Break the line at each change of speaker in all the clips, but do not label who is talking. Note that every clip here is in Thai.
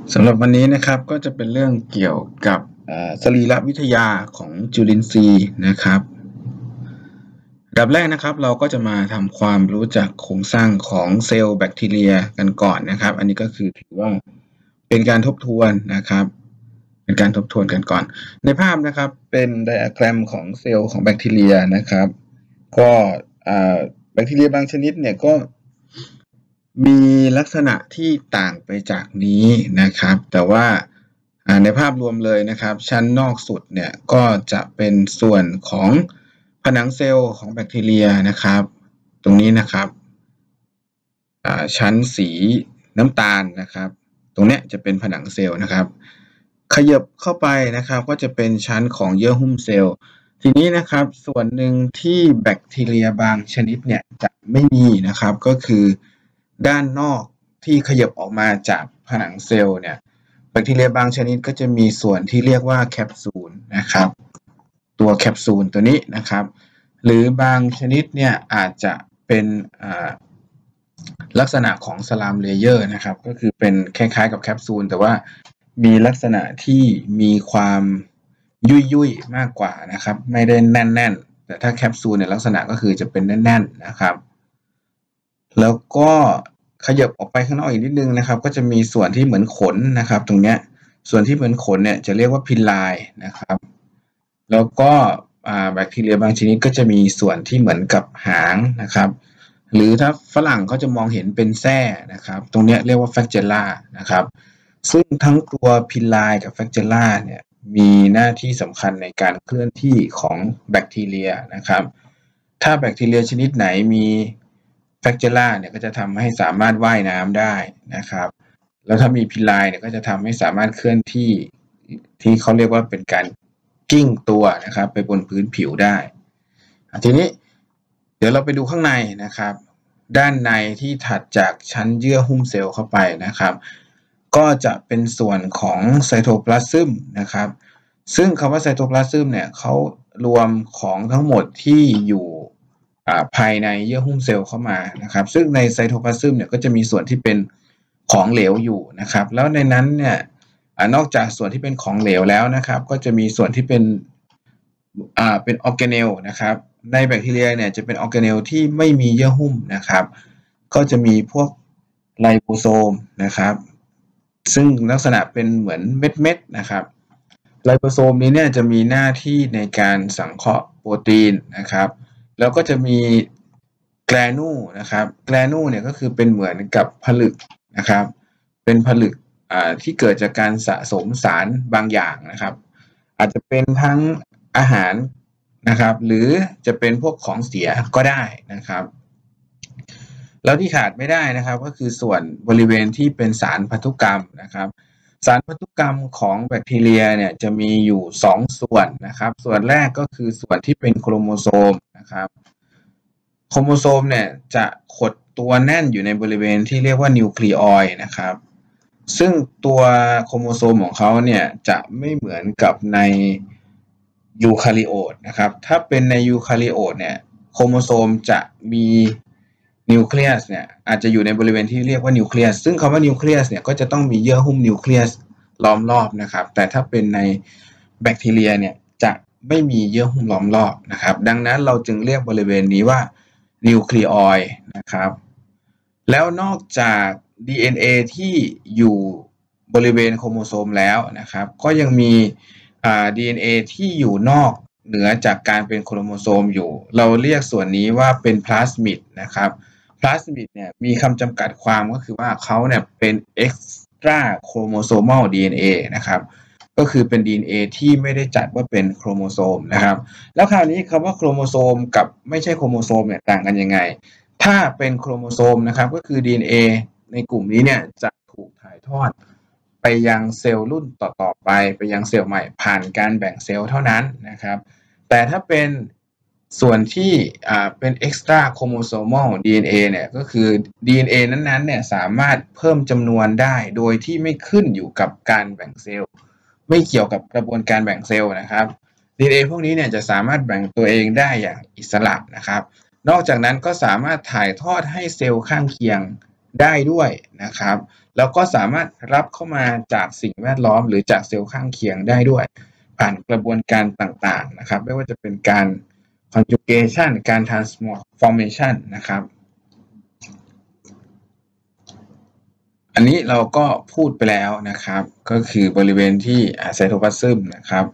สำหรับวันนี้นะครับก็จะเป็นเรื่องเกี่ยวกับสรีรวิทยาของจุลินทรีย์นะครับอันดับแรกนะครับเราก็จะมาทำความรู้จักโครงสร้างของเซลล์แบคทีเรียกันก่อนนะครับอันนี้ก็คือถือว่าเป็นการทบทวนนะครับเป็นการทบทวนกันก่อนในภาพนะครับเป็นไดอะแกรมของเซลล์ของแบคทีเรียนะครับก็แบคทีเรียบางชนิดเนี่ยก็มีลักษณะที่ต่างไปจากนี้นะครับแต่ว่าในภาพรวมเลยนะครับชั้นนอกสุดเนี่ยก็จะเป็นส่วนของผนังเซลล์ของแบคทีเรียนะครับตรงนี้นะครับชั้นสีน้ำตาลนะครับตรงนี้จะเป็นผนังเซลล์นะครับขยับเข้าไปนะครับก็จะเป็นชั้นของเยื่อหุ้มเซลล์ทีนี้นะครับส่วนหนึ่งที่แบคทีเรียบางชนิดเนี่ยจะไม่มีนะครับก็คือด้านนอกที่ขยับออกมาจากผนังเซลล์เนี่ยแบคทีเรียบางชนิดก็จะมีส่วนที่เรียกว่าแคปซูลนะครับตัวแคปซูลตัวนี้นะครับหรือบางชนิดเนี่ยอาจจะเป็นลักษณะของสลามเลเยอร์นะครับก็คือเป็นคล้ายๆกับแคปซูลแต่ว่ามีลักษณะที่มีความยุ่ยๆมากกว่านะครับไม่ได้แน่นๆแต่ถ้าแคปซูลเนี่ยลักษณะก็คือจะเป็นแน่นๆนะครับแล้วก็ขยับออกไปข้างนอกอีกนิดนึงนะครับก็จะมีส่วนที่เหมือนขนนะครับตรงเนี้ยส่วนที่เหมือนขนเนี่ยจะเรียกว่าพิลไลนะครับแล้วก็แบคทีเรียบางชนิดก็จะมีส่วนที่เหมือนกับหางนะครับหรือถ้าฝรั่งเขาจะมองเห็นเป็นแส้นะครับตรงนี้เรียกว่าแฟกเจล่านะครับซึ่งทั้งตัวพิลไลกับแฟกเจล่าเนี่ยมีหน้าที่สำคัญในการเคลื่อนที่ของแบคทีเรียนะครับถ้าแบคทีเรียชนิดไหนมีแฟกเจล่าเนี่ยก็จะทำให้สามารถว่ายน้ำได้นะครับแล้วถ้ามีพิลไลเนี่ยก็จะทำให้สามารถเคลื่อนที่ที่เขาเรียกว่าเป็นการกิ้งตัวนะครับไปบนพื้นผิวได้ทีนี้เดี๋ยวเราไปดูข้างในนะครับด้านในที่ถัดจากชั้นเยื่อหุ้มเซลล์เข้าไปนะครับก็จะเป็นส่วนของไซโทพลาซึมนะครับซึ่งคำว่าไซโทพลาซึมเนี่ยเขารวมของทั้งหมดที่อยู่ภายในเยื่อหุ้มเซลล์เข้ามานะครับซึ่งในไซโทพลาซึมเนี่ยก็จะมีส่วนที่เป็นของเหลวอยู่นะครับแล้วในนั้นเนี่ยนอกจากส่วนที่เป็นของเหลวแล้วนะครับก็จะมีส่วนที่เป็นออร์แกเนลนะครับในแบคทีเรียเนี่ยจะเป็นออร์แกเนลที่ไม่มีเยื่อหุ้มนะครับก็จะมีพวกไลโปโซมนะครับซึ่งลักษณะเป็นเหมือนเม็ดๆนะครับไลโปโซมนี้เนี่ยจะมีหน้าที่ในการสังเคราะห์โปรตีนนะครับแล้วก็จะมีแกลนูนะครับแกลนูเนี่ยก็คือเป็นเหมือนกับผลึกนะครับเป็นผลึกที่เกิดจากการสะสมสารบางอย่างนะครับอาจจะเป็นทั้งอาหารนะครับหรือจะเป็นพวกของเสียก็ได้นะครับแล้วที่ขาดไม่ได้นะครับก็คือส่วนบริเวณที่เป็นสารพันธุกรรมนะครับสารพันธุกรรมของแบคทีเรียเนี่ยจะมีอยู่2ส่วนนะครับส่วนแรกก็คือส่วนที่เป็นโครโมโซมนะครับโครโมโซมเนี่ยจะขดตัวแน่นอยู่ในบริเวณที่เรียกว่านิวคลีออยด์นะครับซึ่งตัวโครโมโซมของเขาเนี่ยจะไม่เหมือนกับในยูคาริโอตนะครับถ้าเป็นในยูคาริโอตเนี่ยโครโมโซมจะมีนิวเคลียสเนี่ยอาจจะอยู่ในบริเวณที่เรียกว่านิวเคลียสซึ่งคำว่านิวเคลียสเนี่ยก็จะต้องมีเยื่อหุ้มนิวเคลียสล้อมรอบนะครับแต่ถ้าเป็นในแบคทีเรียเนี่ยจะไม่มีเยื่อหุ้มล้อมรอบนะครับดังนั้นเราจึงเรียกบริเวณนี้ว่านิวคลีออยด์นะครับแล้วนอกจาก DNA ที่อยู่บริเวณโครโมโซมแล้วนะครับก็ยังมีDNA ที่อยู่นอกเหนือจากการเป็นโครโมโซมอยู่เราเรียกส่วนนี้ว่าเป็นพลาสมิดนะครับพลาสมิดเนี่ยมีคำจำกัดความก็คือว่าเขาเนี่ยเป็น extra chromosomal DNA นะครับก็คือเป็น DNA ที่ไม่ได้จัดว่าเป็นโครโมโซมนะครับแล้วคราวนี้คำว่าโครโมโซมกับไม่ใช่โครโมโซมเนี่ยต่างกันยังไงถ้าเป็นโครโมโซมนะครับก็คือ DNA ในกลุ่มนี้เนี่ยจะถูกถ่ายทอดไปยังเซลล์รุ่นต่อๆไปยังเซลล์ใหม่ผ่านการแบ่งเซลล์เท่านั้นนะครับแต่ถ้าเป็นส่วนที่เป็น extra chromosomal DNA เนี่ยก็คือ DNA นั้นๆเนี่ยสามารถเพิ่มจำนวนได้โดยที่ไม่ขึ้นอยู่กับการแบ่งเซลล์ไม่เกี่ยวกับกระบวนการแบ่งเซลล์นะครับ DNA พวกนี้เนี่ยจะสามารถแบ่งตัวเองได้อย่างอิสระนะครับนอกจากนั้นก็สามารถถ่ายทอดให้เซลล์ข้างเคียงได้ด้วยนะครับแล้วก็สามารถรับเข้ามาจากสิ่งแวดล้อมหรือจากเซลล์ข้างเคียงได้ด้วยผ่านกระบวนการต่างๆนะครับไม่ว่าจะเป็นการ conjugation การ transformation นะครับอันนี้เราก็พูดไปแล้วนะครับก็คือบริเวณที่ไซโทพลาซึมนะครับ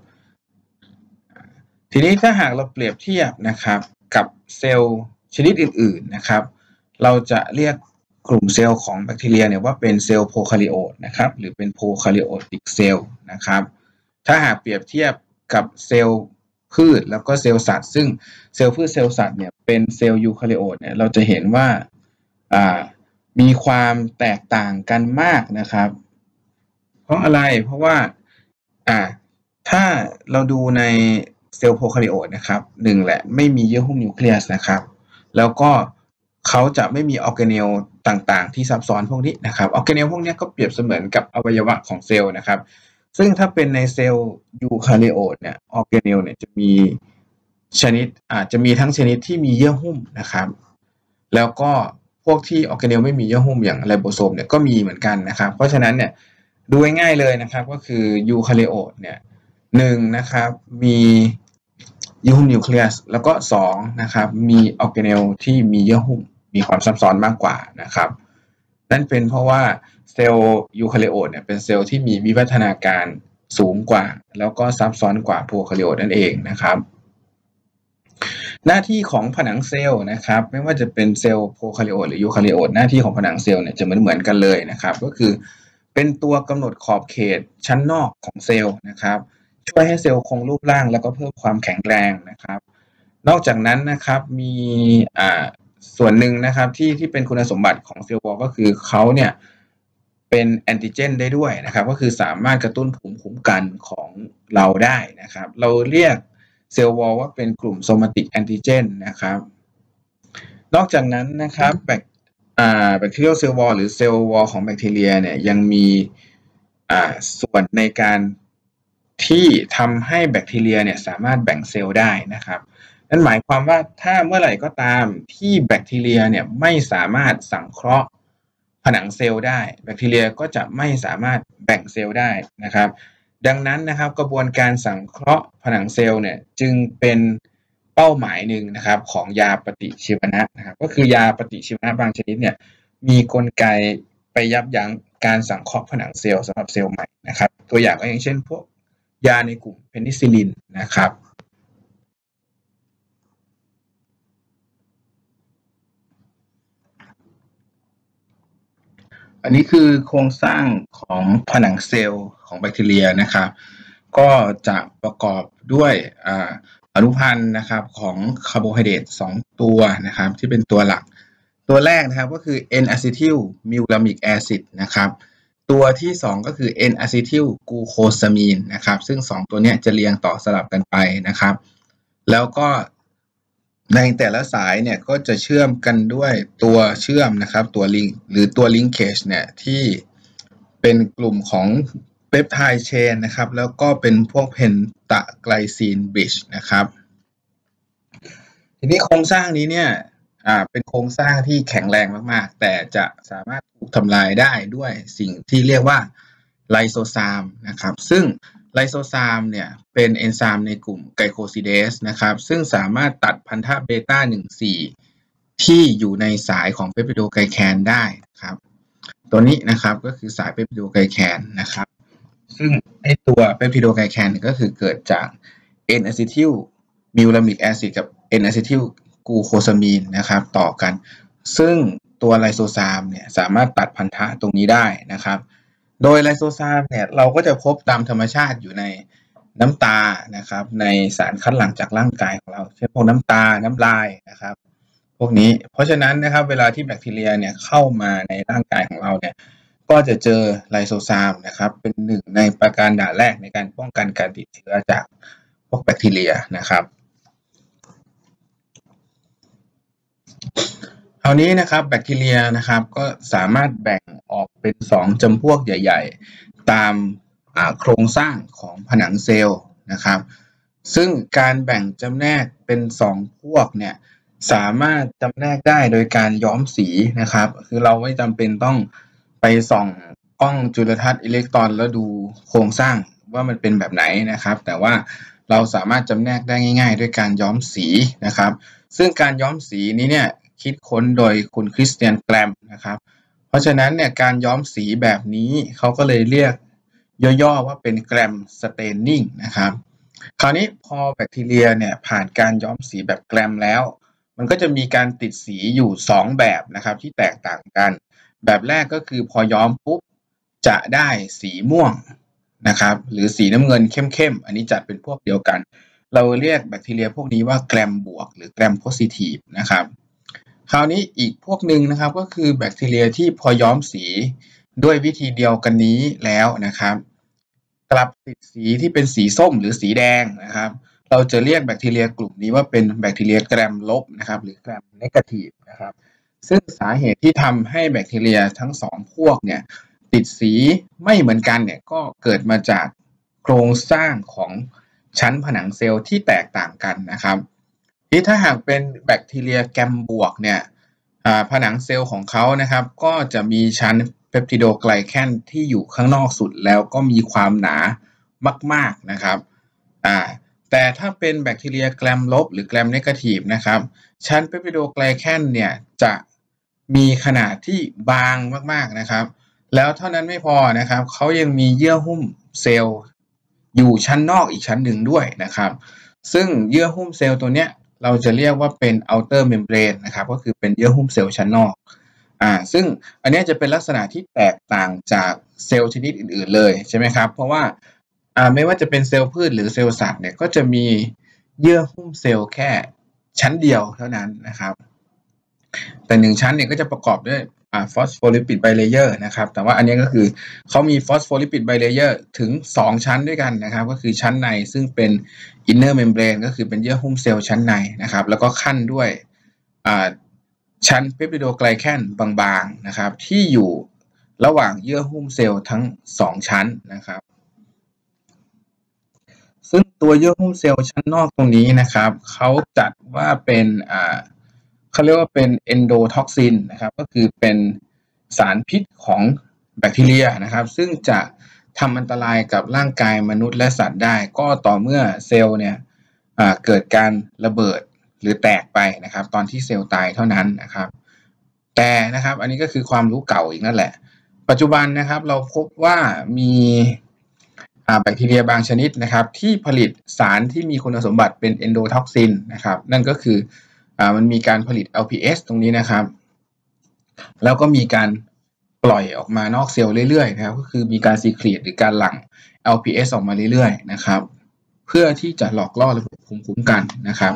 ทีนี้ถ้าหากเราเปรียบเทียบนะครับกับเซลล์ชนิดอื่นๆนะครับเราจะเรียกกลุ่มเซลล์ของแบคทีเรียเนี่ยว่าเป็นเซลล์โพคาริโอตนะครับหรือเป็นโพคาริโอติกเซลล์นะครับถ้าหากเปรียบเทียบกับเซลล์พืชแล้วก็เซลล์สัตว์ซึ่งเซลล์พืชเซลล์สัตว์เนี่ยเป็นเซลล์ยูคาริโอตเนี่ยเราจะเห็นว่ามีความแตกต่างกันมากนะครับเพราะอะไรเพราะว่าถ้าเราดูในเซลล์โพคาริโอตนะครับหนึ่งแหละไม่มีเยื่อหุ้มนิวเคลียสนะครับแล้วก็เขาจะไม่มีออร์แกเนลต่างๆที่ซับซ้อนพวกนี้นะครับออร์แกเนลพวกนี้ก็เปรียบเสมือนกับอวัยวะของเซลล์นะครับซึ่งถ้าเป็นในเซลล์ยูคาริโอตเนี่ยออร์แกเนลเนี่ยจะมีชนิดจะมีทั้งชนิดที่มีเยื่อหุ้มนะครับแล้วก็พวกที่ออร์แกเนลไม่มีเยื่อหุ้มอย่างไรโบโซมเนี่ยก็มีเหมือนกันนะครับเพราะฉะนั้นเนี่ยดูง่ายๆเลยนะครับก็คือยูคาริโอตเนี่ยหนึ่งนะครับมีเยื่อหุ้มนิวเคลียสแล้วก็สองนะครับมีออร์แกเนลที่มีเยื่อหุ้มมีความซับซ้อนมากกว่านะครับนั่นเป็นเพราะว่าเซลล์ยูคาริโอตเนี่ยเป็นเซลล์ที่มีวิวัฒนาการสูงกว่าแล้วก็ซับซ้อนกว่าโพคาริโอตนั่นเองนะครับหน้าที่ของผนังเซลล์นะครับไม่ว่าจะเป็นเซลล์โพคาริโอตหรือยูคาริโอตหน้าที่ของผนังเซลล์เนี่ยจะเหมือนกันเลยนะครับก็คือเป็นตัวกำหนดขอบเขตชั้นนอกของเซลล์นะครับช่วยให้เซลล์คงรูปร่างแล้วก็เพิ่มความแข็งแรงนะครับนอกจากนั้นนะครับมีส่วนหนึ่งนะครับที่เป็นคุณสมบัติของเซลล์วอลก็คือเขาเนี่ยเป็นแอนติเจนได้ด้วยนะครับก็คือสามารถกระตุ้นภูมิคุ้มกันของเราได้นะครับเราเรียกเซลล์วอลว่าเป็นกลุ่มโซมาติกแอนติเจนนะครับนอกจากนั้นนะครับแบคทีเรียลเซลล์วอลหรือเซลล์วอลของแบคทีเรียเนี่ยยังมีส่วนในการที่ทำให้แบคทีเรียเนี่ยสามารถแบ่งเซลล์ได้นะครับนั่นหมายความว่าถ้าเมื่อไหร่ก็ตามที่แบคทีเรียเนี่ยไม่สามารถสังเคราะห์ผนังเซลล์ได้แบคทีเรียก็จะไม่สามารถแบ่งเซลล์ได้นะครับดังนั้นนะครับกระบวนการสังเคราะห์ผนังเซลล์เนี่ยจึงเป็นเป้าหมายหนึ่งนะครับของยาปฏิชีวนะนะครับก็คือยาปฏิชีวนะบางชนิดเนี่ยมีกลไกไปยับยั้งการสังเคราะห์ผนังเซลล์สำหรับเซลล์ใหม่นะครับตัวอย่างก็อย่างเช่นพวกยาในกลุ่มเพนิซิลลินนะครับอันนี้คือโครงสร้างของผนังเซลล์ของแบคทีเรียนะครับก็จะประกอบด้วยอนุพันธ์นะครับของคาร์โบไฮเดรต2ตัวนะครับที่เป็นตัวหลักตัวแรกนะครับก็คือ N-acetyl-mulamic acid นะครับตัวที่2ก็คือ N-acetyl-glucosamine นะครับซึ่ง2ตัวนี้จะเรียงต่อสลับกันไปนะครับแล้วก็ในแต่ละสายเนี่ยก็จะเชื่อมกันด้วยตัวเชื่อมนะครับตัวลิงก์หรือตัว linkage เนี่ยที่เป็นกลุ่มของเปปไทด์เชนนะครับแล้วก็เป็นพวกเพนตะไกลซีนบริดจ์นะครับทีนี้โครงสร้างนี้เนี่ยเป็นโครงสร้างที่แข็งแรงมากๆแต่จะสามารถถูกทำลายได้ด้วยสิ่งที่เรียกว่าไลโซซามนะครับซึ่งไลโซซามเนี่ยเป็นเอนไซม์ในกลุ่มไกลโคซิเดสนะครับซึ่งสามารถตัดพันธะเบต้า14ที่อยู่ในสายของเปปติโดไกลแคนได้ครับตัวนี้นะครับก็คือสายเปปติโดไกลแคนนะครับซึ่งไอตัวเปปติโดไกลแคนก็คือเกิดจาก N-acetyl-mulamic acid กับ N-acetyl-glucosamine นะครับต่อกันซึ่งตัวไลโซซามเนี่ยสามารถตัดพันธะตรงนี้ได้นะครับโดยไลโซซามเนี่ยเราก็จะพบตามธรรมชาติอยู่ในน้ำตานะครับในสารคัดหลั่งจากร่างกายของเราเช่นพวกน้ำตาน้ำลายนะครับพวกนี้เพราะฉะนั้นนะครับเวลาที่แบคทีเรียเนี่ยเข้ามาในร่างกายของเราเนี่ยก็จะเจอไลโซซามนะครับเป็นหนึ่งในประการด่านแรกในการป้องกันการติดเชื้อจากพวกแบคทีเรียนะครับคราวนี้นะครับแบคทีเรียนะครับก็สามารถแบ่งออกเป็น2จำพวกใหญ่ๆตามโครงสร้างของผนังเซลล์นะครับซึ่งการแบ่งจำแนกเป็น2พวกเนี่ยสามารถจำแนกได้โดยการย้อมสีนะครับคือเราไม่จำเป็นต้องไปส่องกล้องจุลทรรศน์อิเล็กตรอนแล้วดูโครงสร้างว่ามันเป็นแบบไหนนะครับแต่ว่าเราสามารถจำแนกได้ง่ายๆด้วยการย้อมสีนะครับซึ่งการย้อมสีนี้เนี่ยคิดค้นโดยคุณคริสเตียนแกรมนะครับเพราะฉะนั้นเนี่ยการย้อมสีแบบนี้เขาก็เลยเรียกย่อๆว่าเป็นแกรมสเตนนิ่งนะครับคราวนี้พอแบคทีเรียเนี่ยผ่านการย้อมสีแบบแกรมแล้วมันก็จะมีการติดสีอยู่2แบบนะครับที่แตกต่างกันแบบแรกก็คือพอย้อมปุ๊บจะได้สีม่วงนะครับหรือสีน้ำเงินเข้มๆอันนี้จัดเป็นพวกเดียวกันเราเรียกแบคทีเรียพวกนี้ว่าแกรมบวกหรือแกรมโพซิทีฟนะครับคราวนี้อีกพวกหนึ่งนะครับก็คือแบคทีเรียที่พอย้อมสีด้วยวิธีเดียวกันนี้แล้วนะครับกลับติดสีที่เป็นสีส้มหรือสีแดงนะครับเราจะเรียกแบคทีเรียกลุ่มนี้ว่าเป็นแบคทีเรียแกรมลบนะครับหรือแกรมเนกาทีฟนะครับซึ่งสาเหตุที่ทำให้แบคทีเรียทั้งสองพวกเนี่ยติดสีไม่เหมือนกันเนี่ยก็เกิดมาจากโครงสร้างของชั้นผนังเซลล์ที่แตกต่างกันนะครับที่ถ้าหากเป็นแบคทีเรียแกรมบวกเนี่ยผนังเซลล์ของเขานะครับก็จะมีชั้นเปปติโดไกลแคนที่อยู่ข้างนอกสุดแล้วก็มีความหนามากๆนะครับแต่ถ้าเป็นแบคทีเรียแกรมลบหรือแกรมเนกาทีฟนะครับชั้นเปปติโดไกลแคนเนี่ยจะมีขนาดที่บางมากๆนะครับแล้วเท่านั้นไม่พอนะครับเขายังมีเยื่อหุ้มเซลล์อยู่ชั้นนอกอีกชั้นหนึ่งด้วยนะครับซึ่งเยื่อหุ้มเซลล์ตัวเนี้ยเราจะเรียกว่าเป็น outer membrane นะครับก็คือเป็นเยื่อหุ้มเซลล์ชั้นนอกซึ่งอันนี้จะเป็นลักษณะที่แตกต่างจากเซลล์ชนิดอื่นๆเลยใช่ไหมครับเพราะว่าไม่ว่าจะเป็นเซลล์พืชหรือเซลล์สัตว์เนี่ยก็จะมีเยื่อหุ้มเซลล์แค่ชั้นเดียวเท่านั้นนะครับแต่หนึ่งชั้นเนี่ยก็จะประกอบด้วยฟอสโฟลิปิดไบเลเยอร์นะครับแต่ว่าอันนี้ก็คือเขามีฟอสโฟลิปิดไบเลเยอร์ถึง2ชั้นด้วยกันนะครับก็คือชั้นในซึ่งเป็นอินเนอร์เมมเบรนก็คือเป็นเยื่อหุ้มเซลล์ชั้นในนะครับแล้วก็ขั้นด้วยชั้นเปปติโดไกลแคนบางๆนะครับที่อยู่ระหว่างเยื่อหุ้มเซลล์ทั้ง2ชั้นนะครับซึ่งตัวเยื่อหุ้มเซลล์ชั้นนอกตรงนี้นะครับเขาจัดว่าเป็นเขาเรียกว่าเป็นเอนโดท็อกซินนะครับก็คือเป็นสารพิษของแบคทีเรียนะครับซึ่งจะทำอันตรายกับร่างกายมนุษย์และสัตว์ได้ก็ต่อเมื่อเซลล์เนี่ยเกิดการระเบิดหรือแตกไปนะครับตอนที่เซลล์ตายเท่านั้นนะครับแต่นะครับอันนี้ก็คือความรู้เก่าอีกนั่นแหละปัจจุบันนะครับเราพบว่ามีแบคทีเรียบางชนิดนะครับที่ผลิตสารที่มีคุณสมบัติเป็นเอนโดท็อกซินนะครับนั่นก็คือมันมีการผลิต LPS ตรงนี้นะครับแล้วก็มีการปล่อยออกมานอกเซลล์เรื่อยๆนะครับก็คือมีการซีเครีตหรือการหลั่ง LPS ออกมาเรื่อยๆนะครับเพื่อที่จะหลอกล่อระบบภูมิคุ้มกันนะครับ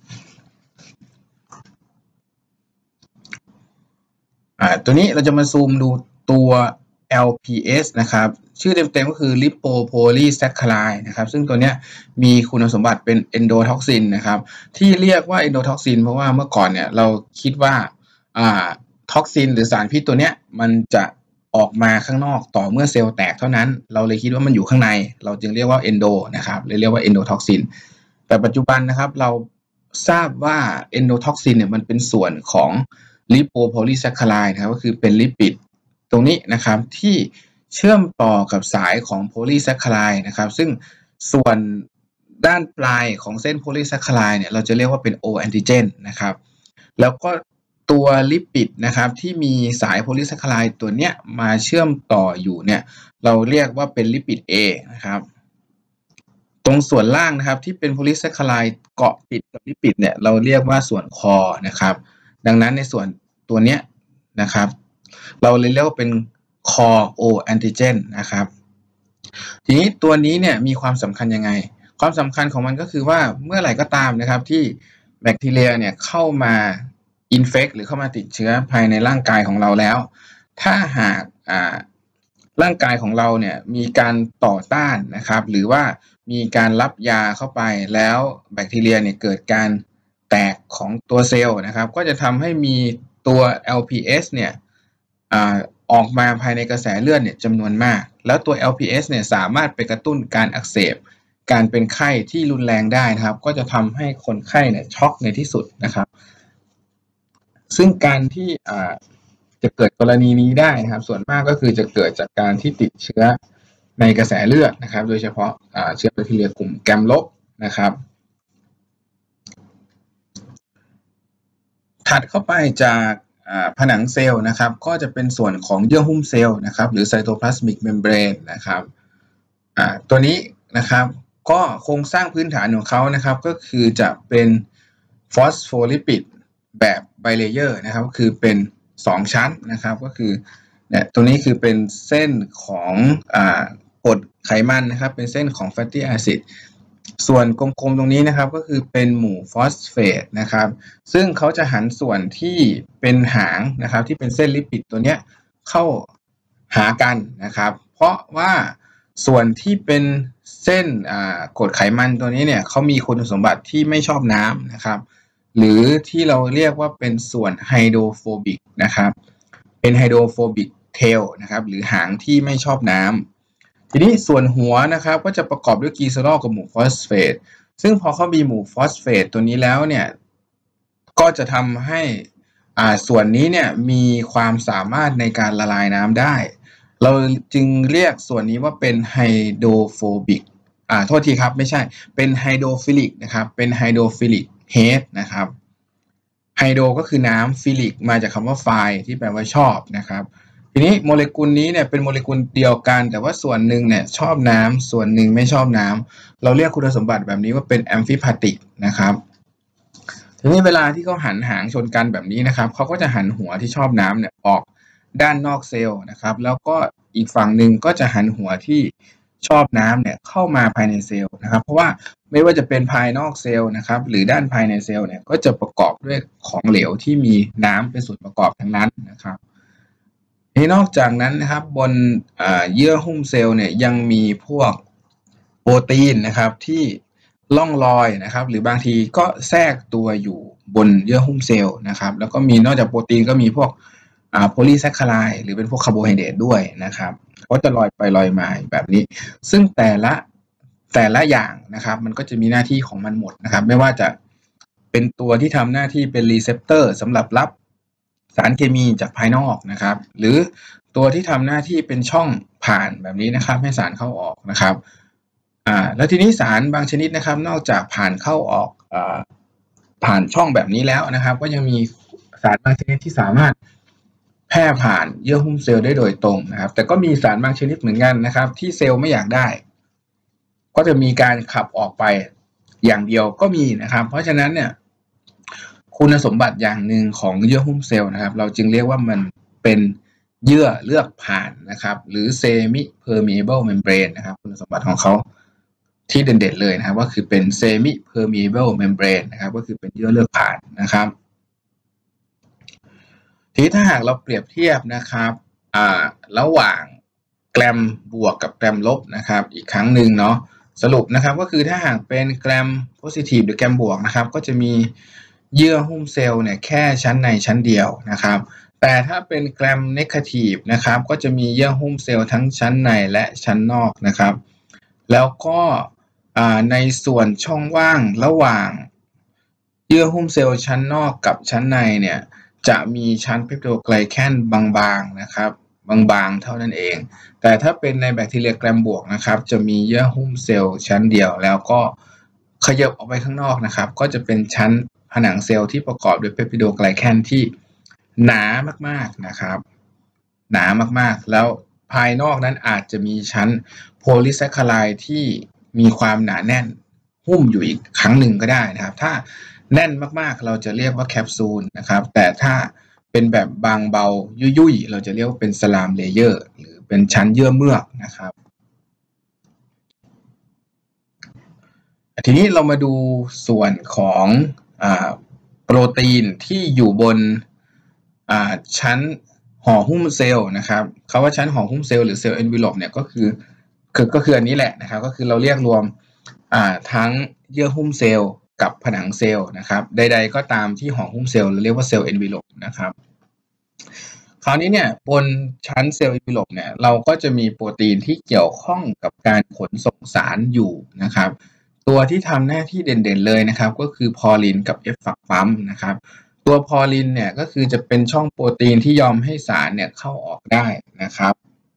ตัวนี้เราจะมาซูมดูตัว LPS นะครับชื่อเต็มๆก็คือ Lipopolysaccharide นะครับซึ่งตัวนี้มีคุณสมบัติเป็น endotoxin นะครับที่เรียกว่า endotoxin เพราะว่าเมื่อก่อนเนี่ยเราคิดว่าท็อกซินหรือสารพิษตัวเนี้ยมันจะออกมาข้างนอกต่อเมื่อเซลล์แตกเท่านั้นเราเลยคิดว่ามันอยู่ข้างในเราจึงเรียกว่า endo นะครับเลยเรียกว่า endotoxin แต่ปัจจุบันนะครับเราทราบว่า endotoxin เนี่ยมันเป็นส่วนของlipopolysaccharide นะครับก็คือเป็นลิปิดตรงนี้นะครับที่เชื่อมต่อกับสายของโพลีแซคคาไรด์นะครับซึ่งส่วนด้านปลายของเส้นโพลีแซคคาไรด์เนี่ยเราจะเรียกว่าเป็น O แอนติเจนนะครับแล้วก็ตัวลิปิดนะครับที่มีสายโพลีแซคคาไรด์ตัวเนี้ยมาเชื่อมต่ออยู่เนี่ยเราเรียกว่าเป็นลิปิด A นะครับตรงส่วนล่างนะครับที่เป็นโพลีแซคคาไรด์เกาะติดกับลิปิดเนี่ยเราเรียกว่าส่วนคอนะครับดังนั้นในส่วนตัวเนี้ยนะครับเราเลยเรียกว่าเป็นคอโอแอนติเจนนะครับทีนี้ตัวนี้เนี่ยมีความสำคัญยังไงความสำคัญของมันก็คือว่าเมื่อไหร่ก็ตามนะครับที่แบคทีเรียเนี่ยเข้ามาอินเฟกหรือเข้ามาติดเชื้อภายในร่างกายของเราแล้วถ้าหากร่างกายของเราเนี่ยมีการต่อต้านนะครับหรือว่ามีการรับยาเข้าไปแล้วแบคทีเรียเนี่ยเกิดการแตกของตัวเซลล์นะครับก็จะทำให้มีตัว LPS เนี่ยออกมาภายในกระแสเลือดเนี่ยจำนวนมากแล้วตัว LPS เนี่ยสามารถไปกระตุ้นการอักเสบการเป็นไข้ที่รุนแรงได้นะครับก็จะทำให้คนไข้เนี่ยช็อกในที่สุดนะครับซึ่งการที่จะเกิดกรณีนี้ได้นะครับส่วนมากก็คือจะเกิดจากการที่ติดเชื้อในกระแสเลือดนะครับโดยเฉพาะเชื้อแบคทีเรียกลุ่มแกมลบนะครับถัดเข้าไปจากผนังเซลล์นะครับก็จะเป็นส่วนของเยื่อหุ้มเซลล์นะครับหรือไซโตพลาสมิกเมมเบรนนะครับตัวนี้นะครับก็โครงสร้างพื้นฐานของเขานะครับก็คือจะเป็นฟอสโฟลิปิดแบบไบเลเยอร์นะครับก็คือเป็น2ชั้นนะครับก็คือเนี่ยตรงนี้คือเป็นเส้นของกรดไขมันนะครับเป็นเส้นของแฟตตี้แอซิดส่วนกลมๆตรงนี้นะครับก็คือเป็นหมู่ฟอสเฟตนะครับซึ่งเขาจะหันส่วนที่เป็นหางนะครับที่เป็นเส้นลิปิดตัวเนี้ยเข้าหากันนะครับเพราะว่าส่วนที่เป็นเส้นกรดไขมันตัวนี้เนี่ยเขามีคุณสมบัติที่ไม่ชอบน้ำนะครับหรือที่เราเรียกว่าเป็นส่วนไฮโดรโฟบิกนะครับเป็นไฮโดรโฟบิกเทลนะครับหรือหางที่ไม่ชอบน้ำทีนี้ส่วนหัวนะครับก็จะประกอบด้วยกลีเซอรอลกับหมู่ฟอสเฟตซึ่งพอเขามีหมู่ฟอสเฟตตัวนี้แล้วเนี่ยก็จะทำให้ส่วนนี้เนี่ยมีความสามารถในการละลายน้ำได้เราจึงเรียกส่วนนี้ว่าเป็นไฮโดรโฟบิกโทษทีครับไม่ใช่เป็นไฮโดรฟิลิกนะครับเป็นไฮโดรฟิลิกเฮดนะครับไฮโดรก็คือน้ำฟิลิกมาจากคำว่าไฟที่แปลว่าชอบนะครับทีนี้โมเลกุลนี้เนี่ยเป็นโมเลกุลเดียวกันแต่ว่าส่วนหนึ่งเนี่ยชอบน้ำส่วนหนึ่งไม่ชอบน้ำเราเรียกคุณสมบัติแบบนี้ว่าเป็นแอมฟิพาติกนะครับทีนี้เวลาที่เขาหันหางชนกันแบบนี้นะครับเขาก็จะหันหัวที่ชอบน้ำเนี่ยออกด้านนอกเซลล์นะครับแล้วก็อีกฝั่งหนึ่งก็จะหันหัวที่ชอบน้ำเนี่ยเข้ามาภายในเซลล์นะครับเพราะว่าไม่ว่าจะเป็นภายนอกเซลล์นะครับหรือด้านภายในเซลล์เนี่ยก็จะประกอบด้วยของเหลวที่มีน้ำเป็นส่วนประกอบทั้งนั้นนะครับนอกจากนั้นนะครับบนเยื่อหุ้มเซลล์เนี่ยยังมีพวกโปรตีนนะครับที่ล่องลอยนะครับหรือบางทีก็แทรกตัวอยู่บนเยื่อหุ้มเซลล์นะครับแล้วก็มีนอกจากโปรตีนก็มีพวกโพลีแซคคาไรด์หรือเป็นพวกคาร์โบไฮเดรตด้วยนะครับก็จะลอยไปลอยมาแบบนี้ซึ่งแต่ละอย่างนะครับมันก็จะมีหน้าที่ของมันหมดนะครับไม่ว่าจะเป็นตัวที่ทำหน้าที่เป็นรีเซพเตอร์สำหรับรับสารเคมีจากภายนอกนะครับหรือตัวที่ทำหน้าที่เป็นช่องผ่านแบบนี้นะครับให้สารเข้าออกนะครับแล้วทีนี้สารบางชนิดนะครับนอกจากผ่านเข้าออกผ่านช่องแบบนี้แล้วนะครับก็ยังมีสารบางชนิดที่สามารถแพร่ผ่านเยื่อหุ้มเซลล์ได้โดยตรงนะครับแต่ก็มีสารบางชนิดเหมือนกันนะครับที่เซลล์ไม่อยากได้ก็จะมีการขับออกไปอย่างเดียวก็มีนะครับเพราะฉะนั้นเนี่ยคุณสมบัติอย่างหนึ่งของเยื่อหุ้มเซลล์นะครับเราจึงเรียกว่ามันเป็นเยื่อเลือกผ่านนะครับหรือ semi permeable membrane นะครับคุณสมบัติของเขาที่เด่นๆเลยนะครับก็คือเป็น semi permeable membrane นะครับก็คือเป็นเยื่อเลือกผ่านนะครับทีนี้ถ้าหากเราเปรียบเทียบนะครับระหว่างแกรมบวกกับแกรมลบนะครับอีกครั้งหนึ่งเนาะสรุปนะครับก็คือถ้าหากเป็นแกรมโพซิทีฟหรือแกรมบวกนะครับก็จะมีเยื่อหุ้มเซลล์เนี่ยแค่ชั้นในชั้นเดียวนะครับแต่ถ้าเป็นแกรมเนกาทีฟนะครับก็จะมีเยื่อหุ้มเซลล์ทั้งชั้นในและชั้นนอกนะครับแล้วก็ในส่วนช่องว่างระหว่างเยื่อหุ้มเซลล์ชั้นนอกกับชั้นในเนี่ยจะมีชั้นเพปโตไกลแคนบางๆนะครับบางๆเท่านั้นเองแต่ถ้าเป็นในแบคทีเรียแกรมบวกนะครับจะมีเยื่อหุ้มเซลล์ชั้นเดียวแล้วก็ขยับออกไปข้างนอกนะครับก็จะเป็นชั้นผนังเซลล์ที่ประกอบด้วยเพปโตไกลแคนที่หนามากๆนะครับหนามากๆแล้วภายนอกนั้นอาจจะมีชั้นโพลีแซคคาไรด์ที่มีความหนาแน่นหุ้มอยู่อีกครั้งหนึ่งก็ได้นะครับถ้าแน่นมากๆเราจะเรียกว่าแคปซูลนะครับแต่ถ้าเป็นแบบบางเบายุ่ยๆเราจะเรียกว่าเป็นสลามเลเยอร์หรือเป็นชั้นเยื่อเมือกนะครับทีนี้เรามาดูส่วนของโปรตีนที่อยู่บนชั้นห่อหุ้มเซลล์นะครับคำว่าชั้นห่อหุ้มเซลล์หรือเซลล์เอนวิลลอปเนี่ยก็คืออันนี้แหละนะครับก็คือเราเรียกรวมทั้งเยื่อหุ้มเซลล์กับผนังเซลล์นะครับใดๆก็ตามที่ห่อหุ้มเซลล์เราเรียกว่าเซลล์เอนวิลลอปนะครับคราวนี้เนี่ยบนชั้นเซลล์เอนวิลลอปเนี่ยเราก็จะมีโปรตีนที่เกี่ยวข้องกับการขนส่งสารอยู่นะครับตัวที่ทำหน้าที่เด่นๆเลยนะครับก็คือพอลินกับ F ฝักปั๊มนะครับตัวพอลินเนี่ยก็คือจะเป็นช่องโปรตีนที่ยอมให้สารเนี่ยเข้าออกได้นะครับ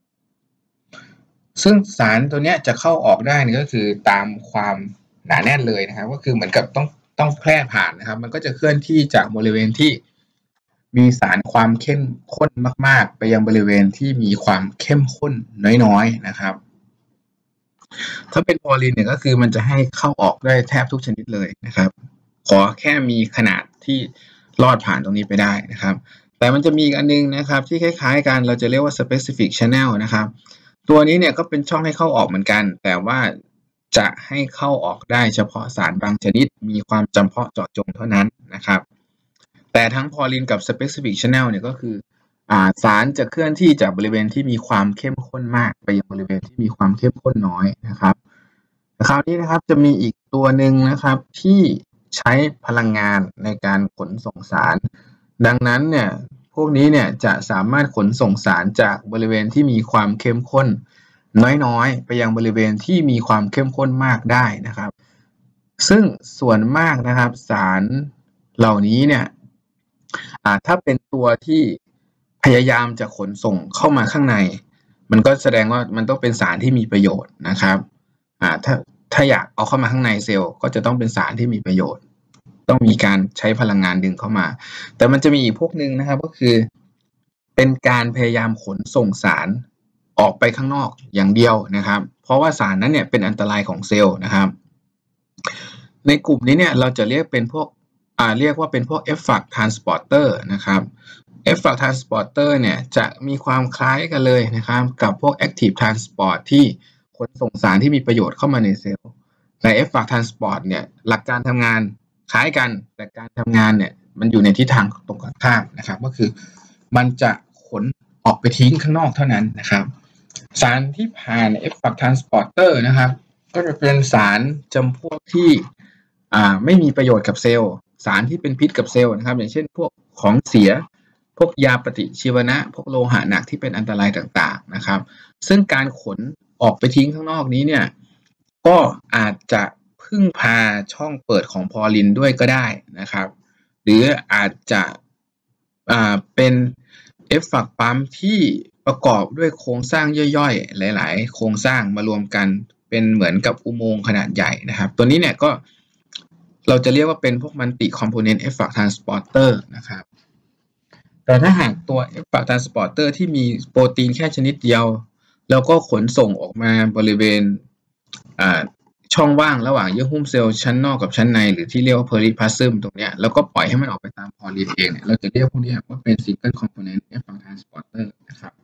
ซึ่งสารตัวเนี้ยจะเข้าออกได้นี่ก็คือตามความหนาแน่นเลยนะครับก็คือเหมือนกับต้องแพร่ผ่านนะครับมันก็จะเคลื่อนที่จากบริเวณที่มีสารความเข้มข้นมากๆไปยังบริเวณที่มีความเข้มข้นน้อยๆนะครับถ้าเป็นพอลินเนี่ยก็คือมันจะให้เข้าออกได้แทบทุกชนิดเลยนะครับขอแค่มีขนาดที่รอดผ่านตรงนี้ไปได้นะครับแต่มันจะมีอีกอันนึงนะครับที่คล้ายๆกันเราจะเรียกว่า specific channel นะครับตัวนี้เนี่ยก็เป็นช่องให้เข้าออกเหมือนกันแต่ว่าจะให้เข้าออกได้เฉพาะสารบางชนิดมีความจำเพาะเจาะจงเท่านั้นนะครับแต่ทั้งพอลินกับ specific channel เนี่ยก็คือสารจะเคลื่อนที่จากบริเวณที่มีความเข้มข้นมากไปยังบริเวณที่มีความเข้มข้นน้อยนะครับคราวนี้นะครับจะมีอีกตัวหนึ่งนะครับที่ใช้พลังงานในการขนส่งสารดังนั้นเนี่ยพวกนี้เนี่ยจะสามารถขนส่งสารจากบริเวณที่มีความเข้มข้นน้อยๆไปยังบริเวณที่มีความเข้มข้นมากได้นะครับซึ่งส่วนมากนะครับสารเหล่านี้เนี่ยถ้าเป็นตัวที่พยายามจะขนส่งเข้ามาข้างในมันก็แสดงว่ามันต้องเป็นสารที่มีประโยชน์นะครับถ้าอยากเอาเข้ามาข้างในเซลล์ก็จะต้องเป็นสารที่มีประโยชน์ต้องมีการใช้พลังงานดึงเข้ามาแต่มันจะมีอีกพวกนึงนะครับก็คือเป็นการพยายามขนส่งสารออกไปข้างนอกอย่างเดียวนะครับเพราะว่าสารนั้นเนี่ยเป็นอันตรายของเซลล์นะครับในกลุ่มนี้เนี่ยเราจะเรียกเป็นพวกเรียกว่าเป็นพวก efflux transporter นะครับ efflux transporter เนี่ยจะมีความคล้ายกันเลยนะครับกับพวก active transport ที่ขนส่งสารที่มีประโยชน์เข้ามาในเซลล์แต่ efflux transport เนี่ยหลักการทำงานคล้ายกันแต่การทำงานเนี่ยมันอยู่ในทิศทางตรงกันข้ามนะครับก็คือมันจะขนออกไปทิ้งข้างนอกเท่านั้นนะครับสารที่ผ่าน efflux transporter นะครับก็จะเป็นสารจำพวกที่ไม่มีประโยชน์กับเซลล์สารที่เป็นพิษกับเซลล์นะครับอย่างเช่นพวกของเสียพวกยาปฏิชีวนะพวกโลหะหนักที่เป็นอันตรายต่างๆนะครับซึ่งการขนออกไปทิ้งข้างนอกนี้เนี่ยก็อาจจะพึ่งพาช่องเปิดของพอลินด้วยก็ได้นะครับหรืออาจจะเป็นเอฟฟักปั๊มที่ประกอบด้วยโครงสร้างย่อยๆหลายๆโครงสร้างมารวมกันเป็นเหมือนกับอุโมงค์ขนาดใหญ่นะครับตัวนี้เนี่ยก็เราจะเรียกว่าเป็นพวกมัลติคอมโพเนนต์เอฟฟักทรานสปอร์เตอร์นะครับแต่ถ้าหากตัวเอฟฟักทรานสปอร์เตอร์ที่มีโปรตีนแค่ชนิดเดียวแล้วก็ขนส่งออกมาบริเวณช่องว่างระหว่างเยื่อหุ้มเซลล์ชั้นนอกกับชั้นในหรือที่เรียกว่าเพอริพลาซึมตรงนี้แล้วก็ปล่อยให้มันออกไปตามพอลินเองเนี่ยเราจะเรียกพวกนี้ว่าเป็นซิงเกิลคอมโพเนนต์เอฟฟักทรานสปอร์เตอร์นะครับ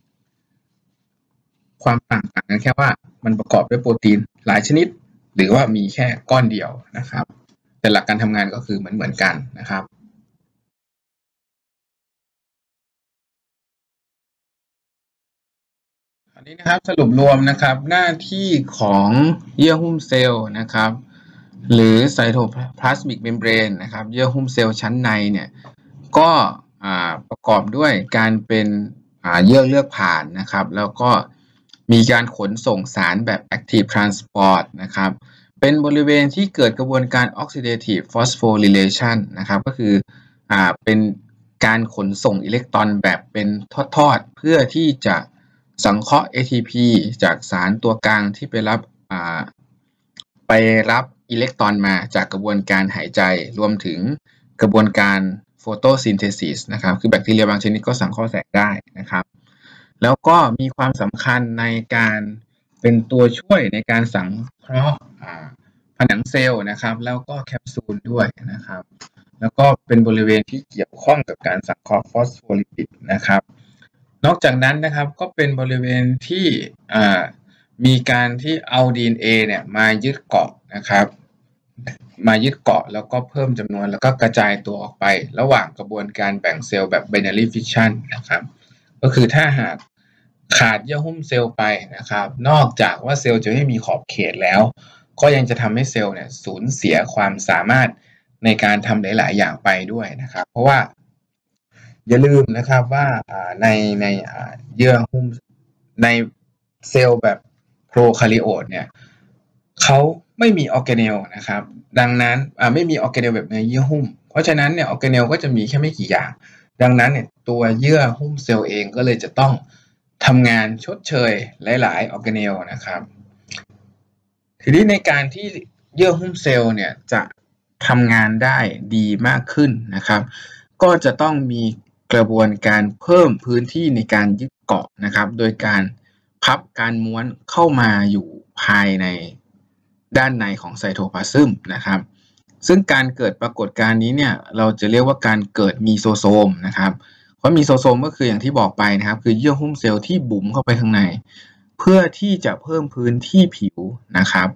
ความต่างกันแค่ว่ามันประกอบด้วยโปรตีนหลายชนิดหรือว่ามีแค่ก้อนเดียวนะครับแต่หลักการทำงานก็คือเหมือนกันนะครับอันนี้นะครับสรุปรวมนะครับหน้าที่ของเยื่อหุ้มเซลล์นะครับหรือไซโตพลาสมิกเมมเบรนนะครับเยื่อหุ้มเซลล์ชั้นในเนี่ยก็ประกอบด้วยการเป็นเยื่อเลือกผ่านนะครับแล้วก็มีการขนส่งสารแบบ active transport นะครับเป็นบริเวณที่เกิดกระบวนการ oxidative phosphorylation นะครับก็คือเป็นการขนส่งอิเล็กตรอนแบบเป็นทอดๆเพื่อที่จะสังเคราะห์ ATP จากสารตัวกลางที่ไปรับอิเล็กตรอนมาจากกระบวนการหายใจรวมถึงกระบวนการโฟโตซินเทซิสนะครับคือแบคทีเรียบางชนิดก็สังเคราะห์แสงได้นะครับแล้วก็มีความสำคัญในการเป็นตัวช่วยในการสังเคราะห์ผนังเซลล์นะครับแล้วก็แคปซูลด้วยนะครับแล้วก็เป็นบริเวณที่เกี่ยวข้องกับการสังเคราะห์ฟอสโฟลิปิดนะครับนอกจากนั้นนะครับก็เป็นบริเวณที่มีการที่เอา DNA เนี่ยมายึดเกาะนะครับมายึดเกาะแล้วก็เพิ่มจำนวนแล้วก็กระจายตัวออกไประหว่างกระบวนการแบ่งเซลล์แบบ binary fission นะครับก็คือถ้าหากขาดเยื่อหุ้มเซลล์ไปนะครับนอกจากว่าเซลล์จะไม่มีขอบเขตแล้วก็ยังจะทำให้เซลล์เนี่ยสูญเสียความสามารถในการทำหลายๆอย่างไปด้วยนะครับเพราะว่าอย่าลืมนะครับว่าในเยื่อหุ้มในเซลล์แบบโปรคาริโอตเนี่ยเขาไม่มีออร์แกเนลนะครับดังนั้นไม่มีออร์แกเนลแบบเนื้อเยื่อหุ้มเพราะฉะนั้นเนี่ยออร์แกเนลก็จะมีแค่ไม่กี่อย่างดังนั้นเนี่ยตัวเยื่อหุ้มเซลล์เองก็เลยจะต้องทำงานชดเชยหลายๆออร์แกเนลนะครับทีนี้ในการที่เยื่อหุ้มเซลล์เนี่ยจะทำงานได้ดีมากขึ้นนะครับก็จะต้องมีกระบวนการเพิ่มพื้นที่ในการยึดเกาะนะครับโดยการพับการม้วนเข้ามาอยู่ภายในด้านในของไซโทพลาซึมนะครับซึ่งการเกิดปรากฏการณ์นี้เนี่ยเราจะเรียกว่าการเกิดมีโซโซมนะครับเพราะมีโซโซมก็คืออย่างที่บอกไปนะครับคือเยื่อหุ้มเซลล์ที่บุ๋มเข้าไปข้างในเพื่อที่จะเพิ่มพื้นที่ผิวนะครับ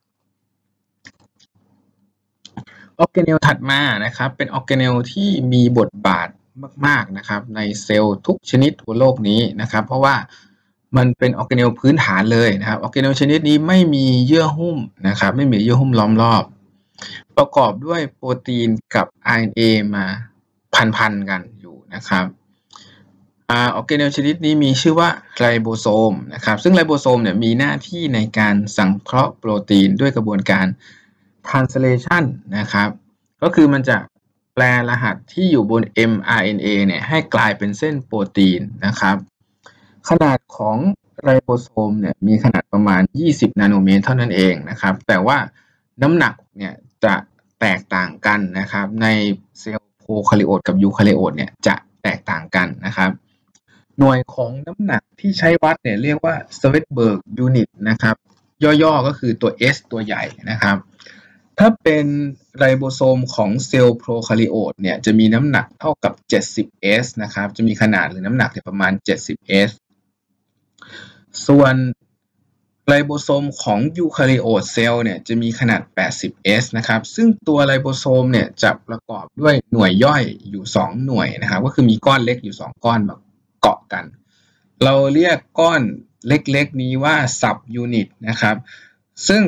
ออร์แกเนลถัดมานะครับเป็นออร์แกเนลที่มีบทบาทมากๆนะครับในเซลล์ทุกชนิดบนโลกนี้นะครับเพราะว่ามันเป็นออร์แกเนลพื้นฐานเลยนะครับออร์แกเนลชนิดนี้ไม่มีเยื่อหุ้มนะครับไม่มีเยื่อหุ้มล้อมรอบประกอบด้วยโปรตีนกับ RNA มาพันกันอยู่นะครับออร์แกเนลชนิดนี้มีชื่อว่าไรโบโซมนะครับซึ่งไรโบโซมเนี่ยมีหน้าที่ในการสังเคราะห์โปรตีนด้วยกระบวนการ translation นะครับก็คือมันจะแปลรหัสที่อยู่บน mRNA เนี่ยให้กลายเป็นเส้นโปรตีนนะครับขนาดของไรโบโซมเนี่ยมีขนาดประมาณ20นาโนเมตรเท่านั้นเองนะครับแต่ว่าน้ำหนักเนี่ยจะแตกต่างกันนะครับในเซลล์โพรคาริโอตกับยูคาริโอตเนี่ยจะแตกต่างกันนะครับหน่วยของน้ำหนักที่ใช้วัดเนี่ยเรียกว่า Svedberg unit นะครับย่อๆก็คือตัว S ตัวใหญ่นะครับถ้าเป็นไรโบโซมของเซลล์โพรคาริโอตเนี่ยจะมีน้ำหนักเท่ากับ70S นะครับจะมีขนาดหรือน้ำหนักประมาณ70S ส่วนไรโบโซมของยูคาริโอตเซลล์เนี่ยจะมีขนาด80S นะครับซึ่งตัวไรโบโซมเนี่ยจะประกอบด้วยหน่วยย่อยอยู่2หน่วยนะครับก็คือมีก้อนเล็กอยู่2ก้อนแบบเกาะกันเราเรียกก้อนเล็กๆนี้ว่าซับยูนิตนะครับซึ่ง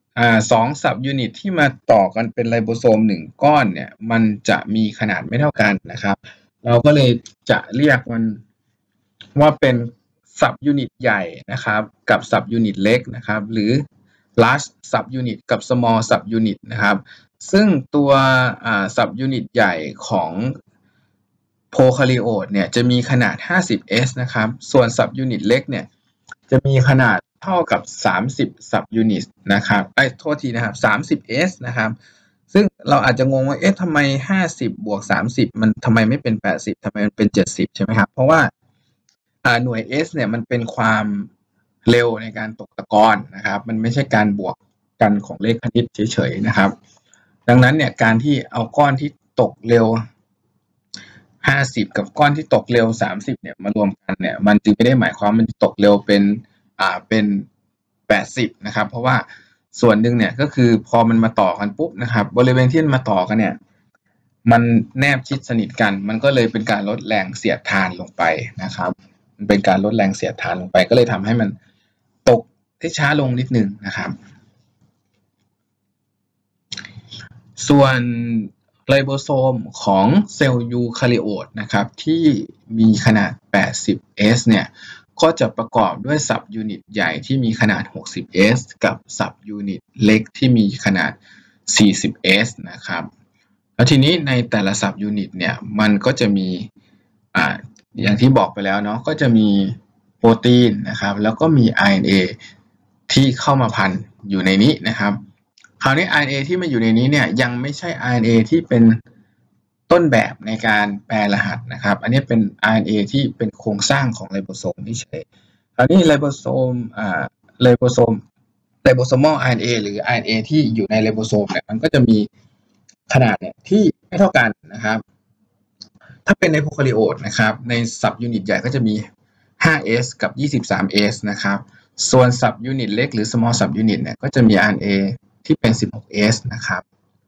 2ซับยูนิตที่มาต่อกันเป็นไรโบโซม1ก้อนเนี่ยมันจะมีขนาดไม่เท่ากันนะครับเราก็เลยจะเรียกมันว่าเป็นซับยูนิตใหญ่นะครับกับซับยูนิตเล็กนะครับหรือ large sub unit กับ small sub unit นะครับซึ่งตัวsub unit ใหญ่ของโพรคาริโอตเนี่ยจะมีขนาด 50S นะครับส่วน sub unit เล็กเนี่ยจะมีขนาดเท่ากับ30 sub unit นะครับโทษทีนะครับ30S นะครับซึ่งเราอาจจะงงว่าทำไม50บวก30มันทำไมไม่เป็น80ทำไมมันเป็น70ใช่ไหมครับเพราะว่าหน่วย S เนี่ยมันเป็นความเร็วในการตกตะกอนนะครับมันไม่ใช่การบวกกันของเลขคณิตเฉยๆนะครับดังนั้นเนี่ยการที่เอาก้อนที่ตกเร็ว50กับก้อนที่ตกเร็ว30เนี่ยมารวมกันเนี่ยมันจึงไม่ได้หมายความมันตกเร็วเป็น80นะครับเพราะว่าส่วนหนึ่งเนี่ยก็คือพอมันมาต่อกันปุ๊บนะครับบริเวณที่มันมาต่อกันเนี่ยมันแนบชิดสนิทกันมันก็เลยเป็นการลดแรงเสียดทานลงไปนะครับมันเป็นการลดแรงเสียดทานลงไปก็เลยทำให้มันตกได้ช้าลงนิดนึงนะครับส่วนไรโบโซมของเซลล์ยูคาริโอตนะครับที่มีขนาด 80S เนี่ยก็จะประกอบด้วยซับยูนิตใหญ่ที่มีขนาด 60S กับซับยูนิตเล็กที่มีขนาด 40S นะครับแล้วทีนี้ในแต่ละซับยูนิตเนี่ยมันก็จะมีอย่างที่บอกไปแล้วเนาะก็จะมีโปรตีนนะครับแล้วก็มี RNA ที่เข้ามาพันอยู่ในนี้นะครับคราวนี้ RNA ที่มาอยู่ในนี้เนี่ยยังไม่ใช่ RNA ที่เป็นต้นแบบในการแปลรหัสนะครับอันนี้เป็น RNA ที่เป็นโครงสร้างของไรโบโซมเฉยคราวนี้ไรโบโซมอล RNA หรือ RNA ที่อยู่ในไรโบโซมเนี่ยมันก็จะมีขนาดเนี่ยที่ไม่เท่ากันนะครับถ้าเป็นในโพรคาริโอตนะครับในซับยูนิตใหญ่ก็จะมี 5S กับ 23S นะครับส่วนซับยูนิตเล็กหรือ small sub unit เนี่ยก็จะมี RNA ที่เป็น 16S นะครับ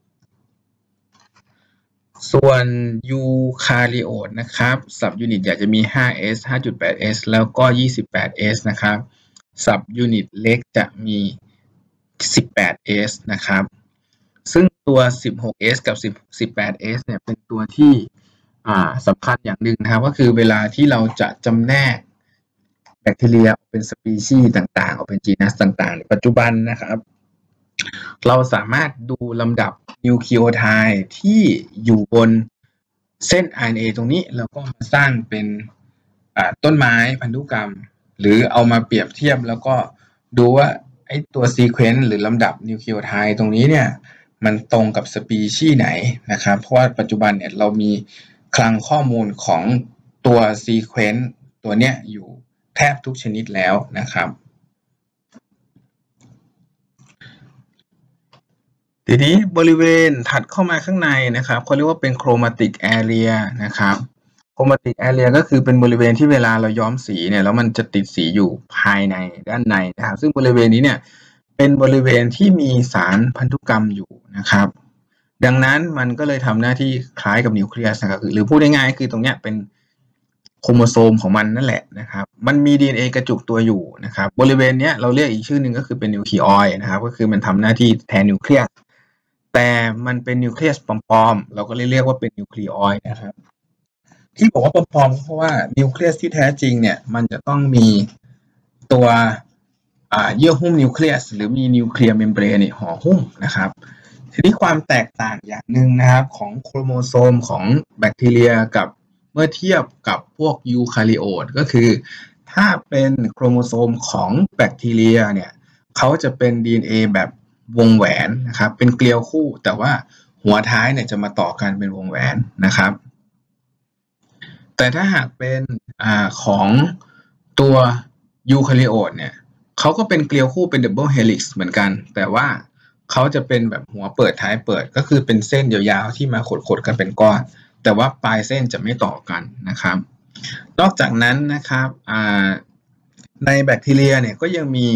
ส่วนยูคาริโอตนะครับซับยูนิตใหญ่จะมี 5S 5.8S แล้วก็ 28S นะครับซับยูนิตเล็กจะมี 18S นะครับซึ่งตัว 16S กับ 18S เนี่ยเป็นตัวที่สำคัญอย่างหนึ่งนะครับก็คือเวลาที่เราจะจำแนกแบคทีเรียเป็นสปีชีส์ต่างๆออกเป็นจีนัสต่างๆในปัจจุบันนะครับเราสามารถดูลำดับนิวคลีโอไทด์ที่อยู่บนเส้น RNA ตรงนี้แล้วก็มาสร้างเป็นต้นไม้พันธุกรรมหรือเอามาเปรียบเทียบแล้วก็ดูว่าไอ้ตัวซีเควนซ์หรือลำดับนิวคลีโอไทด์ตรงนี้เนี่ยมันตรงกับสปีชีส์ไหนนะครับเพราะว่าปัจจุบันเนี่ยเรามีคลังข้อมูลของตัวซีเควนซ์ตัวเนี้ยอยู่แทบทุกชนิดแล้วนะครับทีนี้บริเวณถัดเข้ามาข้างในนะครับเขาเรียกว่าเป็นโครมาติกแอเรียนะครับโครมาติกแอเรียก็คือเป็นบริเวณที่เวลาเราย้อมสีเนี่ยแล้วมันจะติดสีอยู่ภายในด้านในนะครับซึ่งบริเวณนี้เนี่ยเป็นบริเวณที่มีสารพันธุกรรมอยู่นะครับดังนั้นมันก็เลยทำหน้าที่คล้ายกับนิวเคลียสนะครับหรือพูดง่ายๆคือตรงเนี้ยเป็นโครโมโซมของมันนั่นแหละนะครับมันมี DNA กระจุกตัวอยู่นะครับบริเวณนี้เราเรียกอีกชื่อหนึ่งก็คือเป็นนิวคลีออยด์นะครับก็คือมันทำหน้าที่แทนนิวเคลียสแต่มันเป็นนิวเคลียสปลอมๆเราก็เลยเรียกว่าเป็นนิวคลีออยด์นะครับที่บอกว่าปลอมๆเพราะว่านิวเคลียสที่แท้จริงเนี่ยมันจะต้องมีตัวเยื่อหุ้มนิวเคลียสหรือมีนิวเคลียร์เมมเบรนห่อหุ้มนะครับทีนี้ความแตกต่างอย่างหนึ่งนะครับของโครโมโซมของแบคทีเรียกับเมื่อเทียบกับพวกยูคาริโอตก็คือถ้าเป็นโครโมโซมของแบคทีเรียเนี่ยเขาจะเป็น DNA แบบวงแหวนนะครับเป็นเกลียวคู่แต่ว่าหัวท้ายเนี่ยจะมาต่อกันเป็นวงแหวนนะครับแต่ถ้าหากเป็นของตัวยูคาริโอตเนี่ยเขาก็เป็นเกลียวคู่เป็นดับเบิลเฮลิกซ์เหมือนกันแต่ว่าเขาจะเป็นแบบหัวเปิดท้ายเปิดก็คือเป็นเส้นยาวๆที่มาขดๆกันเป็นก้อนแต่ว่าปลายเส้นจะไม่ต่อกันนะครับนอกจากนั้นนะครับในแบคทีเรียเนี่ยก็ยังมี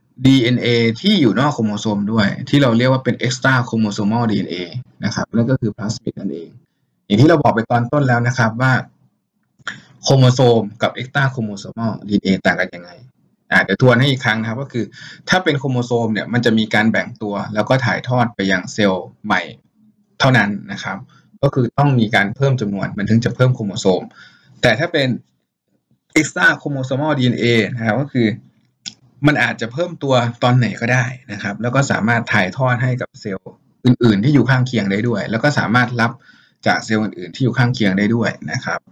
DNA ที่อยู่นอกโครโมโซมด้วยที่เราเรียกว่าเป็น extra chromosomal DNA นะครับนั่นก็คือพลาสมิดนั่นเองอย่างที่เราบอกไปตอนต้นแล้วนะครับว่าโครโมโซมกับ extra chromosomal DNA ต่างกันยังไงเดี๋ยวทวนให้อีกครั้งนะครับก็คือถ้าเป็นโครโมโซมเนี่ยมันจะมีการแบ่งตัวแล้วก็ถ่ายทอดไปยังเซลล์ใหม่เท่านั้นนะครับก็คือต้องมีการเพิ่มจำนวนมันถึงจะเพิ่มโครโมโซมแต่ถ้าเป็น extra chromosomal DNA นะครับก็คือมันอาจจะเพิ่มตัวตอนไหนก็ได้นะครับแล้วก็สามารถถ่ายทอดให้กับเซลล์อื่นๆที่อยู่ข้างเคียงได้ด้วยแล้วก็สามารถรับจากเซลล์อื่นๆที่อยู่ข้างเคียงได้ด้วยนะครับ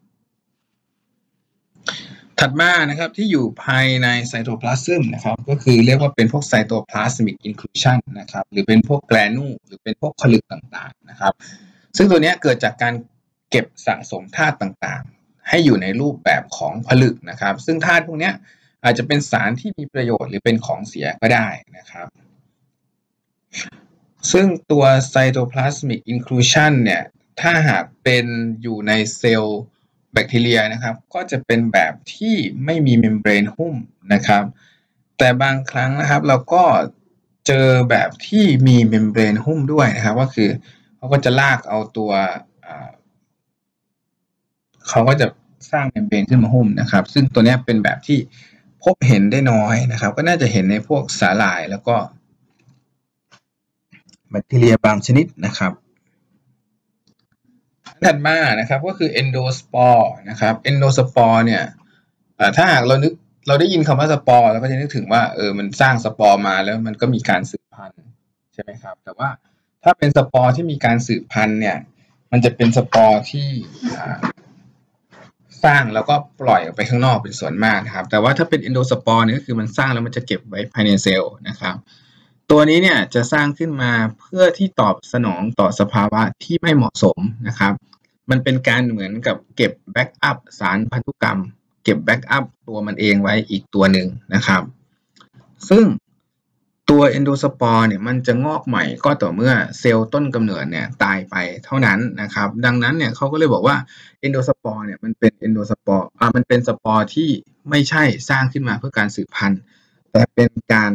ถัดมานะครับที่อยู่ภายในไซโตพลาซึมนะครับก็คือเรียกว่าเป็นพวกไซโตพลาสมิกอินคลูชันนะครับหรือเป็นพวกแกรนูหรือเป็นพวกผลึกต่างๆนะครับซึ่งตัวนี้เกิดจากการเก็บสะสมธาตุต่างๆให้อยู่ในรูปแบบของผลึกนะครับซึ่งธาตุพวกนี้อาจจะเป็นสารที่มีประโยชน์หรือเป็นของเสียก็ได้นะครับซึ่งตัวไซโตพลาสมิกอินคลูชันเนี่ยถ้าหากเป็นอยู่ในเซลล์แบคทีเรียนะครับก็จะเป็นแบบที่ไม่มีเมมเบรนหุ้มนะครับแต่บางครั้งนะครับเราก็เจอแบบที่มีเมมเบรนหุ้มด้วยนะครับก็คือเขาก็จะลากเอาตัวเขาก็จะสร้างเมมเบรนขึ้นมาหุ้มนะครับซึ่งตัวนี้เป็นแบบที่พบเห็นได้น้อยนะครับก็น่าจะเห็นในพวกสาหร่ายแล้วก็แบคทีเรียบางชนิดนะครับถัดมานะครับก็คือเอนโดสปอร์นะครับเอนโดสปอร์เนี่ยถ้าหากเราได้ยินคำว่าสปอร์เราก็จะนึกถึงว่ามันสร้างสปอร์มาแล้วมันก็มีการสืบพันธุ์ใช่ไหมครับแต่ว่าถ้าเป็นสปอร์ที่มีการสืบพันธุ์เนี่ยมันจะเป็นสปอร์ที่สร้างแล้วก็ปล่อยออกไปข้างนอกเป็นส่วนมากนะครับแต่ว่าถ้าเป็นเอนโดสปอร์เนี่ยก็คือมันสร้างแล้วมันจะเก็บไว้ภายในเซลล์นะครับตัวนี้เนี่ยจะสร้างขึ้นมาเพื่อที่ตอบสนองต่อสภาวะที่ไม่เหมาะสมนะครับมันเป็นการเหมือนกับเก็บแบ็กอัพสารพันธุกรรมเก็บแบ็กอัพตัวมันเองไว้อีกตัวหนึ่งนะครับซึ่งตัวเอนโดสปอร์เนี่ยมันจะงอกใหม่ก็ต่อเมื่อเซลล์ต้นกำเนิดเนี่ยตายไปเท่านั้นนะครับดังนั้นเนี่ยเขาก็เลยบอกว่าเอนโดสปอร์เนี่ยมันเป็นเอนโดสปอร์มันเป็นสปอร์ที่ไม่ใช่สร้างขึ้นมาเพื่อการสืบพันธุ์แต่เป็นการ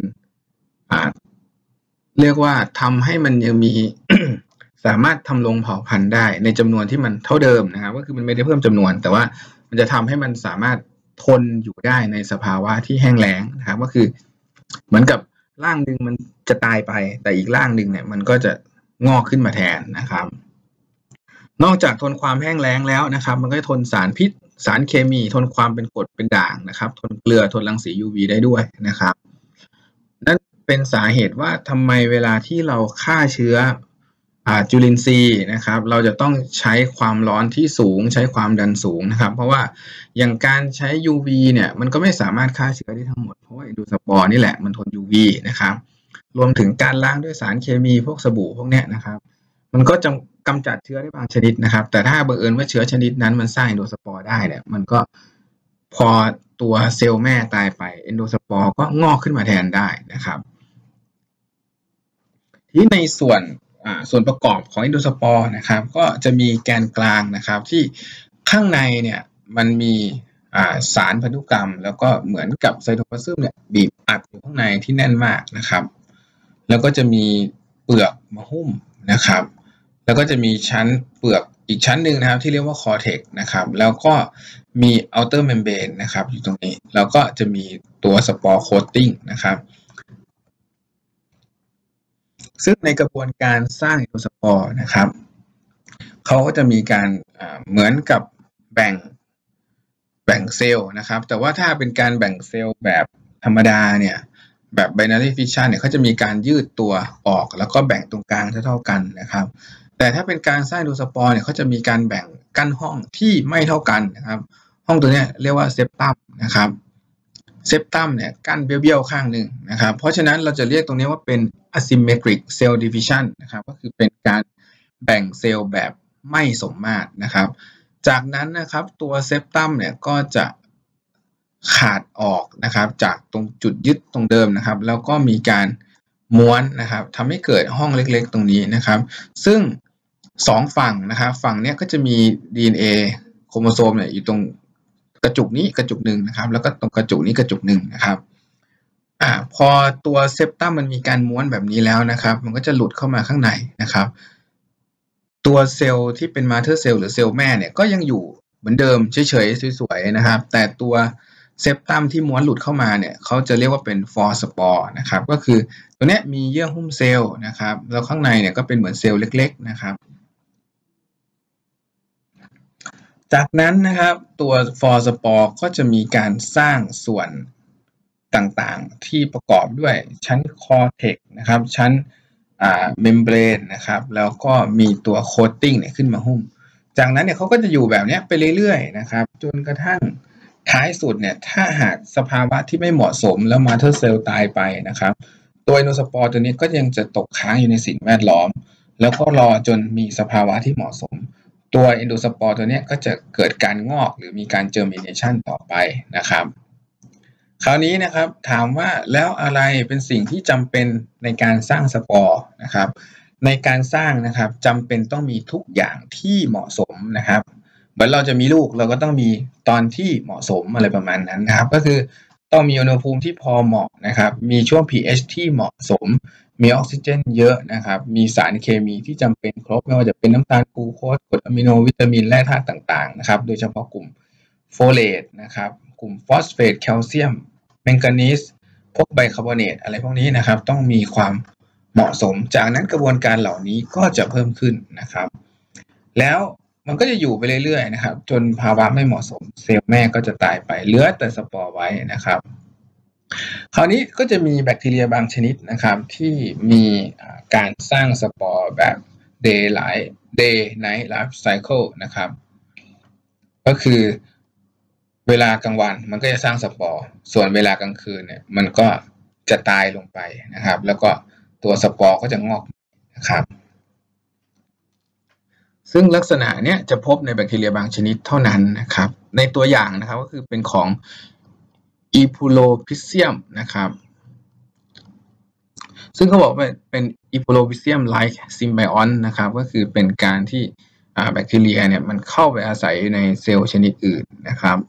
เรียกว่าทำให้มันยังมี สามารถทำลงเผ่าพันธุ์ได้ในจำนวนที่มันเท่าเดิมนะครับก็คือมันไม่ได้เพิ่มจำนวนแต่ว่ามันจะทำให้มันสามารถทนอยู่ได้ในสภาวะที่แห้งแล้งนะครับก็คือเหมือนกับร่างหนึ่งมันจะตายไปแต่อีกร่างหนึ่งเนี่ยมันก็จะงอกขึ้นมาแทนนะครับนอกจากทนความแห้งแล้งแล้วนะครับมันก็จะทนสารพิษสารเคมีทนความเป็นกรดเป็นด่างนะครับทนเกลือทนรังสี UV ได้ด้วยนะครับนั้นเป็นสาเหตุว่าทำไมเวลาที่เราฆ่าเชื้อจุลินทรีย์นะครับเราจะต้องใช้ความร้อนที่สูงใช้ความดันสูงนะครับเพราะว่าอย่างการใช้ UV เนี่ยมันก็ไม่สามารถฆ่าเชื้อได้ทั้งหมดเพราะว่าเอนโดสปอร์นี่แหละมันทน UV นะครับรวมถึงการล้างด้วยสารเคมีพวกสบู่พวกเนี้ยนะครับมันก็จะกำจัดเชื้อได้บางชนิดนะครับแต่ถ้าบังเอิญว่าเชื้อชนิดนั้นมันสร้างเอนโดสปอร์ได้เนี่ยมันก็พอตัวเซลล์แม่ตายไปเอนโดสปอร์ก็งอกขึ้นมาแทนได้นะครับที่ในส่วนประกอบของเอนโดสปอร์นะครับก็จะมีแกนกลางนะครับที่ข้างในเนี่ยมันมีสารพันธุกรรมแล้วก็เหมือนกับไซโตพลาซึมเนี่ยบีบอัดอยู่ข้างในที่แน่นมากนะครับแล้วก็จะมีเปลือกมาหุ้มนะครับแล้วก็จะมีชั้นเปลือกอีกชั้นหนึ่งนะครับที่เรียกว่าคอร์เทกซ์นะครับแล้วก็มีเอาเตอร์เมมเบรนนะครับอยู่ตรงนี้แล้วก็จะมีตัวสปอร์โคตติ้งนะครับซึ่งในกระบวนการสร้างเอนโดสปอร์นะครับเขาก็จะมีการเหมือนกับแบ่งเซลล์นะครับแต่ว่าถ้าเป็นการแบ่งเซลล์แบบธรรมดาเนี่ยแบบ binary fission เนี่ยเขาจะมีการยืดตัวออกแล้วก็แบ่งตรงกลางเท่ากันนะครับแต่ถ้าเป็นการสร้างเอนโดสปอร์เนี่ยเขาจะมีการแบ่งกั้นห้องที่ไม่เท่ากันนะครับห้องตัวนี้เรียกว่าเซปตัมนะครับเซปตัมเนี่ยกั้นเบี้ยวๆข้างหนึ่งนะครับเพราะฉะนั้นเราจะเรียกตรงนี้ว่าเป็น asymmetric cell division นะครับก็คือเป็นการแบ่งเซลล์แบบไม่สมมาตรนะครับจากนั้นนะครับตัวเซปตัมเนี่ยก็จะขาดออกนะครับจากตรงจุดยึดตรงเดิมนะครับแล้วก็มีการม้วนนะครับทำให้เกิดห้องเล็กๆตรงนี้นะครับซึ่ง2ฝั่งนะครับฝั่งนี้ก็จะมี DNA โครโมโซมเนี่ยอยู่ตรงกระจุกนี้กระจุกหนึ่งนะครับแล้วก็ตรงกระจุกนี้กระจุกหนึ่งนะครับพอตัวเซปตัมมันมีการม้วนแบบนี้แล้วนะครับมันก็จะหลุดเข้ามาข้างในนะครับตัวเซลล์ที่เป็นมาเธอร์เซลล์หรือเซลล์แม่เนี่ยก็ยังอยู่เหมือนเดิมเฉยๆสวยๆนะครับแต่ตัวเซปตัมที่ม้วนหลุดเข้ามาเนี่ยเขาจะเรียกว่าเป็นฟอร์สปอร์นะครับก็คือตัวนี้มีเยื่อหุ้มเซลล์นะครับแล้วข้างในเนี่ยก็เป็นเหมือนเซลล์เล็กๆนะครับจากนั้นนะครับตัวฟอร์สปอร์ก็จะมีการสร้างส่วนต่างๆที่ประกอบด้วยชั้นคอร์เทกซ์นะครับชั้นเมมเบรนนะครับแล้วก็มีตัวโคตติ้งเนี่ยขึ้นมาหุ้มจากนั้นเนี่ยเขาก็จะอยู่แบบนี้ไปเรื่อยๆนะครับจนกระทั่งท้ายสุดเนี่ยถ้าหากสภาวะที่ไม่เหมาะสมแล้วมาเธอร์เซลล์ตายไปนะครับตัวเอนโดสปอร์ตัวนี้ก็ยังจะตกค้างอยู่ในสิ่งแวดล้อมแล้วก็รอจนมีสภาวะที่เหมาะสมตัวเอนโดสปอร์ตัวนี้ก็จะเกิดการงอกหรือมีการเจอร์มิเนชันต่อไปนะครับคราวนี้นะครับถามว่าแล้วอะไรเป็นสิ่งที่จำเป็นในการสร้างสปอร์นะครับในการสร้างนะครับจำเป็นต้องมีทุกอย่างที่เหมาะสมนะครับเหมือนเราจะมีลูกเราก็ต้องมีตอนที่เหมาะสมอะไรประมาณนั้นนะครับก็คือต้องมีอุณหภูมิที่พอเหมาะนะครับมีช่วง pH ที่เหมาะสมมีออกซิเจนเยอะนะครับมีสารเคมีที่จำเป็นครบไม่ว่าจะเป็นน้ำตาลกลูโคสกรดอะมิโนวิตามินแร่ธาตุต่างๆนะครับโดยเฉพาะกลุ่มโฟเลตนะครับกลุ่มฟอสเฟตแคลเซียมแมงกานีสพวกไบคาร์บอเนตอะไรพวกนี้นะครับต้องมีความเหมาะสมจากนั้นกระบวนการเหล่านี้ก็จะเพิ่มขึ้นนะครับแล้วมันก็จะอยู่ไปเรื่อยๆนะครับจนภาวะไม่เหมาะสมเซลล์แม่ก็จะตายไปเหลือแต่สปอร์ไว้นะครับคราวนี้ก็จะมีแบคทีเรียบางชนิดนะครับที่มีการสร้างสปอร์แบบ day night life cycle นะครับก็คือเวลากลางวันมันก็จะสร้างสปอร์ส่วนเวลากลางคืนเนี่ยมันก็จะตายลงไปนะครับแล้วก็ตัวสปอร์ก็จะงอกนะครับซึ่งลักษณะเนี้ยจะพบในแบคทีเรียบางชนิดเท่านั้นนะครับในตัวอย่างนะครับก็คือเป็นของอีพูโลพิเซียมนะครับซึ่งเขาบอกว่าเป็นอีพูโลพิเซียมไลค์ซิมไบออนนะครับก็คือเป็นการที่แบคทีเรียเนี่ยมันเข้าไปอาศัยในเซลล์ชนิดอื่นนะครับ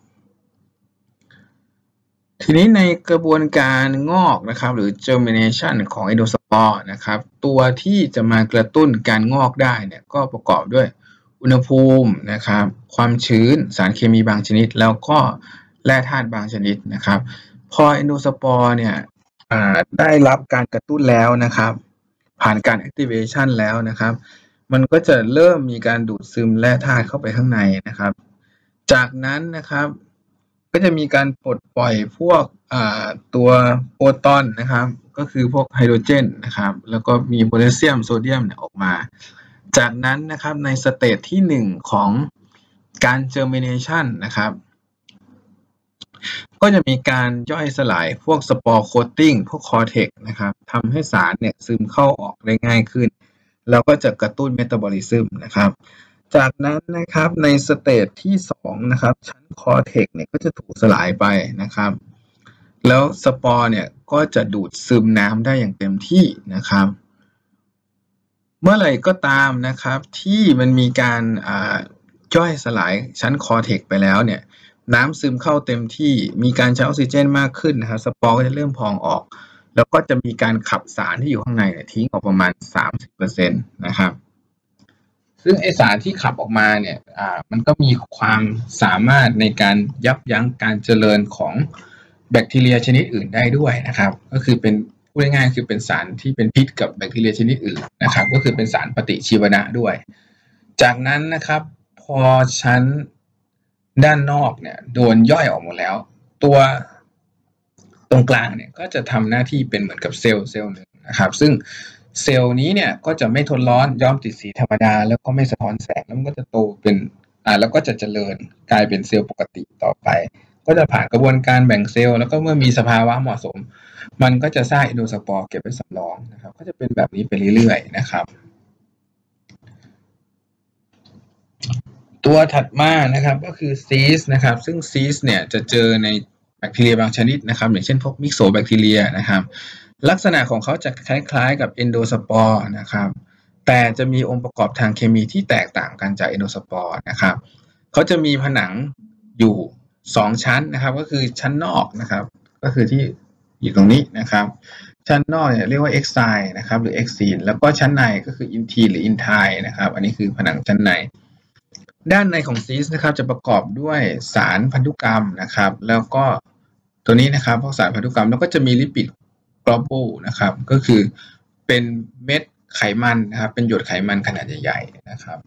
ทีนี้ในกระบวนการงอกนะครับหรือ germination ของเอนโดสปอร์นะครับตัวที่จะมากระตุ้นการงอกได้เนี่ยก็ประกอบด้วยอุณหภูมินะครับความชื้นสารเคมีบางชนิดแล้วก็แร่ธาตุบางชนิดนะครับพอเอนโดสปอร์เนี่ยได้รับการกระตุ้นแล้วนะครับผ่านการ activation แล้วนะครับมันก็จะเริ่มมีการดูดซึมแร่ธาตุเข้าไปข้างในนะครับจากนั้นนะครับก็จะมีการปลดปล่อยพวกตัวโปรตอนนะครับก็คือพวกไฮโดรเจนนะครับแล้วก็มีโพแทสเซียมโซเดียมเนี่ยออกมาจากนั้นนะครับในสเตจที่1ของการเจอร์มิเนชันนะครับก็จะมีการย่อยสลายพวกสปอร์โคตติ้งพวกคอร์เทกนะครับทำให้สารเนี่ยซึมเข้าออกได้ง่ายขึ้นแล้วก็จะกระตุ้นเมตาบอลิซึมนะครับจากนั้นนะครับในสเตจที่2นะครับชั้นคอร์เทกเนี่ยก็จะถูกสลายไปนะครับแล้วสปอร์เนี่ยก็จะดูดซึมน้ำได้อย่างเต็มที่นะครับเมื่อไหร่ก็ตามนะครับที่มันมีการย่อยสลายชั้นคอร์เทกไปแล้วเนี่ยน้ำซึมเข้าเต็มที่มีการใช้ออกซิเจนมากขึ้นนะครับสปอร์ก็จะเริ่มพองออกแล้วก็จะมีการขับสารที่อยู่ข้างในทิ้งออกประมาณ 30% นะครับซึ่งไอสารที่ขับออกมาเนี่ยมันก็มีความสามารถในการยับยั้งการเจริญของแบคทีเรียชนิดอื่นได้ด้วยนะครับก็คือเป็นพูดง่ายๆคือเป็นสารที่เป็นพิษกับแบคทีเรียชนิดอื่นนะครับก็คือเป็นสารปฏิชีวนะด้วยจากนั้นนะครับพอชั้นด้านนอกเนี่ยโดนย่อยออกหมดแล้วตัวตรงกลางเนี่ยก็จะทำหน้าที่เป็นเหมือนกับเซลล์หนึ่งนะครับซึ่งเซลล์นี้เนี่ยก็จะไม่ทนร้อนย้อมติดสีธรรมดาแล้วก็ไม่สะท้อนแสงแล้วมันก็จะโตเป็นแล้วก็จะเจริญกลายเป็นเซลล์ปกติต่อไปก็จะผ่านกระบวนการแบ่งเซลล์แล้วก็เมื่อมีสภาวะเหมาะสมมันก็จะสร้างเอนโดสปอร์เก็บไว้สำรองนะครับก็จะเป็นแบบนี้ไปเรื่อยๆนะครับตัวถัดมานะครับก็คือซีสนะครับซึ่งซีสเนี่ยจะเจอในแบคทีเรียบางชนิดนะครับอย่างเช่นพวกมิกโซแบคทีเรียนะครับลักษณะของเขาจะคล้ายๆกับเอนโดสปอร์นะครับแต่จะมีองค์ประกอบทางเคมีที่แตกต่างกันจากเอนโดสปอร์นะครับเขาจะมีผนังอยู่2ชั้นนะครับก็คือชั้นนอกนะครับก็คือที่อยู่ตรงนี้นะครับชั้นนอกเนี่ยเรียกว่าเอ็กไซน์นะครับหรือเอ็กซีนแล้วก็ชั้นในก็คืออินทีหรืออินไทนะครับอันนี้คือผนังชั้นในด้านในของซีสนะครับจะประกอบด้วยสารพันธุกรรมนะครับแล้วก็ตัวนี้นะครับพวกสารพันธุกรรมแล้วก็จะมีลิปิดกลอบูลนะครับก็คือเป็นเม็ดไขมันนะครับเป็นหยดไขมันขนาดใหญ่ๆนะครับ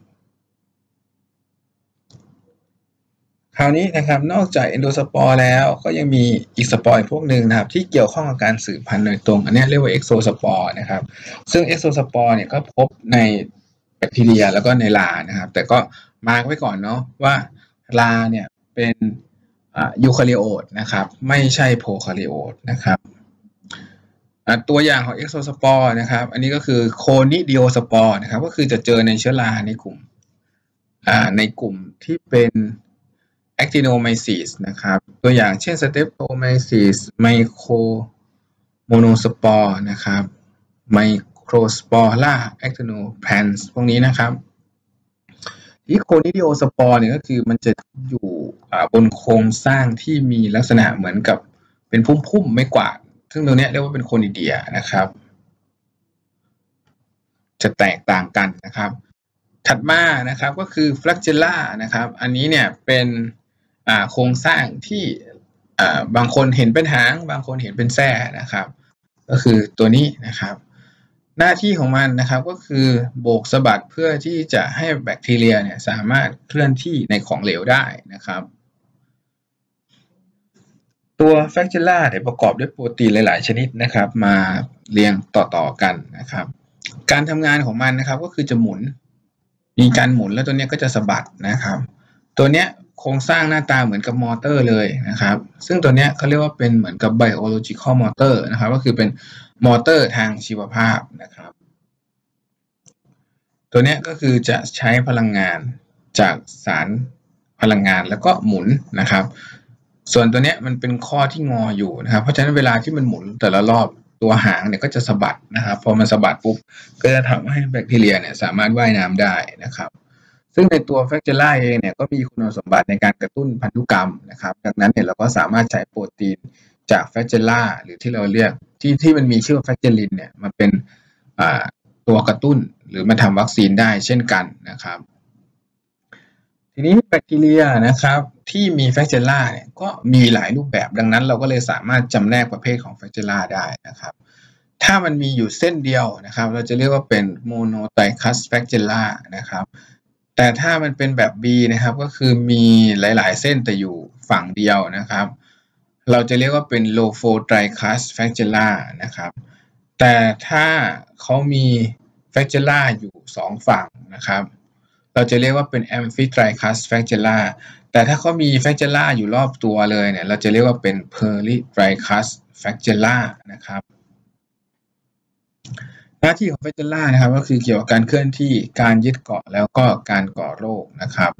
คราวนี้นะครับนอกจากเอนโดสปอร์แล้วก็ยังมีอีกสปอร์พวกหนึ่งนะครับที่เกี่ยวข้องกับการสืบพันธุ์โดยตรงอันนี้เรียกว่าเอ็กโซสปอร์นะครับซึ่งเอ็กโซสปอร์เนี่ยก็พบในแบคทีเรียแล้วก็ในลานะครับแต่ก็มาร์กไว้ก่อนเนาะว่าลาเนี่ยเป็นยูคาริโอตนะครับไม่ใช่โพคาริโอตนะครับตัวอย่างของเอ็กโซสปอร์นะครับอันนี้ก็คือโคนิดิโอสปอร์นะครับก็คือจะเจอในเชื้อราในกลุ่มที่เป็นActinomyces นะครับตัวอย่างเช่น Streptomyces Micromonospore นะครับ Microspora Actinopans พวกนี้นะครับที่โคนิดิโอสปอร์เนี่ยก็คือมันจะอยู่บนโครงสร้างที่มีลักษณะเหมือนกับเป็นพุ่มๆไม่กวาดซึ่งตรงนี้เรียกว่าเป็นโคนิเดียนะครับจะแตกต่างกันนะครับถัดมานะครับก็คือ Flagella นะครับอันนี้เนี่ยเป็นโครงสร้างที่บางคนเห็นเป็นหางบางคนเห็นเป็นแส้นะครับก็คือตัวนี้นะครับหน้าที่ของมันนะครับก็คือโบกสะบัดเพื่อที่จะให้แบคทีเรียเนี่ยสามารถเคลื่อนที่ในของเหลวได้นะครับตัวแฟกเจล่าเนี่ยประกอบด้วยโปรตีนหลายๆชนิดนะครับมาเรียงต่อๆกันนะครับการทำงานของมันนะครับก็คือจะหมุนมีการหมุนแล้วตัวนี้ก็จะสะบัดนะครับตัวเนี้ยโครงสร้างหน้าตาเหมือนกับมอเตอร์เลยนะครับซึ่งตัวเนี้ยเขาเรียกว่าเป็นเหมือนกับ biological motor นะครับก็คือเป็นมอเตอร์ทางชีวภาพนะครับตัวเนี้ยก็คือจะใช้พลังงานจากสารพลังงานแล้วก็หมุนนะครับส่วนตัวเนี้ยมันเป็นข้อที่งออยู่นะครับเพราะฉะนั้นเวลาที่มันหมุนแต่ละรอบตัวหางเนี่ยก็จะสะบัดนะครับพอมันสะบัดปุ๊บก็จะทำให้แบคทีเรียเนี่ยสามารถว่ายน้ำได้นะครับซึ่งในตัวแฟกเจล่าเองเนี่ยก็มีคุณสมบัติในการกระตุ้นพันธุกรรมนะครับดังนั้นเนี่ยเราก็สามารถใช้โปรตีนจากแฟกเจล่าหรือที่เราเรียกที่มันมีชื่อแฟกเจลินเนี่ยมาเป็นตัวกระตุ้นหรือมาทำวัคซีนได้เช่นกันนะครับทีนี้แบคทีเรียนะครับที่มีแฟกเจล่าเนี่ยก็มีหลายรูปแบบดังนั้นเราก็เลยสามารถจำแนกประเภทของแฟกเจล่าได้นะครับถ้ามันมีอยู่เส้นเดียวนะครับเราจะเรียกว่าเป็นโมโนไตคัสแฟกเจล่านะครับแต่ถ้ามันเป็นแบบ B นะครับก็คือมีหลายๆเส้นแต่อยู่ฝั่งเดียวนะครับเราจะเรียกว่าเป็นโลโฟไตคัสแฟกเจล่านะครับแต่ถ้าเขามีแฟกเจล่าอยู่2ฝั่งนะครับเราจะเรียกว่าเป็น Amphitricus flagella แต่ถ้าเขามีแฟกเจล่าอยู่รอบตัวเลยเนี่ยเราจะเรียกว่าเป็น Perlytricus flagella นะครับหน้าที่ของแฟกเจล่านะครับก็คือเกี่ยวกับการเคลื่อนที่การยึดเกาะแล้วก็การก่อโรคนะครับ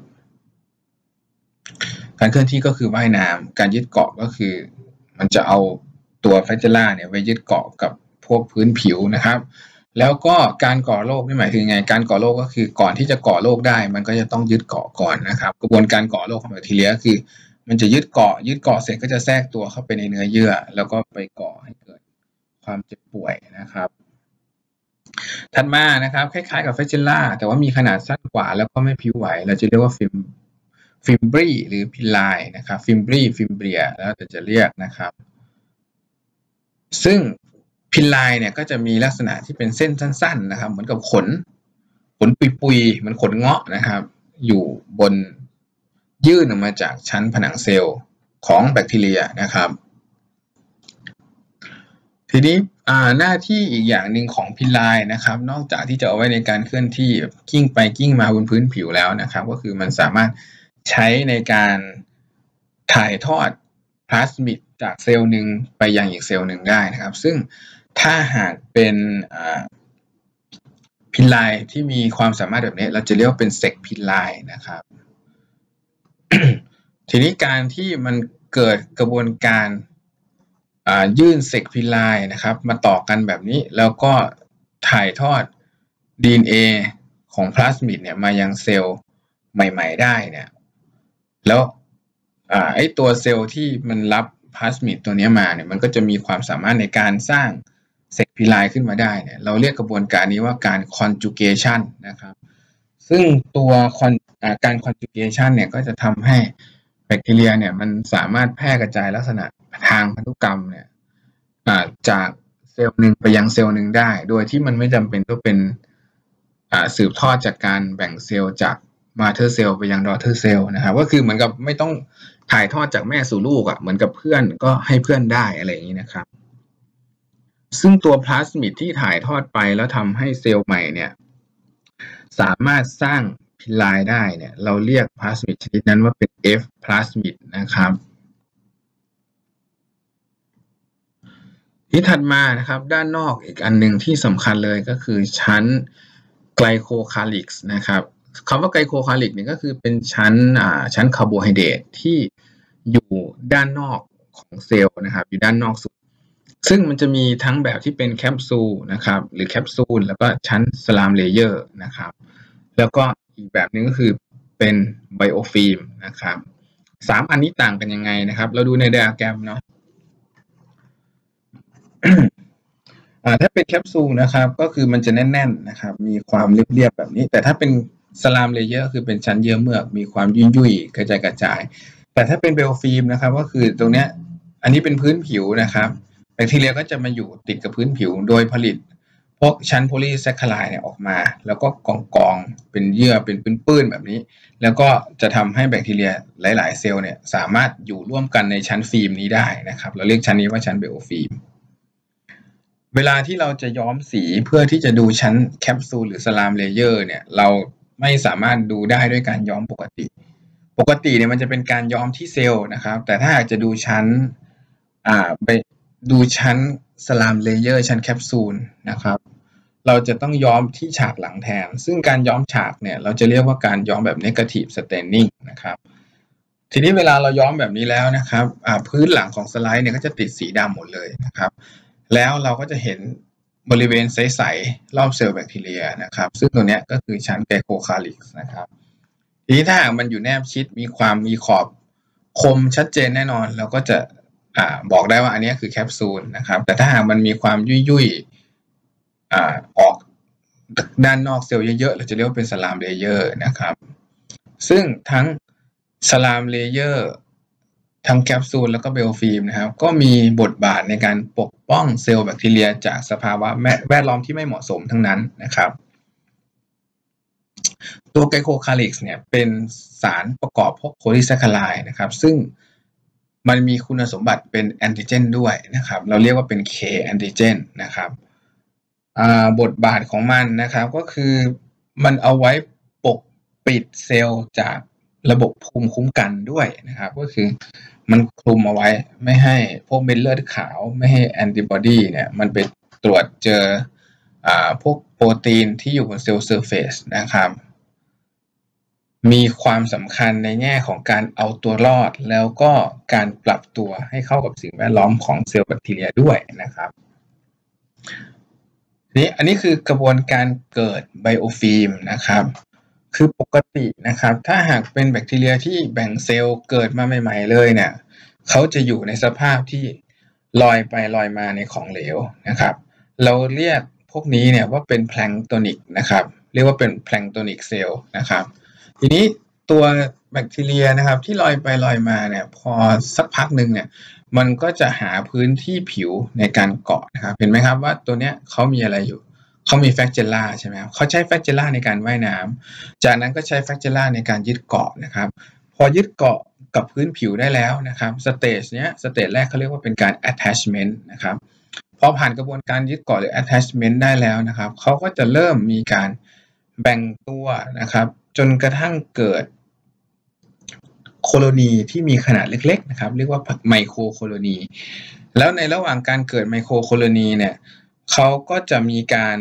การเคลื่อนที่ก็คือว่ายน้ำการยึดเกาะก็คือมันจะเอาตัวแฟกเจล่าเนี่ยไว้ยึดเกาะกับพวกพื้นผิวนะครับแล้วก็การก่อโรคนี่หมายถึงไงการก่อโรคก็คือก่อนที่จะก่อโรคได้มันก็จะต้องยึดเกาะก่อนนะครับกระบวนการก่อโรคของแบคทีเรียคือมันจะยึดเกาะเสร็จก็จะแทรกตัวเข้าไปในเนื้อเยื่อแล้วก็ไปก่อให้เกิดความเจ็บป่วยนะครับถัดมานะครับคล้ายๆกับแฟกเจล่าแต่ว่ามีขนาดสั้นกว่าแล้วก็ไม่ผิวไหวเราจะเรียกว่าฟิมบรีหรือพิลไลนะครับฟิมบรีแล้วแต่จะเรียกนะครับซึ่งพิลไลเนี่ยก็จะมีลักษณะที่เป็นเส้นสั้นๆนะครับเหมือนกับขนปุยๆเหมือนขนเงาะนะครับอยู่บนยื่นออกมาจากชั้นผนังเซลล์ของแบคทีเรียนะครับทีนี้หน้าที่อีกอย่างหนึ่งของพิลไลนะครับนอกจากที่จะเอาไว้ในการเคลื่อนที่กิ้งไปกิ้งมาบนพื้นผิวแล้วนะครับก็คือมันสามารถใช้ในการถ่ายทอดพลาสมิดจากเซลล์หนึ่งไปยังอีกเซลล์หนึ่งได้นะครับซึ่งถ้าหากเป็นพิลไลที่มีความสามารถแบบนี้เราจะเรียกว่าเป็นเซกพิลไลนะครับ ทีนี้การที่มันเกิดกระบวนการยื่นเซกพิลไลนะครับมาต่อกันแบบนี้แล้วก็ถ่ายทอด DNA ของพลาสมิดเนี่ยมายังเซลล์ใหม่ๆได้เนี่ยแล้วไอ้ตัวเซลล์ที่มันรับพลาสมิดตัวนี้มาเนี่ยมันก็จะมีความสามารถในการสร้างเซกพิลไลขึ้นมาได้เนี่ยเราเรียกกระบวนการนี้ว่าการ conjugation นะครับซึ่งตัวการ conjugation เนี่ยก็จะทำให้แบคทีเรียเนี่ยมันสามารถแพร่กระจายลักษณะทางพันธุกรรมเนี่ยจากเซลล์หนึ่งไปยังเซลล์หนึ่งได้โดยที่มันไม่จำเป็นต้องเป็นสืบทอดจากการแบ่งเซลล์จากมาเธอร์เซลล์ไปยังดอเธอร์เซลล์นะครับก็คือเหมือนกับไม่ต้องถ่ายทอดจากแม่สู่ลูกเหมือนกับเพื่อนก็ให้เพื่อนได้อะไรอย่างนี้นะครับซึ่งตัวพลาสมิดที่ถ่ายทอดไปแล้วทำให้เซลล์ใหม่เนี่ยสามารถสร้างพิลไลได้เนี่ยเราเรียกพลาสมิดชนิดนั้นว่าเป็น F พลาสมิดนะครับที่ถัดมานะครับด้านนอกอีกอันหนึ่งที่สำคัญเลยก็คือชั้นไกลโคคาลิกส์นะครับคำว่าไกลโคคาลิกเนี่ยก็คือเป็นชั้นคาร์โบไฮเดรตที่อยู่ด้านนอกของเซลล์นะครับอยู่ด้านนอกสุดซึ่งมันจะมีทั้งแบบที่เป็นแคปซูลนะครับหรือแคปซูลแล้วก็ชั้นสลามเลเยอร์นะครับแล้วก็อีกแบบนึงก็คือเป็นไบโอฟิล์มนะครับ3อันนี้ต่างกันยังไงนะครับเราดูในไดอะแกรมเนาะ ถ้าเป็นแคปซูลนะครับก็คือมันจะแน่นๆนะครับมีความเรียบๆแบบนี้แต่ถ้าเป็นสลามเลเยอร์คือเป็นชั้นเยื่อเมือกมีความยุ่ยๆกระจายแต่ถ้าเป็นไบโอฟิล์มนะครับก็คือตรงเนี้ยอันนี้เป็นพื้นผิวนะครับแบคทีเรียก็จะมาอยู่ติดกับพื้นผิวโดยผลิตพวกชั้นโพลีแซคคาไรด์เนี่ยออกมาแล้วก็กองเป็นเยื่อเป็นปื้นๆแบบนี้แล้วก็จะทำให้แบคทีเรียหลายๆเซลล์เนี่ยสามารถอยู่ร่วมกันในชั้นฟิล์มนี้ได้นะครับเราเรียกชั้นนี้ว่าชั้นไบโอฟิล์มเวลาที่เราจะย้อมสีเพื่อที่จะดูชั้นแคปซูลหรือสลามเลเยอร์เนี่ยเราไม่สามารถดูได้ด้วยการย้อมปกติเนี่ยมันจะเป็นการย้อมที่เซลล์นะครับแต่ถ้าหากจะดูชั้นไปดูชั้นสลามเลเยอร์ชั้นแคปซูลนะครับเราจะต้องย้อมที่ฉากหลังแทนซึ่งการย้อมฉากเนี่ยเราจะเรียกว่าการย้อมแบบ negative staining นะครับทีนี้เวลาเราย้อมแบบนี้แล้วนะครับพื้นหลังของสไลด์เนี่ยก็จะติดสีดำหมดเลยนะครับแล้วเราก็จะเห็นบริเวณใสๆรอบเซลล์แบคทีเรียนะครับซึ่งตัวนี้ก็คือชั้นไกลโคคาลิกส์นะครับทีนี้ถ้าหากมันอยู่แนบชิดมีขอบคมชัดเจนแน่นอนเราก็จะบอกได้ว่าอันนี้คือแคปซูลนะครับแต่ถ้าหากมันมีความยุ่ยออกด้านนอกเซลล์เยอะๆเราจะเรียกว่าเป็นสลามเลเยอร์นะครับซึ่งทั้งสลามเลเยอร์ทั้งแคปซูลแล้วก็ไบโอฟิล์มนะครับก็มีบทบาทในการปกป้องเซลล์แบคทีเรียจากสภาวะแวดล้อมที่ไม่เหมาะสมทั้งนั้นนะครับตัวไกลโคคาลิกส์เนี่ยเป็นสารประกอบพวกโพลีแซคคาไรด์นะครับซึ่งมันมีคุณสมบัติเป็นแอนติเจนด้วยนะครับเราเรียกว่าเป็น K แอนติเจนนะครับบทบาทของมันนะครับก็คือมันเอาไว้ปกปิดเซลล์จากระบบภูมิคุ้มกันด้วยนะครับก็คือมันคลุมเอาไว้ไม่ให้พวกเม็ดเลือดขาวไม่ให้แอนติบอดีเนี่ยมันไปตรวจเจอพวกโปรตีนที่อยู่บนเซลล์เซอร์เฟซนะครับมีความสำคัญในแง่ของการเอาตัวรอดแล้วก็การปรับตัวให้เข้ากับสิ่งแวดล้อมของเซลล์แบคทีเรียด้วยนะครับอันนี้คือกระบวนการเกิดไบโอฟิล์มนะครับคือปกตินะครับถ้าหากเป็นแบคทีเรียที่แบ่งเซลล์เกิดมาใหม่ๆเลยเนี่ยเขาจะอยู่ในสภาพที่ลอยไปลอยมาในของเหลวนะครับเราเรียกพวกนี้เนี่ยว่าเป็นแพลงโตนิกนะครับเรียกว่าเป็นแพลงโตนิกเซลล์นะครับทีนี้ตัวแบคทีเรียนะครับที่ลอยไปลอยมาเนี่ยพอสักพักหนึ่งเนี่ยมันก็จะหาพื้นที่ผิวในการเกาะนะครับเห็นไหมครับว่าตัวเนี้ยเขามีอะไรอยู่เขามีแฟกเจล่าใช่ไหมครับเขาใช้แฟกเจล่าในการว่ายน้ำจากนั้นก็ใช้แฟกเจล่าในการยึดเกาะนะครับพอยึดเกาะกับพื้นผิวได้แล้วนะครับสเตจแรกเขาเรียกว่าเป็นการ attachment นะครับพอผ่านกระบวนการยึดเกาะหรือ attachment ได้แล้วนะครับเขาก็จะเริ่มมีการแบ่งตัวนะครับจนกระทั่งเกิดโคโลนีที่มีขนาดเล็กๆนะครับเรียกว่าไมโครโคโลนีแล้วในระหว่างการเกิดไมโครโคโลนีเนี่ยเขาก็จะมีการ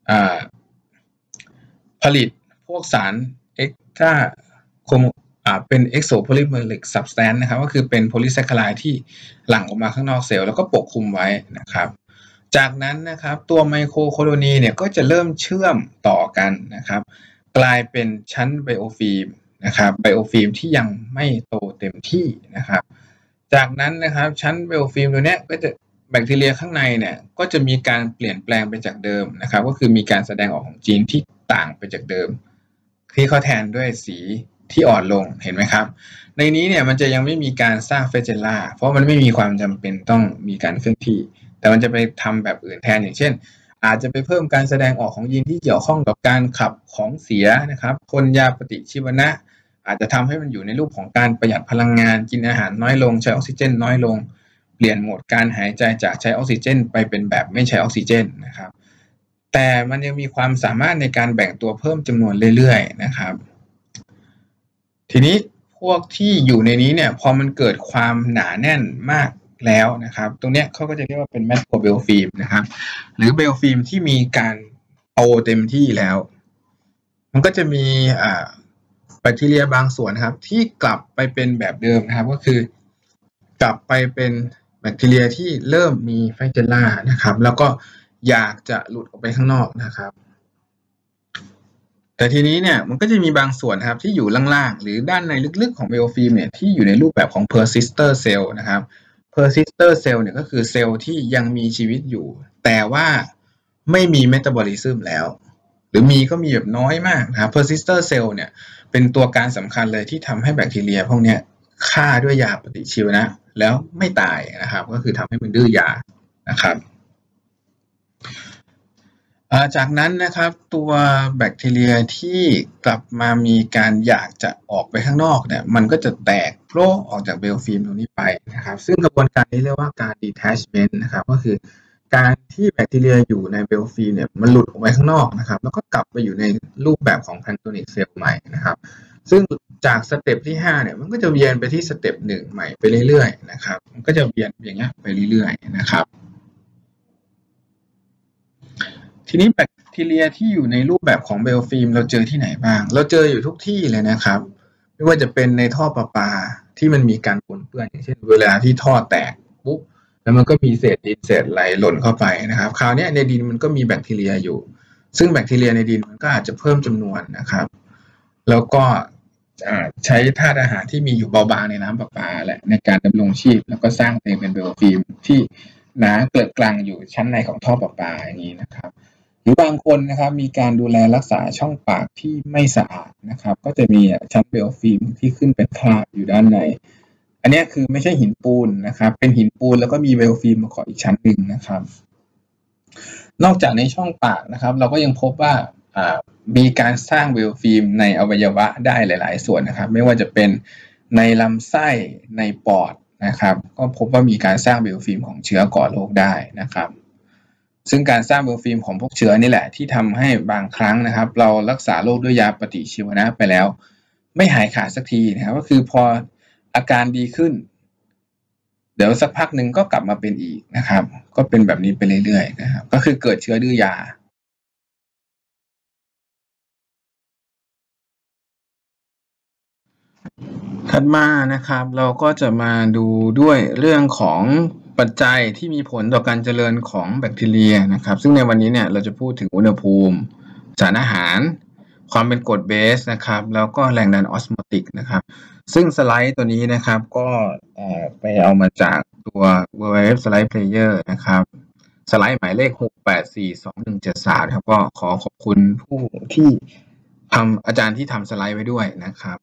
ผลิตพวกสารเอ็กซ์ตราเป็น exopolymeric substance นะครับก็คือเป็นโพลีแซคคาไรด์ที่หลั่งออกมาข้างนอกเซลล์แล้วก็ปกคลุมไว้นะครับจากนั้นนะครับตัวไมโครโคโลนีเนี่ยก็จะเริ่มเชื่อมต่อกันนะครับกลายเป็นชั้นไบโอฟิล์มนะครับไบโอฟิล์มที่ยังไม่โตเต็มที่นะครับจากนั้นนะครับชั้นไบโอฟิล์มตัวนี้ก็จะแบคทีเรียข้างในเนี่ยก็จะมีการเปลี่ยนแปลงไปจากเดิมนะครับก็คือมีการแสดงออกของจีนที่ต่างไปจากเดิมที่เขาแทนด้วยสีที่อ่อนลงเห็นไหมครับในนี้เนี่ยมันจะยังไม่มีการสร้างเฟเจล่าเพราะมันไม่มีความจำเป็นต้องมีการเคลื่อนที่แต่มันจะไปทำแบบอื่นแทนอย่างเช่นอาจจะไปเพิ่มการแสดงออกของยีนที่เกี่ยวข้องกับการขับของเสียนะครับพ่นยาปฏิชีวนะอาจจะทำให้มันอยู่ในรูปของการประหยัดพลังงานกินอาหารน้อยลงใช้ออกซิเจนน้อยลงเปลี่ยนโหมดการหายใจจากใช้ออกซิเจนไปเป็นแบบไม่ใช้ออกซิเจนนะครับแต่มันยังมีความสามารถในการแบ่งตัวเพิ่มจำนวนเรื่อยๆนะครับทีนี้พวกที่อยู่ในนี้เนี่ยพอมันเกิดความหนาแน่นมากแล้วนะครับตรงเนี้ยเขาก็จะเรียกว่าเป็นแมคโครไบโอฟิล์มนะครับหรือไบโอฟิล์มที่มีการโตเต็มที่แล้วมันก็จะมีแบคทีเรียบางส่วนนะครับที่กลับไปเป็นแบบเดิมนะครับก็คือกลับไปเป็นแบคทีเรียที่เริ่มมีแฟกเจล่านะครับแล้วก็อยากจะหลุดออกไปข้างนอกนะครับแต่ทีนี้เนี่ยมันก็จะมีบางส่วนครับที่อยู่ล่างๆหรือด้านในลึกๆของไบโอฟิล์มเนี่ยที่อยู่ในรูปแบบของ persister cell นะครับ persister cell เนี่ยก็คือเซลล์ที่ยังมีชีวิตอยู่แต่ว่าไม่มีเมตาบอลิซึมแล้วหรือมีก็มีแบบน้อยมากนะครับ persister cell เนี่ยเป็นตัวการสำคัญเลยที่ทำให้แบคทีเรียพวกนี้ฆ่าด้วยยาปฏิชีวนะแล้วไม่ตายนะครับก็คือทำให้มันดื้อยานะครับจากนั้นนะครับตัวแบคทีเรียที่กลับมามีการอยากจะออกไปข้างนอกเนี่ยมันก็จะแตกโผล่ออกจากไบโอฟิล์มตรงนี้ไปนะครับซึ่งกระบวนการนี้เรียกว่าการ detachment นะครับก็คือการที่แบคทีเรียอยู่ในไบโอฟิล์มเนี่ยมันหลุดออกไปข้างนอกนะครับแล้วก็กลับไปอยู่ในรูปแบบของแพลงโตนิกเซลล์ใหม่นะครับซึ่งจากสเต็ปที่5เนี่ยมันก็จะเวียนไปที่สเต็ป1ใหม่ไปเรื่อยๆนะครับมันก็จะเวียนอย่างเงี้ยไปเรื่อยๆนะครับทีนี้แบคทีเรียที่อยู่ในรูปแบบของไบโอฟิล์มเราเจอที่ไหนบ้างเราเจออยู่ทุกที่เลยนะครับไม่ว่าจะเป็นในท่อประปาที่มันมีการปนเปื้อนอย่างเช่นเวลาที่ท่อแตกปุ๊บแล้วมันก็มีเศษดินเศษอะไรหล่นเข้าไปนะครับคราวนี้ในดินมันก็มีแบคทีเรียอยู่ซึ่งแบคทีเรียในดินมันก็อาจจะเพิ่มจำนวนนะครับแล้วก็ใช้ธาตุอาหารที่มีอยู่เบาบางในน้ำประปาแหละในการดำรงชีพแล้วก็สร้างตัวเองเป็นไบโอฟิล์มที่หนาเกลือกลางอยู่ชั้นในของท่อประปาอย่างนี้นะครับหรือบางคนนะครับมีการดูแลรักษาช่องปากที่ไม่สะอาดนะครับก็จะมีชั้นไบโอฟิล์มที่ขึ้นเป็นคราบอยู่ด้านในอันนี้คือไม่ใช่หินปูนนะครับเป็นหินปูนแล้วก็มีไบโอฟิล์มมาเกาะอีกชั้นหนึ่งนะครับนอกจากในช่องปากนะครับเราก็ยังพบว่ามีการสร้างไบโอฟิล์มในอวัยวะได้หลายๆส่วนนะครับไม่ว่าจะเป็นในลำไส้ในปอดนะครับก็พบว่ามีการสร้างไบโอฟิล์มของเชื้อก่อโรคได้นะครับซึ่งการสร้างเบอร์ฟิล์มของพวกเชื้อนี่แหละที่ทำให้บางครั้งนะครับเรารักษาโรคด้วยยาปฏิชีวนะไปแล้วไม่หายขาดสักทีนะครับก็คือพออาการดีขึ้นเดี๋ยวสักพักหนึ่งก็กลับมาเป็นอีกนะครับก็เป็นแบบนี้ไปเรื่อยๆนะครับก็คือเกิดเชื้อดื้อยาถัดมานะครับเราก็จะมาดูด้วยเรื่องของปัจจัยที่มีผลต่อการเจริญของแบคทีเรียนะครับซึ่งในวันนี้เนี่ยเราจะพูดถึงอุณหภูมิสารอาหารความเป็นกรดเบสนะครับแล้วก็แรงดันออสโมติกนะครับซึ่งสไลด์ตัวนี้นะครับก็ไปเอามาจากตัว WWF Slide Player นะครับสไลด์หมายเลข6842173ครับก็ขอบคุณผู้ที่อาจารย์ที่ทำสไลด์ไว้ด้วยนะครับ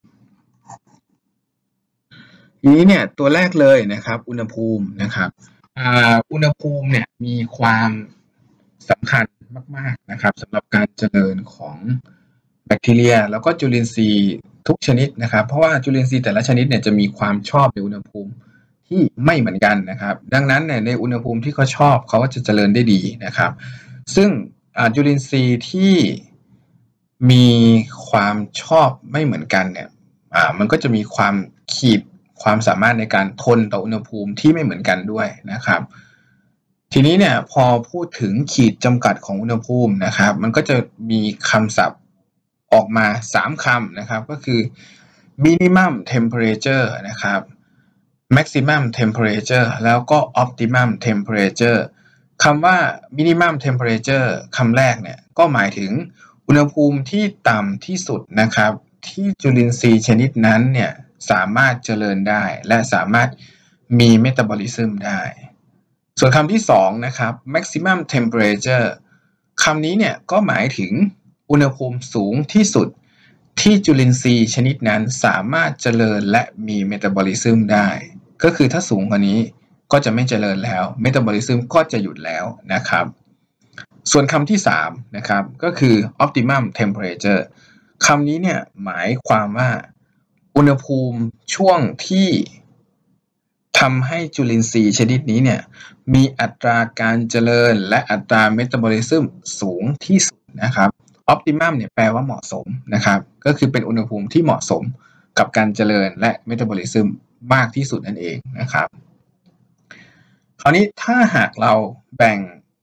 ทีนี้เนี่ยตัวแรกเลยนะครับอุณหภูมินะครับอุณหภูมิเนี่ยมีความสำคัญมากๆนะครับสำหรับการเจริญของแบคทีเรียแล้วก็จุลินทรีย์ทุกชนิดนะครับเพราะว่าจุลินทรีย์แต่ละชนิดเนี่ยจะมีความชอบในอุณหภูมิที่ไม่เหมือนกันนะครับดังนั้นเนี่ยในอุณหภูมิที่เขาชอบเขาก็จะเจริญได้ดีนะครับซึ่งจุลินทรีย์ที่มีความชอบไม่เหมือนกันเนี่ยมันก็จะมีความสามารถในการทนต่ออุณหภูมิที่ไม่เหมือนกันด้วยนะครับทีนี้เนี่ยพอพูดถึงขีดจำกัดของอุณหภูมินะครับมันก็จะมีคำศัพท์ออกมา3คำนะครับก็คือ minimum temperature นะครับ maximum temperature แล้วก็ optimum temperature คำว่า minimum temperature คำแรกเนี่ยก็หมายถึงอุณหภูมิที่ต่ำที่สุดนะครับที่จุลินทรีย์ชนิดนั้นเนี่ยสามารถเจริญได้และสามารถมีเมตาบอลิซึมได้ส่วนคำที่2นะครับ maximum temperature คำนี้เนี่ยก็หมายถึงอุณหภูมิสูงที่สุดที่จุลินทรีย์ชนิดนั้นสามารถเจริญและมีเมตาบอลิซึมได้ก็คือถ้าสูงกว่านี้ก็จะไม่เจริญแล้วเมตาบอลิซึมก็จะหยุดแล้วนะครับส่วนคำที่3นะครับก็คือ optimum temperature คำนี้เนี่ยหมายความว่าอุณหภูมิช่วงที่ทำให้จุลินทรีย์ชนิดนี้เนี่ยมีอัตราการเจริญและอัตราเมตาบอลิซึมสูงที่สุดนะครับ optimum เนี่ยแปลว่าเหมาะสมนะครับก็คือเป็นอุณหภูมิที่เหมาะสมกับการเจริญและเมตาบอลิซึมมากที่สุดนั่นเองนะครับคราวนี้ถ้าหากเราแบ่ง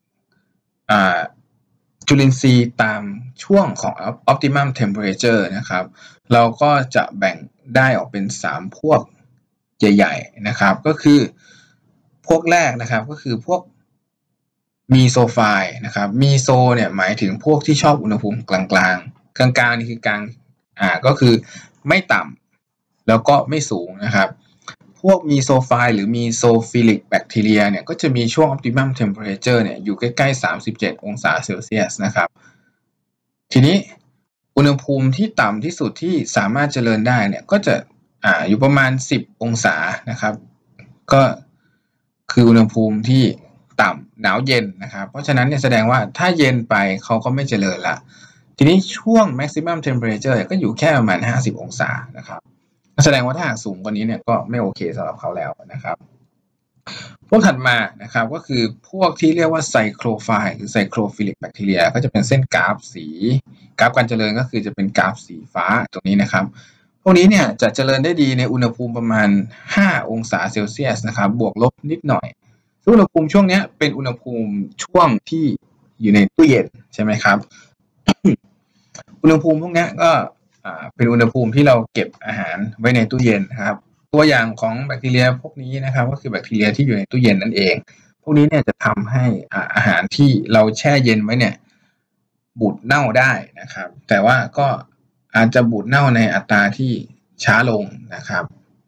จุลินทรีย์ตามช่วงของ optimum temperature นะครับเราก็จะแบ่งได้ออกเป็น3พวกใหญ่ๆนะครับก็คือพวกแรกนะครับก็คือพวกมีโซไฟล์นะครับมีโซเนี่ยหมายถึงพวกที่ชอบอุณหภูมิกลางๆนี่คือกลางก็คือไม่ต่ำแล้วก็ไม่สูงนะครับพวกมีโซไฟล์หรือมีโซฟิลิกแบคทีเรียเนี่ยก็จะมีช่วง optimum temperature เนี่ยอยู่ใกล้ๆ37องศาเซลเซียสนะครับทีนี้อุณหภูมิที่ต่ำที่สุดที่สามารถเจริญได้เนี่ยก็จะอยู่ประมาณ10องศานะครับก็คืออุณหภูมิที่ต่ำหนาวเย็นนะครับเพราะฉะนั้นเนี่ยแสดงว่าถ้าเย็นไปเขาก็ไม่เจริญละทีนี้ช่วง maximum temperature ก็อยู่แค่ประมาณ50องศานะครับแสดงว่าถ้าหากสูงกว่านี้เนี่ยก็ไม่โอเคสำหรับเขาแล้วนะครับพวกถัดมานะครับก็คือพวกที่เรียกว่าไซโครไฟล์หรือไซโครฟิลิกแบคทีเรียก็จะเป็นเส้นกราฟการเจริญก็คือจะเป็นกราฟสีฟ้าตรงนี้นะครับพวกนี้เนี่ยจะเจริญได้ดีในอุณหภูมิประมาณ5องศาเซลเซียสนะครับบวกลบนิดหน่อยอุณหภูมิช่วงนี้เป็นอุณหภูมิช่วงที่อยู่ในตู้เย็นใช่ไหมครับ อุณหภูมิพวกนี้ก็เป็นอุณหภูมิที่เราเก็บอาหารไว้ในตู้เย็นครับตัวอย่างของแบคทีเรียพวกนี้นะครับก็คือแบคทีเรียที่อยู่ในตู้เย็นนั่นเองพวกนี้เนี่ยจะทำให้อาหารที่เราแช่เย็นไว้เนี่ยบูดเน่าได้นะครับแต่ว่าก็อาจจะบูดเน่าในอัตราที่ช้าลงนะครับ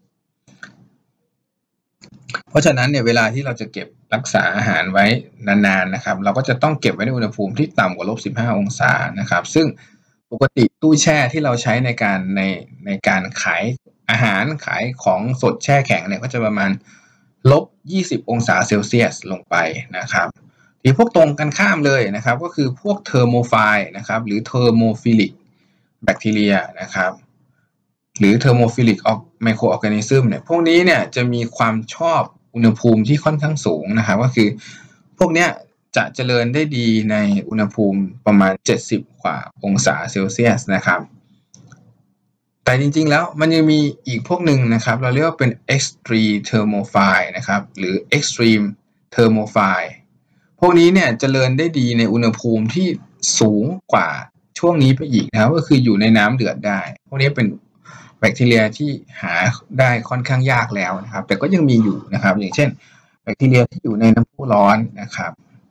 เพราะฉะนั้นเนี่ยเวลาที่เราจะเก็บรักษาอาหารไว้นานๆนะครับเราก็จะต้องเก็บไว้ในอุณหภูมิที่ต่ำกว่า-15องศานะครับซึ่งปกติตู้แช่ที่เราใช้ในการขายอาหารขายของสดแช่แข็งเนี่ยก็จะประมาณ-20องศาเซลเซียสลงไปนะครับที่พวกตรงกันข้ามเลยนะครับก็คือพวกเทอร์โมไฟล์นะครับหรือเทอร์โมฟิลิกแบคทีเรียนะครับหรือเทอร์โมฟิลิกไมโครออร์แกนิซึมเนี่ยพวกนี้เนี่ยจะมีความชอบอุณหภูมิที่ค่อนข้างสูงนะครับก็คือพวกเนี้ยจะเจริญได้ดีในอุณหภูมิประมาณ70กว่าองศาเซลเซียสนะครับแต่จริงๆแล้วมันยังมีอีกพวกหนึ่งนะครับเราเรียกว่าเป็น extreme thermophile นะครับหรือ extreme thermophile พวกนี้เนี่ยเจริญได้ดีในอุณหภูมิที่สูงกว่าช่วงนี้ไปอีกนะครับก็คืออยู่ในน้ำเดือดได้พวกนี้เป็นแบคทีเรียที่หาได้ค่อนข้างยากแล้วนะครับแต่ก็ยังมีอยู่นะครับอย่างเช่นแบคทีเรียที่อยู่ในน้ำพุร้อนนะครับ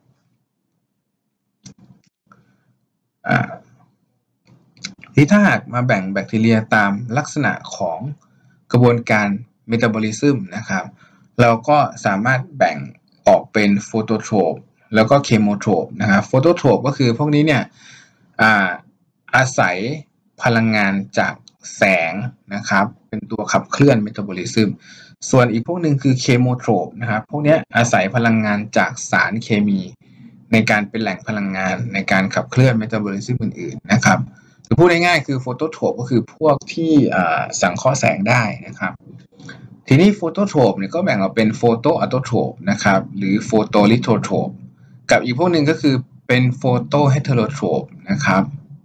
ที่ถ้าหากมาแบ่งแบคทีเรียตามลักษณะของกระบวนการเมตาบอลิซึมนะครับเราก็สามารถแบ่งออกเป็นโฟโตโทรปแล้วก็เคโมโทรปนะครับโฟโตโทรปก็คือพวกนี้เนี่ยอาศัยพลังงานจากแสงนะครับเป็นตัวขับเคลื่อนเมตาบอลิซึมส่วนอีกพวกหนึ่งคือเคโมโทรปนะครับพวกนี้อาศัยพลังงานจากสารเคมีในการเป็นแหล่งพลังงานในการขับเคลื่อนเมตาบอลิซึมอื่นๆนะครับหรือพูดง่ายๆคือโฟโตโทรปก็คือพวกที่สังเคราะห์แสงได้นะครับทีนี้โฟโตโทรปเนี่ยก็แบ่งออกเป็นโฟโตออโตโทรปนะครับหรือโฟโตลิโทโทรปกับอีกพวกหนึ่งก็คือเป็นโฟโตเฮเทโรโทรปนะครับ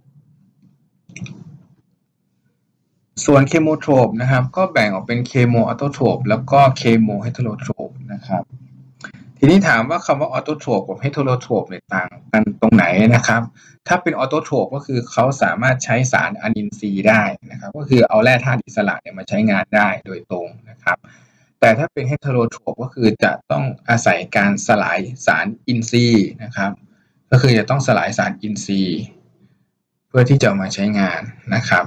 ส่วนเคโมโทรปนะครับก็แบ่งออกเป็นเคโมออโตโทรปแล้วก็เคโมเฮเทโรโทรปนะครับทีนี้ถามว่าคำว่าออโตโทรปกับเฮเทโรโทรปเนี่ยต่างกันตรงไหนนะครับถ้าเป็นออโตโทรปก็คือเขาสามารถใช้สารอะนินซีย์ได้นะครับก็คือเอาแร่ธาตุอิสระเนี่ยมาใช้งานได้โดยตรงนะครับแต่ถ้าเป็นเฮเทโรโทรปก็คือจะต้องอาศัยการสลายสารอินทรีย์นะครับก็คือจะต้องสลายสารอินทรีย์เพื่อที่จะมาใช้งานนะครับ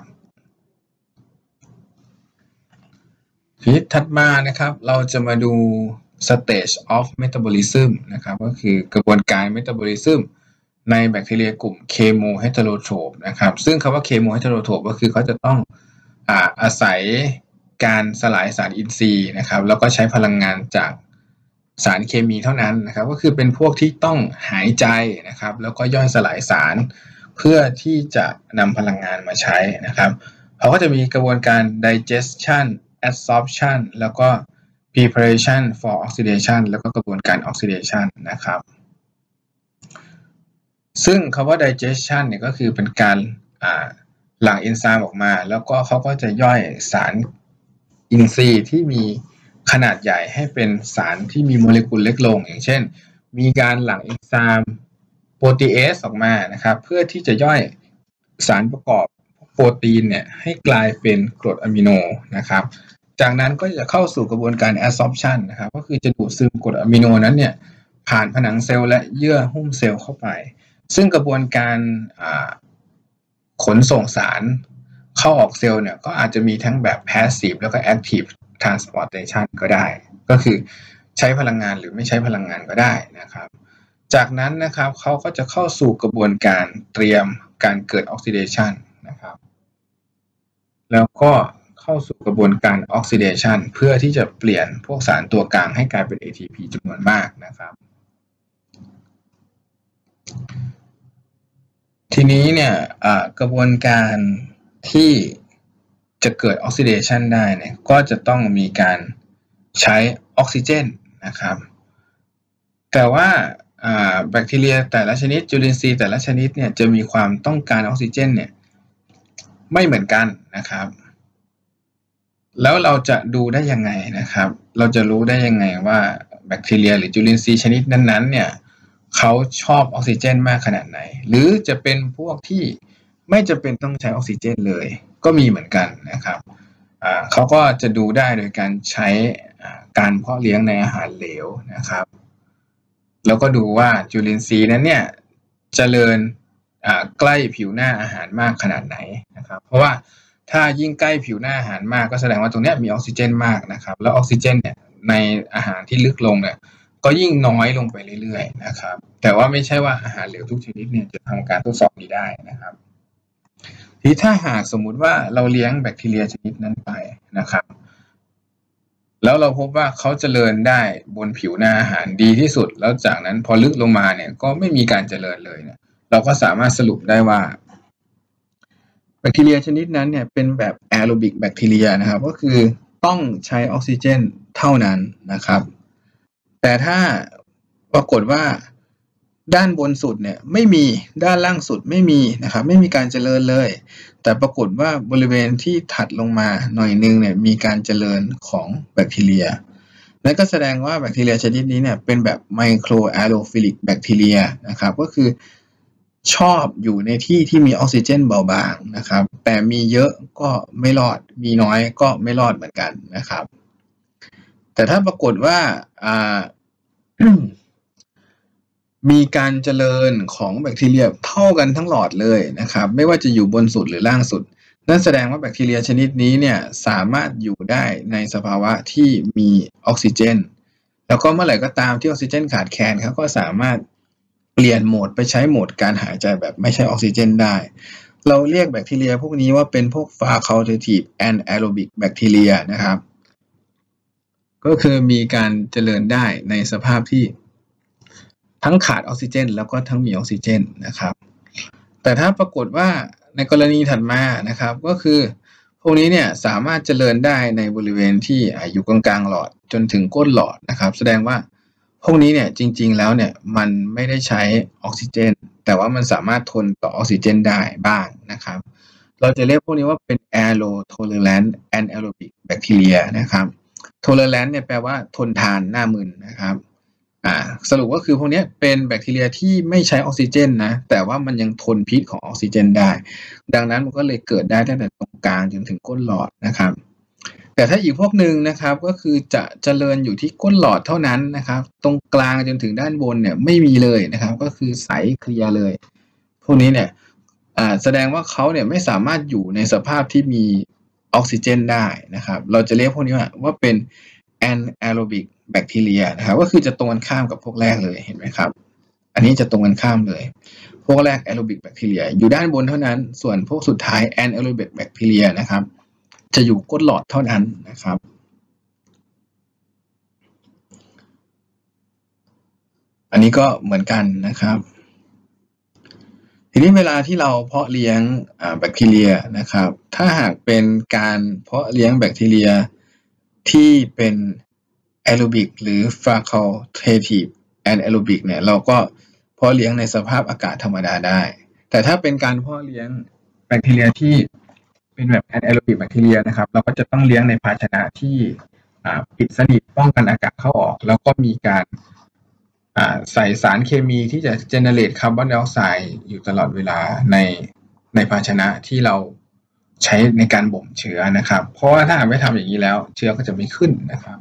ทีนี้ถัดมานะครับเราจะมาดู stage of metabolism นะครับก็คือกระบวนการ metabolism ในแบคทีเรียกลุ่ม chemoheterotrope นะครับซึ่งคำว่า chemoheterotrope ก็คือเขาจะต้องอาศัยการสลายสารอินทรีย์นะครับแล้วก็ใช้พลังงานจากสารเคมีเท่านั้นนะครับก็คือเป็นพวกที่ต้องหายใจนะครับแล้วก็ย่อยสลายสารเพื่อที่จะนำพลังงานมาใช้นะครับเขาก็จะมีกระบวนการ digestion adsorption แล้วก็ preparation for oxidation แล้วก็กระบวนการ oxidation นะครับซึ่งคำว่า digestion เนี่ยก็คือเป็นการหลั่งเอนไซม์ออกมาแล้วก็เขาก็จะย่อยสารอินทรีย์ที่มีขนาดใหญ่ให้เป็นสารที่มีโมเลกุลเล็กลงอย่างเช่นมีการหลั่งเอนไซม์โปรตีเอสออกมานะครับเพื่อที่จะย่อยสารประกอบโปรตีนเนี่ยให้กลายเป็นกรดอะมิโนนะครับจากนั้นก็จะเข้าสู่กระบวนการ adsorption นะครับก็คือจะดูดซึมกรดอะมิโนนั้นเนี่ยผ่านผนังเซลล์และเยื่อหุ้มเซลล์เข้าไปซึ่งกระบวนการขนส่งสารเข้าออกเซลล์เนี่ยก็อาจจะมีทั้งแบบ passive แล้วก็ active transportation ก็ได้ก็คือใช้พลังงานหรือไม่ใช้พลังงานก็ได้นะครับจากนั้นนะครับเขาก็จะเข้าสู่กระบวนการเตรียมการเกิด oxidation นะครับแล้วก็เข้าสู่กระบวนการ oxidation เพื่อที่จะเปลี่ยนพวกสารตัวกลางให้กลายเป็น ATP จำนวนมากนะครับทีนี้เนี่ยกระบวนการที่จะเกิด oxidation ได้เนี่ยก็จะต้องมีการใช้ออกซิเจนนะครับแต่ว่าแบคทีเรียแต่ละชนิดจุลินทรีย์แต่ละชนิดเนี่ยจะมีความต้องการออกซิเจนเนี่ยไม่เหมือนกันนะครับแล้วเราจะดูได้ยังไงนะครับเราจะรู้ได้ยังไงว่าแบคทีเรียหรือจุลินทรีย์ชนิดนั้นๆเนี่ยเขาชอบออกซิเจนมากขนาดไหนหรือจะเป็นพวกที่ไม่จำเป็นต้องใช้ออกซิเจนเลยก็มีเหมือนกันนะครับเขาก็จะดูได้โดยการใช้การเพาะเลี้ยงในอาหารเหลวนะครับแล้วก็ดูว่าจุลินทรีย์นั้นเนี่ยเจริญใกล้ผิวหน้าอาหารมากขนาดไหนนะครับเพราะว่าถ้ายิ่งใกล้ผิวหน้าอาหารมากก็แสดงว่าตรงนี้มีออกซิเจนมากนะครับแล้วออกซิเจนเนี่ยในอาหารที่ลึกลงเนี่ยก็ยิ่งน้อยลงไปเรื่อยๆนะครับแต่ว่าไม่ใช่ว่าอาหารเหลวทุกชนิดเนี่ยจะทำการทดสอบนี้ได้นะครับทีถ้าหากสมมุติว่าเราเลี้ยงแบคทีเรียชนิดนั้นไปนะครับแล้วเราพบว่าเขาเจริญได้บนผิวหน้าอาหารดีที่สุดแล้วจากนั้นพอลึกลงมาเนี่ยก็ไม่มีการเจริญเลยเนี่ยเราก็สามารถสรุปได้ว่าแบคทีเรียชนิดนั้นเนี่ยเป็นแบบแอโรบิกแบคทีเรียนะครับก็คือต้องใช้ออกซิเจนเท่านั้นนะครับแต่ถ้าปรากฏว่าด้านบนสุดเนี่ยไม่มีด้านล่างสุดไม่มีนะครับไม่มีการเจริญเลยแต่ปรากฏว่าบริเวณที่ถัดลงมาหน่อยนึงเนี่ยมีการเจริญของแบคทีเรียนั่นก็แสดงว่าแบคทีเรียชนิดนี้เนี่ยเป็นแบบไมโครแอโรฟิลิกแบคทีเรียนะครับก็คือชอบอยู่ในที่ที่มีออกซิเจนเบาบางนะครับแต่มีเยอะก็ไม่รอดมีน้อยก็ไม่รอดเหมือนกันนะครับแต่ถ้าปรากฏว่ามีการเจริญของแบคทีเรียเท่ากันทั้งหลอดเลยนะครับไม่ว่าจะอยู่บนสุดหรือล่างสุดนั่นแสดงว่าแบคทีเรียชนิดนี้เนี่ยสามารถอยู่ได้ในสภาวะที่มีออกซิเจนแล้วก็เมื่อไหร่ก็ตามที่ออกซิเจนขาดแคลนเขาก็สามารถเปลี่ยนโหมดไปใช้โหมดการหายใจแบบไม่ใช่ออกซิเจนได้เราเรียกแบคทีเรียพวกนี้ว่าเป็นพวก facultative anaerobic bacteria นะครับก็คือมีการเจริญได้ในสภาพที่ทั้งขาดออกซิเจนแล้วก็ทั้งมีออกซิเจนนะครับแต่ถ้าปรากฏว่าในกรณีถัดมานะครับก็คือพวกนี้เนี่ยสามารถเจริญได้ในบริเวณที่อยู่กลางๆหลอดจนถึงก้นหลอดนะครับแสดงว่าพวกนี้เนี่ยจริงๆแล้วเนี่ยมันไม่ได้ใช้ออกซิเจนแต่ว่ามันสามารถทนต่อออกซิเจนได้บ้างนะครับเราจะเรียกพวกนี้ว่าเป็น aerotolerant anaerobic bacteria นะครับ tolerant เนี่ยแปลว่าทนทานหน้ามึนนะครับสรุปก็คือพวกนี้เป็นแบคทีเรียที่ไม่ใช้ออกซิเจนนะแต่ว่ามันยังทนพิษของออกซิเจนได้ดังนั้นมันก็เลยเกิดได้ตั้งแต่ตรงกลางจนถึงก้นหลอดนะครับแต่ถ้าอีกพวกหนึ่งนะครับก็คือจะเจริญอยู่ที่ก้นหลอดเท่านั้นนะครับตรงกลางจนถึงด้านบนเนี่ยไม่มีเลยนะครับก็คือใสเคลียร์เลยพวกนี้เนี่ยแสดงว่าเขาเนี่ยไม่สามารถอยู่ในสภาพที่มีออกซิเจนได้นะครับเราจะเรียกพวกนี้ว่าเป็น anaerobic แบคทีเรียนะครับก็คือจะตรงกันข้ามกับพวกแรกเลยเห็นไหมครับอันนี้จะตรงกันข้ามเลยพวกแรก aerobic แบคทีเรียอยู่ด้านบนเท่านั้นส่วนพวกสุดท้าย anaerobic แบคทีเรียนะครับจะอยู่ก้นหลอดเท่านั้นนะครับอันนี้ก็เหมือนกันนะครับทีนี้เวลาที่เราเพาะเลี้ยงแบคทีเรียนะครับถ้าหากเป็นการเพาะเลี้ยงแบคทีเรียที่เป็นแอโรบิกหรือ facultative anaerobic เนี่ยเราก็เพาะเลี้ยงในสภาพอากาศธรรมดาได้แต่ถ้าเป็นการเพาะเลี้ยงแบคทีเรียที่เป็นแบบ anaerobic แบคทีเรียนะครับเราก็จะต้องเลี้ยงในภาชนะที่ปิดสนิทป้องกันอากาศเข้าออกแล้วก็มีการใส่สารเคมีที่จะ generate คาร์บอนไดออกไซด์อยู่ตลอดเวลาในภาชนะที่เราใช้ในการบ่มเชื้อนะครับเพราะว่าถ้าหากไม่ทำอย่างนี้แล้วเชื้อก็จะไม่ขึ้นนะครับ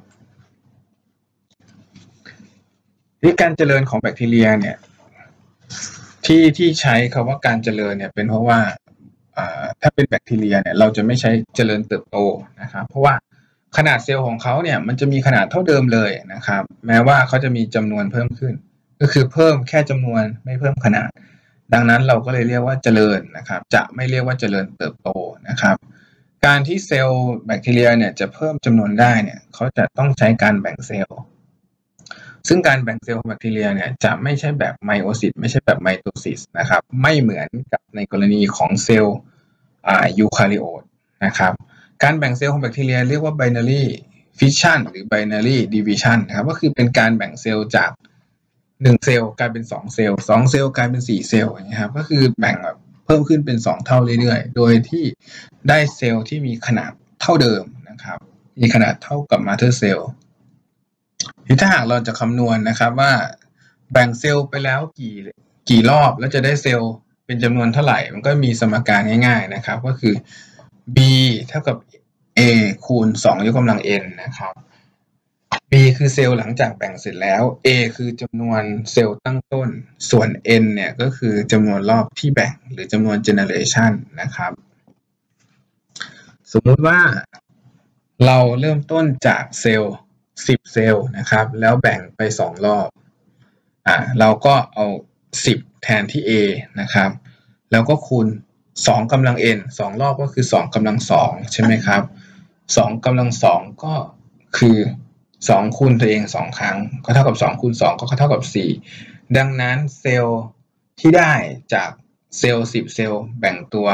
ที่การเจริญของแบคทีเรียเนี่ยที่ใช้คำว่าการเจริญเนี่ยเป็นเพราะว่าถ้าเป็นแบคทีเรียเนี่ยเราจะไม่ใช้เจริญเติบโตนะครับเพราะว่าขนาดเซลล์ของเขาเนี่ยมันจะมีขนาดเท่าเดิมเลยนะครับแม้ว่าเขาจะมีจำนวนเพิ่มขึ้นก็คือเพิ่มแค่จำนวนไม่เพิ่มขนาดดังนั้นเราก็เลยเรียกว่าเจริญนะครับจะไม่เรียกว่าเจริญเติบโตนะครับการที่เซลล์แบคทีเรียเนี่ยจะเพิ่มจำนวนได้เนี่ยเขาจะต้องใช้การแบ่งเซลล์ซึ่งการแบ่งเซลล์ของแบคทีเรียเนี่ยจะไม่ใช่แบบไมโอซิสไม่ใช่แบบไมโตซิสนะครับไม่เหมือนกับในกรณีของเซลล์ยูคาริโอตนะครับการแบ่งเซลล์ของแบคทีเรียเรียกว่า binary fission หรือ binary division นะครับก็คือเป็นการแบ่งเซลล์จาก1เซลล์กลายเป็น2เซลล์2เซลล์กลายเป็น4เซลล์นะครับก็คือแบ่งแบบเพิ่มขึ้นเป็น2เท่าเรื่อยๆโดยที่ได้เซลล์ที่มีขนาดเท่าเดิมนะครับมีขนาดเท่ากับ mother cell ถ้าหากเราจะคำนวณนะครับว่าแบ่งเซลล์ไปแล้วกี่รอบแล้วจะได้เซลล์เป็นจำนวนเท่าไหร่มันก็มีสมการง่ายๆนะครับก็คือ b เท่ากับ a คูณ2ยกกำลัง n นะครับ b คือเซลล์หลังจากแบ่งเสร็จแล้ว a คือจำนวนเซลล์ตั้งต้นส่วน n เนี่ยก็คือจำนวนรอบที่แบ่งหรือจำนวน generation นะครับสมมุติว่าเราเริ่มต้นจากเซลล์10เซลล์นะครับแล้วแบ่งไป2รอบเราก็เอา10แทนที่ a นะครับแล้วก็คูณ2กำลัง n 2รอบก็คือ2กำลัง2ใช่ไหมครับ2กำลัง2ก็คือ2คูณตัวเอง2ครั้งก็เท่ากับ2คูณ2ก็เท่ากับ4ดังนั้นเซลล์ที่ได้จากเซลล์10เซลล์แบ่งตัว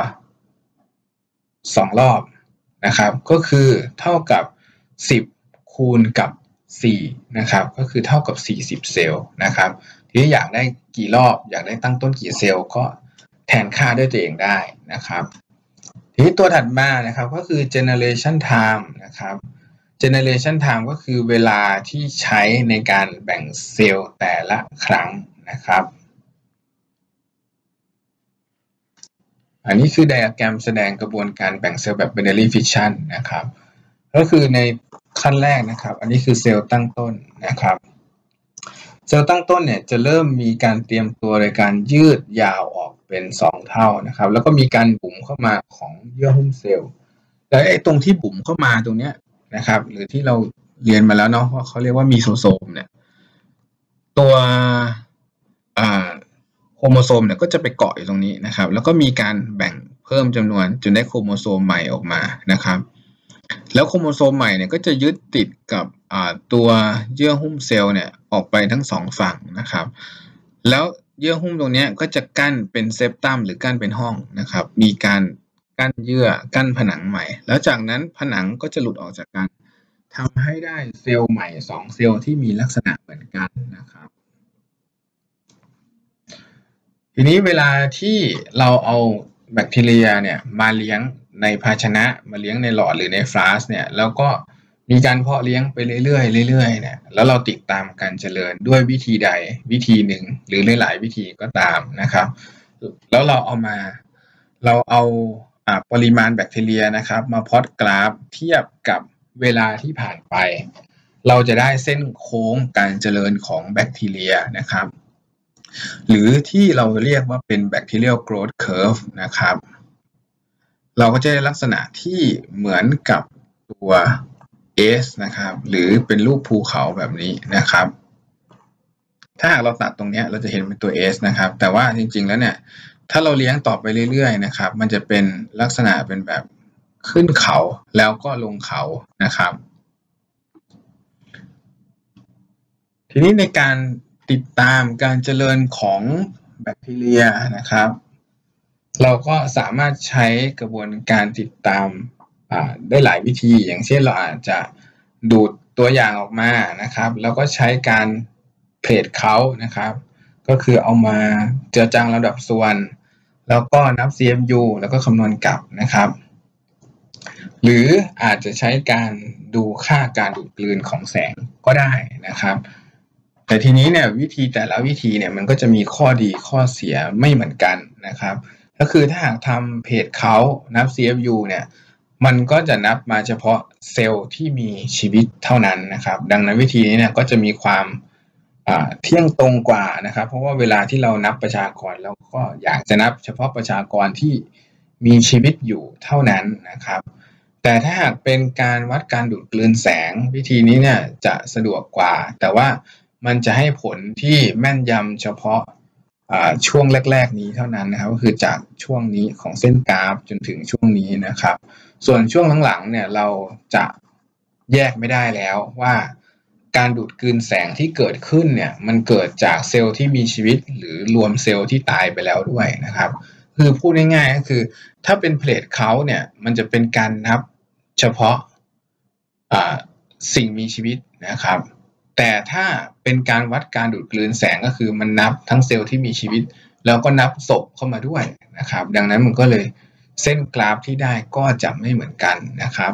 2รอบนะครับก็คือเท่ากับ10คูณกับ4นะครับก็คือเท่ากับ40เซลล์นะครับทีอยากได้กี่รอบอยากได้ตั้งต้นกี่เซลล์ก็แทนค่าด้วยตัวเองได้นะครับทีนี้ตัวถัดมานะครับก็คือ generation time นะครับ generation time ก็คือเวลาที่ใช้ในการแบ่งเซลล์แต่ละครั้งนะครับอันนี้คือไดอะแกรมแสดงกระบวนการแบ่งเซลล์แบบ binary fission นะครับก็คือในขั้นแรกนะครับอันนี้คือเซลล์ตั้งต้นนะครับเซลล์ตั้งต้นเนี่ยจะเริ่มมีการเตรียมตัวในการยืดยาวออกเป็น2เท่านะครับแล้วก็มีการบุ๋มเข้ามาของเยื่อหุ้มเซลล์แล้วไอ้ตรงที่บุ๋มเข้ามาตรงเนี้ยนะครับหรือที่เราเรียนมาแล้วเนาะว่าเขาเรียกว่ามีโซโซมเนี่ยตัวโครโมโซมเนี่ยก็จะไปเกาะอยู่ตรงนี้นะครับแล้วก็มีการแบ่งเพิ่มจำนวนจนได้โครโมโซมใหม่ออกมานะครับแล้วโครโมโซมใหม่เนี่ยก็จะยึดติดกับตัวเยื่อหุ้มเซลล์เนี่ยออกไปทั้ง2ฝั่งนะครับแล้วเยื่อหุ้มตรงนี้ก็จะกั้นเป็นเซปตัมหรือกั้นเป็นห้องนะครับมีการกั้นเยื่อกั้นผนังใหม่แล้วจากนั้นผนังก็จะหลุดออกจากกันทำให้ได้เซลล์ใหม่2เซลล์ที่มีลักษณะเหมือนกันนะครับทีนี้เวลาที่เราเอาแบคทีเรียเนี่ยมาเลี้ยงในภาชนะมาเลี้ยงในหลอดหรือในฟลาสเนี่ยแล้วก็มีการเพาะเลี้ยงไปเรื่อยๆเรื่อยๆเนี่ยแล้วเราติดตามการเจริญด้วยวิธีใดวิธีหนึ่งหรือหลายๆวิธีก็ตามนะครับแล้วเราเอาปริมาณแบคทีเรียนะครับมาพลอตกราฟเทียบกับเวลาที่ผ่านไปเราจะได้เส้นโค้งการเจริญของแบคทีเรียนะครับหรือที่เราเรียกว่าเป็น bacterial growth curve นะครับเราก็จะได้ลักษณะที่เหมือนกับตัว S นะครับหรือเป็นรูปภูเขาแบบนี้นะครับถ้าหากเราตัดตรงนี้เราจะเห็นเป็นตัว S นะครับแต่ว่าจริงๆแล้วเนี่ยถ้าเราเลี้ยงต่อไปเรื่อยๆนะครับมันจะเป็นลักษณะเป็นแบบขึ้นเขาแล้วก็ลงเขานะครับทีนี้ในการติดตามการเจริญของแบคทีเรียนะครับเราก็สามารถใช้กระบวนการติดตามได้หลายวิธีอย่างเช่นเราอาจจะดูดตัวอย่างออกมานะครับแล้วก็ใช้การเพลทเขานะครับก็คือเอามาเจือจางลำดับส่วนแล้วก็นับ CFU แล้วก็คำนวณกลับนะครับหรืออาจจะใช้การดูค่าการดูดกลืนของแสงก็ได้นะครับแต่ทีนี้เนี่ยวิธีแต่ละวิธีเนี่ยมันก็จะมีข้อดีข้อเสียไม่เหมือนกันนะครับก็คือถ้าหากทำเพจเขานับ CFU เนี่ยมันก็จะนับมาเฉพาะเซลล์ที่มีชีวิตเท่านั้นนะครับดังนั้นวิธีนี้เนี่ยก็จะมีความเที่ยงตรงกว่านะครับเพราะว่าเวลาที่เรานับประชากรเราก็อยากจะนับเฉพาะประชากรที่มีชีวิตอยู่เท่านั้นนะครับแต่ถ้าหากเป็นการวัดการดูดกลืนแสงวิธีนี้เนี่ยจะสะดวกกว่าแต่ว่ามันจะให้ผลที่แม่นยำเฉพาะช่วงแรกๆนี้เท่านั้นนะครับก็คือจากช่วงนี้ของเส้นกราฟจนถึงช่วงนี้นะครับส่วนช่วงหลังๆเนี่ยเราจะแยกไม่ได้แล้วว่าการดูดกลืนแสงที่เกิดขึ้นเนี่ยมันเกิดจากเซลล์ที่มีชีวิตหรือรวมเซลล์ที่ตายไปแล้วด้วยนะครับคือพูดง่ายๆก็คือถ้าเป็นเพลทเขาเนี่ยมันจะเป็นการนับเฉพาะสิ่งมีชีวิตนะครับแต่ถ้าเป็นการวัดการดูดกลืนแสงก็คือมันนับทั้งเซลล์ที่มีชีวิตแล้วก็นับศพเข้ามาด้วยนะครับดังนั้นมันก็เลยเส้นกราฟที่ได้ก็จะไม่เหมือนกันนะครับ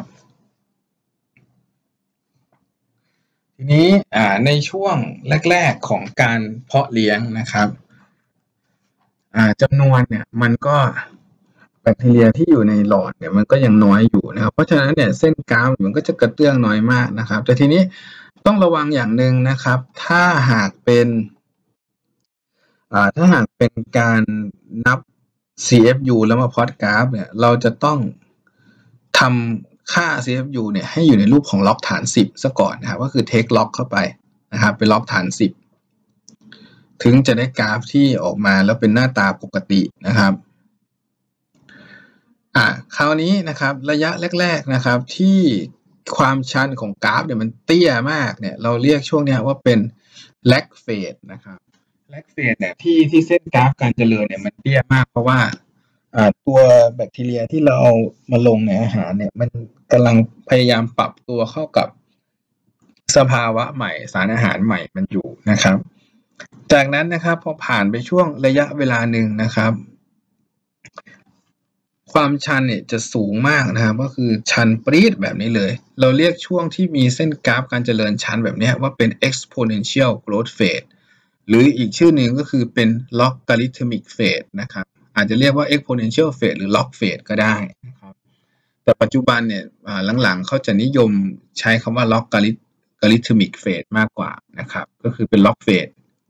ทีนี้ในช่วงแรกๆของการเพาะเลี้ยงนะครับจำนวนเนี่ยมันก็แบคทีเรียที่อยู่ในหลอดเนี่ยมันก็ยังน้อยอยู่นะครับเพราะฉะนั้นเนี่ยเส้นกราฟมันก็จะกระเตื้องน้อยมากนะครับแต่ทีนี้ต้องระวังอย่างหนึ่งนะครับถ้าหากเป็นการนับ CFU แล้วมาพลอตกราฟเนี่ยเราจะต้องทำค่า CFU เนี่ยให้อยู่ในรูปของล็อกฐาน10ซะก่อนนะครับก็คือ take log เข้าไปนะครับเป็นล็อกฐาน10ถึงจะได้กราฟที่ออกมาแล้วเป็นหน้าตาปกตินะครับคราวนี้นะครับระยะแรกๆนะครับที่ความชันของกราฟเนี่ยมันเตี้ยมากเนี่ยเราเรียกช่วงนี้ว่าเป็น lag phase นะครับ lag phase เนี่ยที่เส้นกราฟการเจริญเนี่ยมันเตี้ยมากเพราะว่าตัวแบคทีเรียที่เราเอามาลงในอาหารเนี่ยมันกำลังพยายามปรับตัวเข้ากับสภาวะใหม่สารอาหารใหม่มันอยู่นะครับจากนั้นนะครับพอผ่านไปช่วงระยะเวลาหนึ่งนะครับความชันเนี่ยจะสูงมากนะครับก็คือชันปรี๊ดแบบนี้เลยเราเรียกช่วงที่มีเส้นกราฟการเจริญชันแบบนี้ว่าเป็น exponential growth phase หรืออีกชื่อหนึ่งก็คือเป็น logarithmic phase นะครับอาจจะเรียกว่า exponential phase หรือ log phase ก็ได้นะครับแต่ปัจจุบันเนี่ยหลังๆเขาจะนิยมใช้คำว่า logarithmic phase มากกว่านะครับก็คือเป็น log phase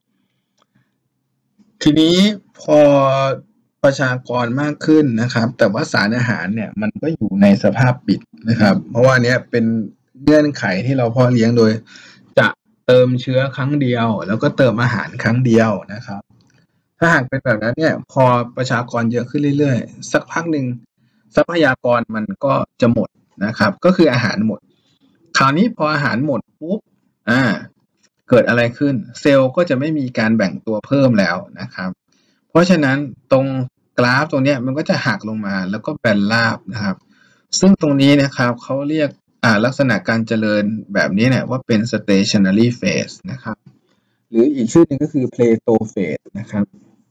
ทีนี้พอประชากรมากขึ้นนะครับแต่ว่าสารอาหารเนี่ยมันก็อยู่ในสภาพปิดนะครับเพราะว่าเนี้ยเป็นเงื่อนไขที่เราเพาะเลี้ยงโดยจะเติมเชื้อครั้งเดียวแล้วก็เติมอาหารครั้งเดียวนะครับถ้าหากเป็นแบบนั้นเนี่ยพอประชากรเยอะขึ้นเรื่อยๆสักพักหนึ่งทรัพยากรมันก็จะหมดนะครับก็คืออาหารหมดคราวนี้พออาหารหมดปุ๊บเกิดอะไรขึ้นเซลล์ก็จะไม่มีการแบ่งตัวเพิ่มแล้วนะครับเพราะฉะนั้นตรงกราฟตรงนี้มันก็จะหักลงมาแล้วก็แบนราบนะครับซึ่งตรงนี้นะครับเขาเรียกลักษณะการเจริญแบบนี้เนี่ยว่าเป็น stationary phase นะครับหรืออีกชื่อหนึ่งก็คือ plateau phase นะครับ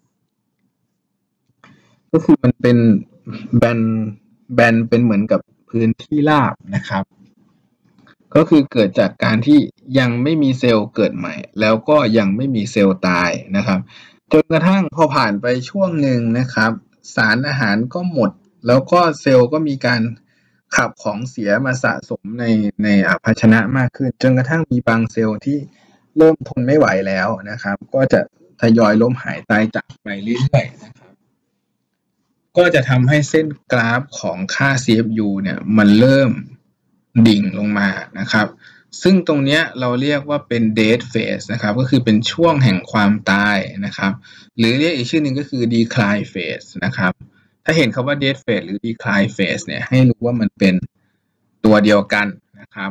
ก็คือมันเป็นแบนเป็นเหมือนกับพื้นที่ราบนะครับก็คือเกิดจากการที่ยังไม่มีเซลล์เกิดใหม่แล้วก็ยังไม่มีเซลล์ตายนะครับจนกระทั่งพอผ่านไปช่วงหนึ่งนะครับสารอาหารก็หมดแล้วก็เซลล์ก็มีการขับของเสียมาสะสมในภาชนะมากขึ้นจนกระทั่งมีบางเซลล์ที่เริ่มทนไม่ไหวแล้วนะครับก็จะทยอยล้มหายตายจากไปเรื่อยๆนะครับก็จะทำให้เส้นกราฟของค่า CFU เนี่ยมันเริ่มดิ่งลงมานะครับซึ่งตรงนี้เราเรียกว่าเป็น dead phase นะครับก็คือเป็นช่วงแห่งความตายนะครับหรือเรียกอีกชื่อหนึ่งก็คือ decline phase นะครับถ้าเห็นคำว่า dead phase หรือ decline phase เนี่ยให้รู้ว่ามันเป็นตัวเดียวกันนะครับ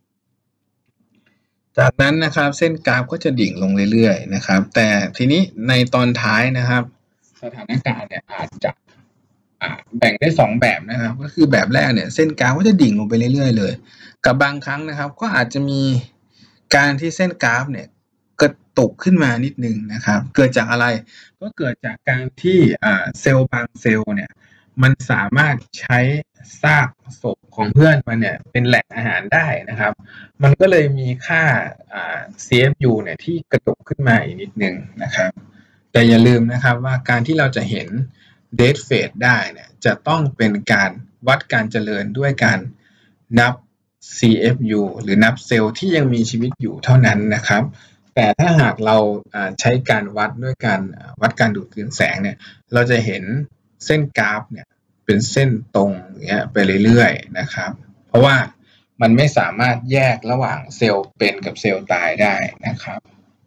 จากนั้นนะครับเส้นกราฟก็จะดิ่งลงเรื่อยๆนะครับแต่ทีนี้ในตอนท้ายนะครับสถานการณ์เนี่ยอาจจะแบ่งได้2แบบนะครับก็คือแบบแรกเนี่ยเส้นกราฟก็จะดิ่งลงไปเรื่อยๆเลยกับบางครั้งนะครับก็อาจจะมีการที่เส้นกราฟเนี่ยกระตุกขึ้นมานิดนึงนะครับเกิดจากอะไรก็เกิดจากการที่เซลล์บางเซลล์เนี่ยมันสามารถใช้ซากศพของเพื่อนมันเนี่ยเป็นแหล่งอาหารได้นะครับมันก็เลยมีค่าCFU เนี่ยที่กระตุกขึ้นมาอีกนิดนึงนะครับแต่อย่าลืมนะครับว่าการที่เราจะเห็นdead phase ได้เนี่ยจะต้องเป็นการวัดการเจริญด้วยการนับ CFU หรือนับเซลล์ที่ยังมีชีวิตอยู่เท่านั้นนะครับแต่ถ้าหากเราใช้การวัดด้วยการวัดการดูดกลืนแสงเนี่ยเราจะเห็นเส้นกราฟเนี่ยเป็นเส้นตรงอย่างเงี้ยไปเรื่อยๆนะครับเพราะว่ามันไม่สามารถแยกระหว่างเซลล์เป็นกับเซลล์ตายได้นะครับ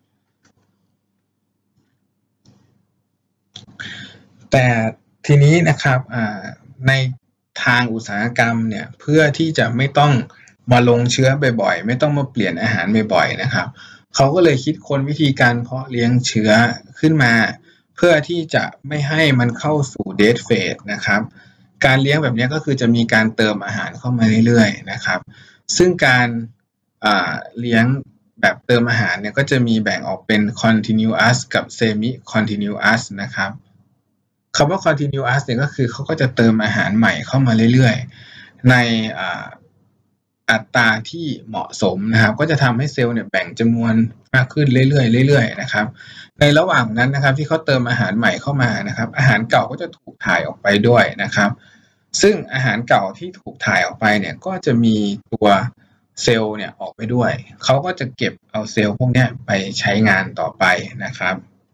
แต่ทีนี้นะครับในทางอุตสาหกรรมเนี่ยเพื่อที่จะไม่ต้องมาลงเชื้อบ่อยๆไม่ต้องมาเปลี่ยนอาหารบ่อยๆนะครับเขาก็เลยคิดค้นวิธีการเพาะเลี้ยงเชื้อขึ้นมาเพื่อที่จะไม่ให้มันเข้าสู่ dead phase นะครับการเลี้ยงแบบนี้ก็คือจะมีการเติมอาหารเข้ามาเรื่อยๆนะครับซึ่งการเลี้ยงแบบเติมอาหารเนี่ยก็จะมีแบ่งออกเป็น continuous กับ semi continuous นะครับคำว่า continuous เนี่ยก็คือเขาก็จะเติมอาหารใหม่เข้ามาเรื่อยๆในอัตราที่เหมาะสมนะครับก็จะทำให้เซลล์เนี่ยแบ่งจำนวนมากขึ้นเรื่อยๆเรื่อยๆนะครับในระหว่างนั้นนะครับที่เขาเติมอาหารใหม่เข้ามานะครับอาหารเก่าก็จะถูกถ่ายออกไปด้วยนะครับซึ่งอาหารเก่าที่ถูกถ่ายออกไปเนี่ยก็จะมีตัวเซลล์เนี่ยออกไปด้วยเขาก็จะเก็บเอาเซลล์พวกนี้ไปใช้งานต่อไปนะครับ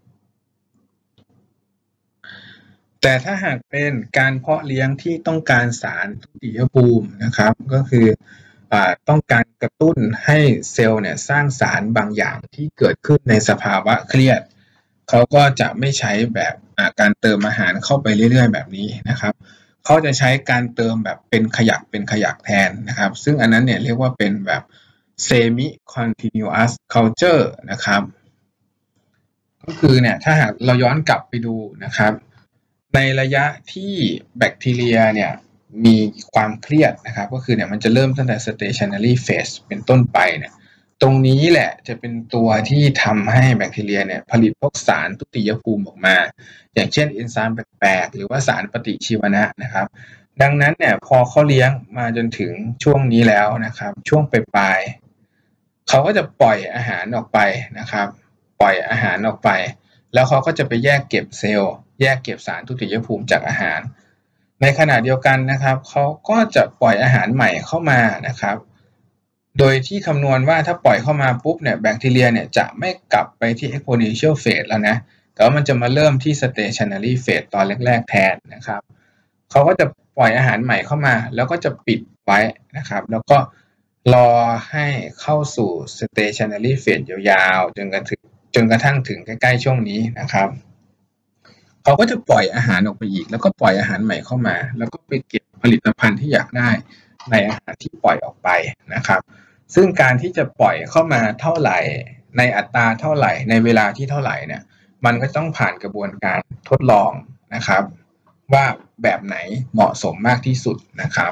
แต่ถ้าหากเป็นการเพาะเลี้ยงที่ต้องการสารทุติยภูมินะครับก็คือต้องการกระตุ้นให้เซลล์เนี่ยสร้างสารบางอย่างที่เกิดขึ้นในสภาวะเครียดเขาก็จะไม่ใช้แบบการเติมอาหารเข้าไปเรื่อยๆแบบนี้นะครับเขาจะใช้การเติมแบบเป็นขยักแทนนะครับซึ่งอันนั้นเนี่ยเรียกว่าเป็นแบบ semi continuous culture นะครับก็คือเนี่ยถ้าหากเราย้อนกลับไปดูนะครับในระยะที่แบคทีเรียเนี่ยมีความเครียดนะครับก็คือเนี่ยมันจะเริ่มตั้งแต่ stationary phase เป็นต้นไปเนี่ยตรงนี้แหละจะเป็นตัวที่ทำให้แบคทีเรียเนี่ยผลิตพวกสารทุติยภูมิออกมาอย่างเช่นเอนไซม์แปลกๆหรือว่าสารปฏิชีวนะนะครับดังนั้นเนี่ยพอเขาเลี้ยงมาจนถึงช่วงนี้แล้วนะครับช่วงปลายๆเขาก็จะปล่อยอาหารออกไปนะครับปล่อยอาหารออกไปแล้วเขาก็จะไปแยกเก็บเซลล์แยกเก็บสารทุติยภูมิจากอาหารในขณะเดียวกันนะครับเขาก็จะปล่อยอาหารใหม่เข้ามานะครับโดยที่คำนวณว่าถ้าปล่อยเข้ามาปุ๊บเนี่ยแบคทีเรียเนี่ยจะไม่กลับไปที่ exponential phase แล้วนะแต่ว่ามันจะมาเริ่มที่ stationary phase ตอนแรกๆแทนนะครับเขาก็จะปล่อยอาหารใหม่เข้ามาแล้วก็จะปิดไว้นะครับแล้วก็รอให้เข้าสู่ stationary phase ยาวๆจนกระทั่งถึงใกล้ๆช่วงนี้นะครับเขาก็จะปล่อยอาหารออกไปอีกแล้วก็ปล่อยอาหารใหม่เข้ามาแล้วก็ไปเก็บผลิตภัณฑ์ที่อยากได้ในอาหารที่ปล่อยออกไปนะครับซึ่งการที่จะปล่อยเข้ามาเท่าไหร่ในอัตราเท่าไหร่ในเวลาที่เท่าไหร่เนี่ยมันก็ต้องผ่านกระบวนการทดลองนะครับว่าแบบไหนเหมาะสมมากที่สุดนะครับ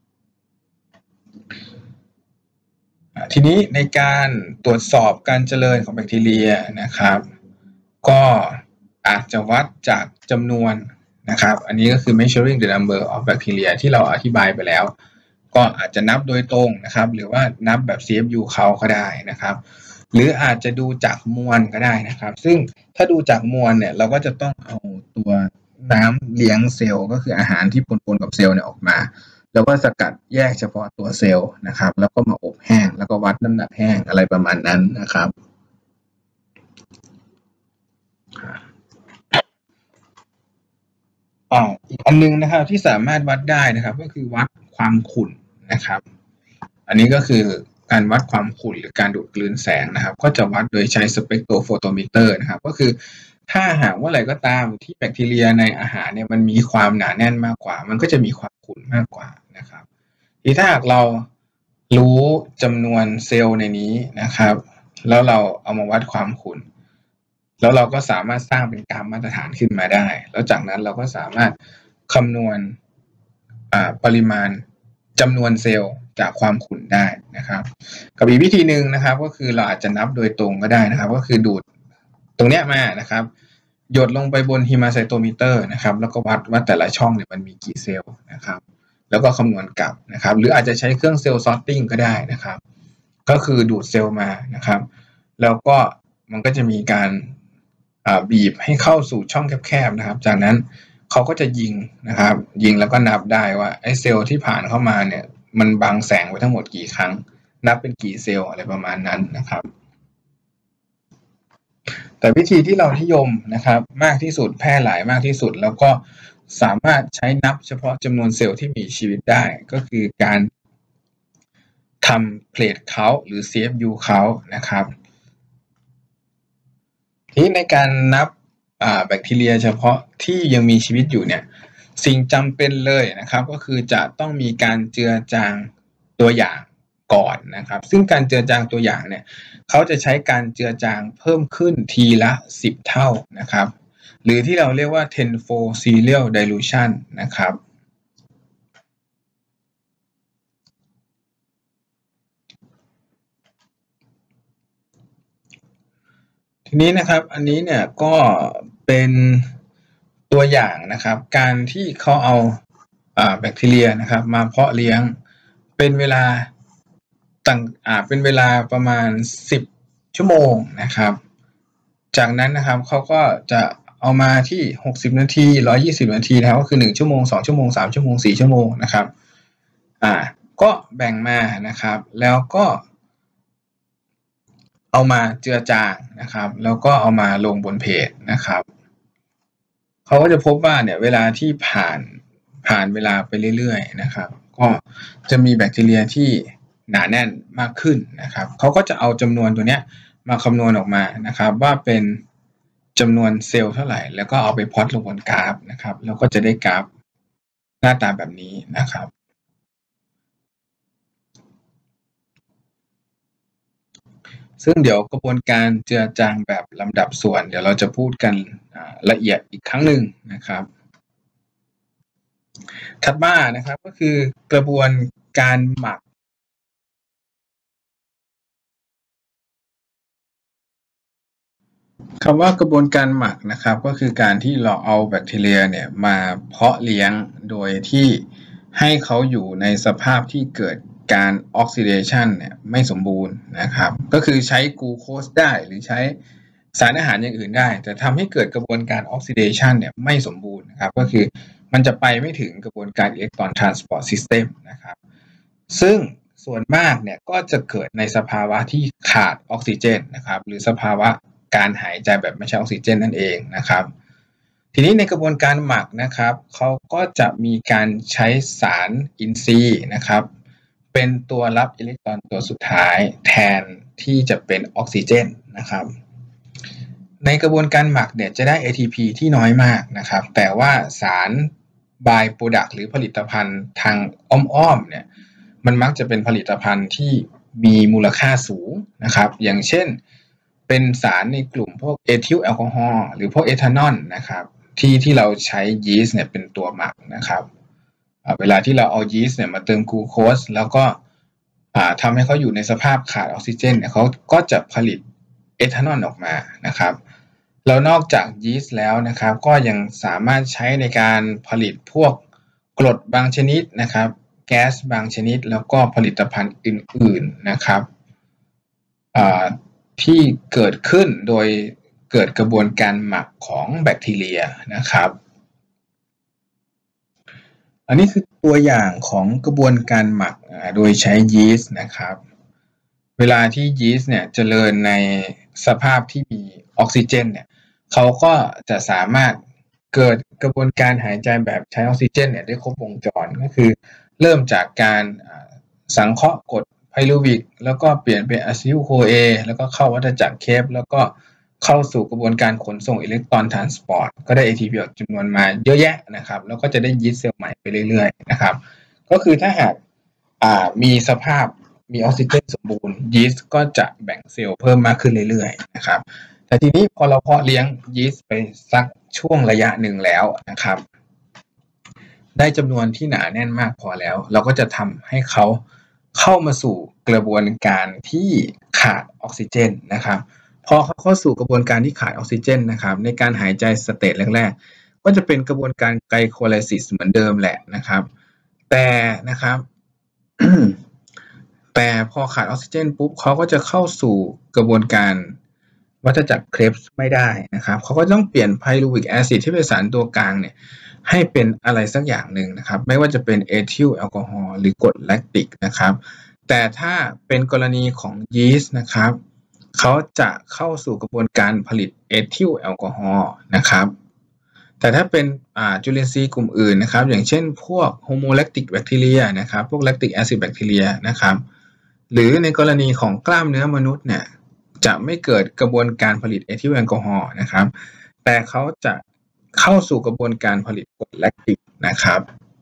ทีนี้ในการตรวจสอบการเจริญของแบคทีเรียนะครับก็อาจจะวัดจากจำนวนนะครับอันนี้ก็คือ measuring the number of bacteria ที่เราอธิบายไปแล้วก็อาจจะนับโดยตรงนะครับหรือว่านับแบบ CFU เขาก็ได้นะครับหรืออาจจะดูจากมวลก็ได้นะครับซึ่งถ้าดูจากมวลเนี่ยเราก็จะต้องเอาตัวน้ำเลี้ยงเซลล์ก็คืออาหารที่ปนๆกับเซลล์เนี่ยออกมาแล้วก็สกัดแยกเฉพาะตัวเซลล์นะครับแล้วก็มาอบแห้งแล้วก็วัดน้ำหนักแห้งอะไรประมาณนั้นนะครับอีกอันนึงนะครับที่สามารถวัดได้นะครับก็คือวัดความขุ่นนะครับอันนี้ก็คือการวัดความขุ่นหรือการดูดกลืนแสงนะครับก็จะวัดโดยใช้สเปกโทรโฟโตมิเตอร์นะครับก็คือถ้าหากว่าอะไรก็ตามที่แบคทีเรียในอาหารเนี่ยมันมีความหนาแน่นมากกว่ามันก็จะมีความขุ่นมากกว่านะครับที่ถ้าหากเรารู้จำนวนเซลล์ในนี้นะครับแล้วเราเอามาวัดความขุ่นแล้วเราก็สามารถสร้างเป็นกราฟมาตรฐานขึ้นมาได้แล้วจากนั้นเราก็สามารถคำนวณปริมาณจำนวนเซลล์จากความขุ่นได้นะครับกับอีกวิธีหนึ่งนะครับก็คือเราอาจจะนับโดยตรงก็ได้นะครับก็คือดูดตรงเนี้ยมานะครับหยดลงไปบนฮีมาไซโตมิเตอร์นะครับแล้วก็วัดว่าแต่ละช่องเนี่ยมันมีกี่เซลล์นะครับแล้วก็คำนวณกลับนะครับหรืออาจจะใช้เครื่องเซลล์ซอร์ติ้งก็ได้นะครับก็คือดูดเซลล์มานะครับแล้วก็มันก็จะมีการบีบให้เข้าสู่ช่องแคบๆนะครับจากนั้นเขาก็จะยิงนะครับยิงแล้วก็นับได้ว่าไอ้เซลล์ที่ผ่านเข้ามาเนี่ยมันบังแสงไปทั้งหมดกี่ครั้งนับเป็นกี่เซลล์อะไรประมาณนั้นนะครับแต่วิธีที่เรานิยมนะครับมากที่สุดแพร่หลายมากที่สุดแล้วก็สามารถใช้นับเฉพาะจำนวนเซลล์ที่มีชีวิตได้ก็คือการทำ plate count หรือ CFU count นะครับทีนี้ในการนับแบคทีเรียเฉพาะที่ยังมีชีวิตอยู่เนี่ยสิ่งจำเป็นเลยนะครับก็คือจะต้องมีการเจือจางตัวอย่างก่อนนะครับซึ่งการเจือจางตัวอย่างเนี่ยเขาจะใช้การเจือจางเพิ่มขึ้นทีละ10 เท่านะครับหรือที่เราเรียกว่า tenfold serial dilution นะครับทีนี้นะครับอันนี้เนี่ยก็เป็นตัวอย่างนะครับการที่เขาเอาแบคทีเรียนะครับมาเพาะเลี้ยงเป็นเวลาเป็นเวลาประมาณ10 ชั่วโมงนะครับจากนั้นนะครับเขาก็จะเอามาที่60 นาที120 นาทีนะครับก็คือ1 ชั่วโมง2 ชั่วโมง3 ชั่วโมง4 ชั่วโมงนะครับก็แบ่งมานะครับแล้วก็เอามาเจือจางนะครับแล้วก็เอามาลงบนเพจนะครับเขาก็จะพบว่าเนี่ยเวลาที่ผ่านเวลาไปเรื่อยๆนะครับก็จะมีแบคทีเรียที่หนาแน่นมากขึ้นนะครับเขาก็จะเอาจำนวนตัวเนี้ยมาคำนวณออกมานะครับว่าเป็นจำนวนเซลล์เท่าไหร่แล้วก็เอาไปพลอตลงบนกราฟนะครับแล้วก็จะได้กราฟหน้าตาแบบนี้นะครับซึ่งเดี๋ยวกระบวนการเจือจางแบบลำดับส่วนเดี๋ยวเราจะพูดกันละเอียดอีกครั้งหนึ่งนะครับถัดมานะครับก็คือกระบวนการหมักคำว่ากระบวนการหมักนะครับก็คือการที่เราเอาแบคทีเรียเนี่ยมาเพาะเลี้ยงโดยที่ให้เขาอยู่ในสภาพที่เกิดการออกซิเดชันเนี่ยไม่สมบูรณ์นะครับก็คือใช้กลูโคสได้หรือใช้สารอาหารอย่างอื่นได้แต่ทำให้เกิดกระบวนการออกซิเดชันเนี่ยไม่สมบูรณ์นะครับก็คือมันจะไปไม่ถึงกระบวนการอิเล็กตรอนทรานสปอร์ตซิสเต็มนะครับซึ่งส่วนมากเนี่ยก็จะเกิดในสภาวะที่ขาดออกซิเจนนะครับหรือสภาวะการหายใจแบบไม่ใช่ออกซิเจนนั่นเองนะครับทีนี้ในกระบวนการหมักนะครับเขาก็จะมีการใช้สารอินทรีย์นะครับเป็นตัวรับอิเล็กตรอนตัวสุดท้ายแทนที่จะเป็นออกซิเจนนะครับในกระบวนการหมักเนี่ยจะได้ ATP ที่น้อยมากนะครับแต่ว่าสารบายโปรดักต์หรือผลิตภัณฑ์ทางอ้อมๆเนี่ยมันมักจะเป็นผลิตภัณฑ์ที่มีมูลค่าสูงนะครับอย่างเช่นเป็นสารในกลุ่มพวกเอทิลแอลกอฮอล์หรือพวกเอทานอลนะครับที่เราใช้ยีสต์เนี่ยเป็นตัวหมักนะครับเวลาที่เราเอายีสต์เนี่ยมาเติมกลูโคสแล้วก็ทำให้เขาอยู่ในสภาพขาดออกซิเจนเนี่ยเขาก็จะผลิตเอทานอลออกมานะครับแล้วนอกจากยีสต์แล้วนะครับก็ยังสามารถใช้ในการผลิตพวกกรดบางชนิดนะครับแก๊สบางชนิดแล้วก็ผลิตภัณฑ์อื่นๆนะครับที่เกิดขึ้นโดยเกิดกระบวนการหมักของแบคทีเรียนะครับอันนี้คือตัวอย่างของกระบวนการหมักโดยใช้ยีสต์นะครับเวลาที่ยีสต์เนี่ยเจริญในสภาพที่มีออกซิเจนเนี่ยเขาก็จะสามารถเกิดกระบวนการหายใจแบบใช้ออกซิเจนเนี่ยได้ครบวงจรก็คือเริ่มจากการสังเคราะห์กรดไพรูวิกแล้วก็เปลี่ยนเป็นอะซิลโคเอแล้วก็เข้าวัฏจักรเคปแล้วก็เข้าสู่กระบวนการขนส่งอิเล็กตรอนทรานสปอร์ตก็ได้ ATP จำนวนมาเยอะแยะนะครับแล้วก็จะได้ยีสต์เซลล์ใหม่ไปเรื่อยๆนะครับก็คือถ้าหากมีสภาพมีออกซิเจนสมบูรณ์ยีสต์ก็จะแบ่งเซลล์เพิ่มมากขึ้นเรื่อยๆนะครับแต่ทีนี้พอเราเพาะเลี้ยงยีสต์ไปสักช่วงระยะหนึ่งแล้วนะครับได้จำนวนที่หนาแน่นมากพอแล้วเราก็จะทำให้เขาเข้ามาสู่กระบวนการที่ขาดออกซิเจนนะครับพอเขาเข้าสู่กระบวนการที่ขาดออกซิเจนนะครับในการหายใจสเตจแรกๆก็จะเป็นกระบวนการไกลโคไลซิสเหมือนเดิมแหละนะครับแต่นะครับ แต่พอขาดออกซิเจนปุ๊บเขาก็จะเข้าสู่กระบวนการวัฏจักรเครบส์ไม่ได้นะครับเขาก็ต้องเปลี่ยนไพรูวิกแอซิดที่เป็นสารตัวกลางเนี่ยให้เป็นอะไรสักอย่างหนึ่งนะครับไม่ว่าจะเป็นเอทิลแอลกอฮอล์หรือกรดแลคติกนะครับแต่ถ้าเป็นกรณีของยีสต์นะครับเขาจะเข้าสู่กระบวนการผลิตเอทิลแอลกอฮอล์นะครับแต่ถ้าเป็นจุลินทรีย์กลุ่มอื่นนะครับอย่างเช่นพวกโฮโมแลคติกแบคทีเรียนะครับพวกแลคติกแอซิดแบคทีเรียนะครับหรือในกรณีของกล้ามเนื้อมนุษย์เนี่ยจะไม่เกิดกระบวนการผลิตเอทิลแอลกอฮอล์นะครับแต่เขาจะเข้าสู่กระบวนการผลิตกรดแลคติกนะครับ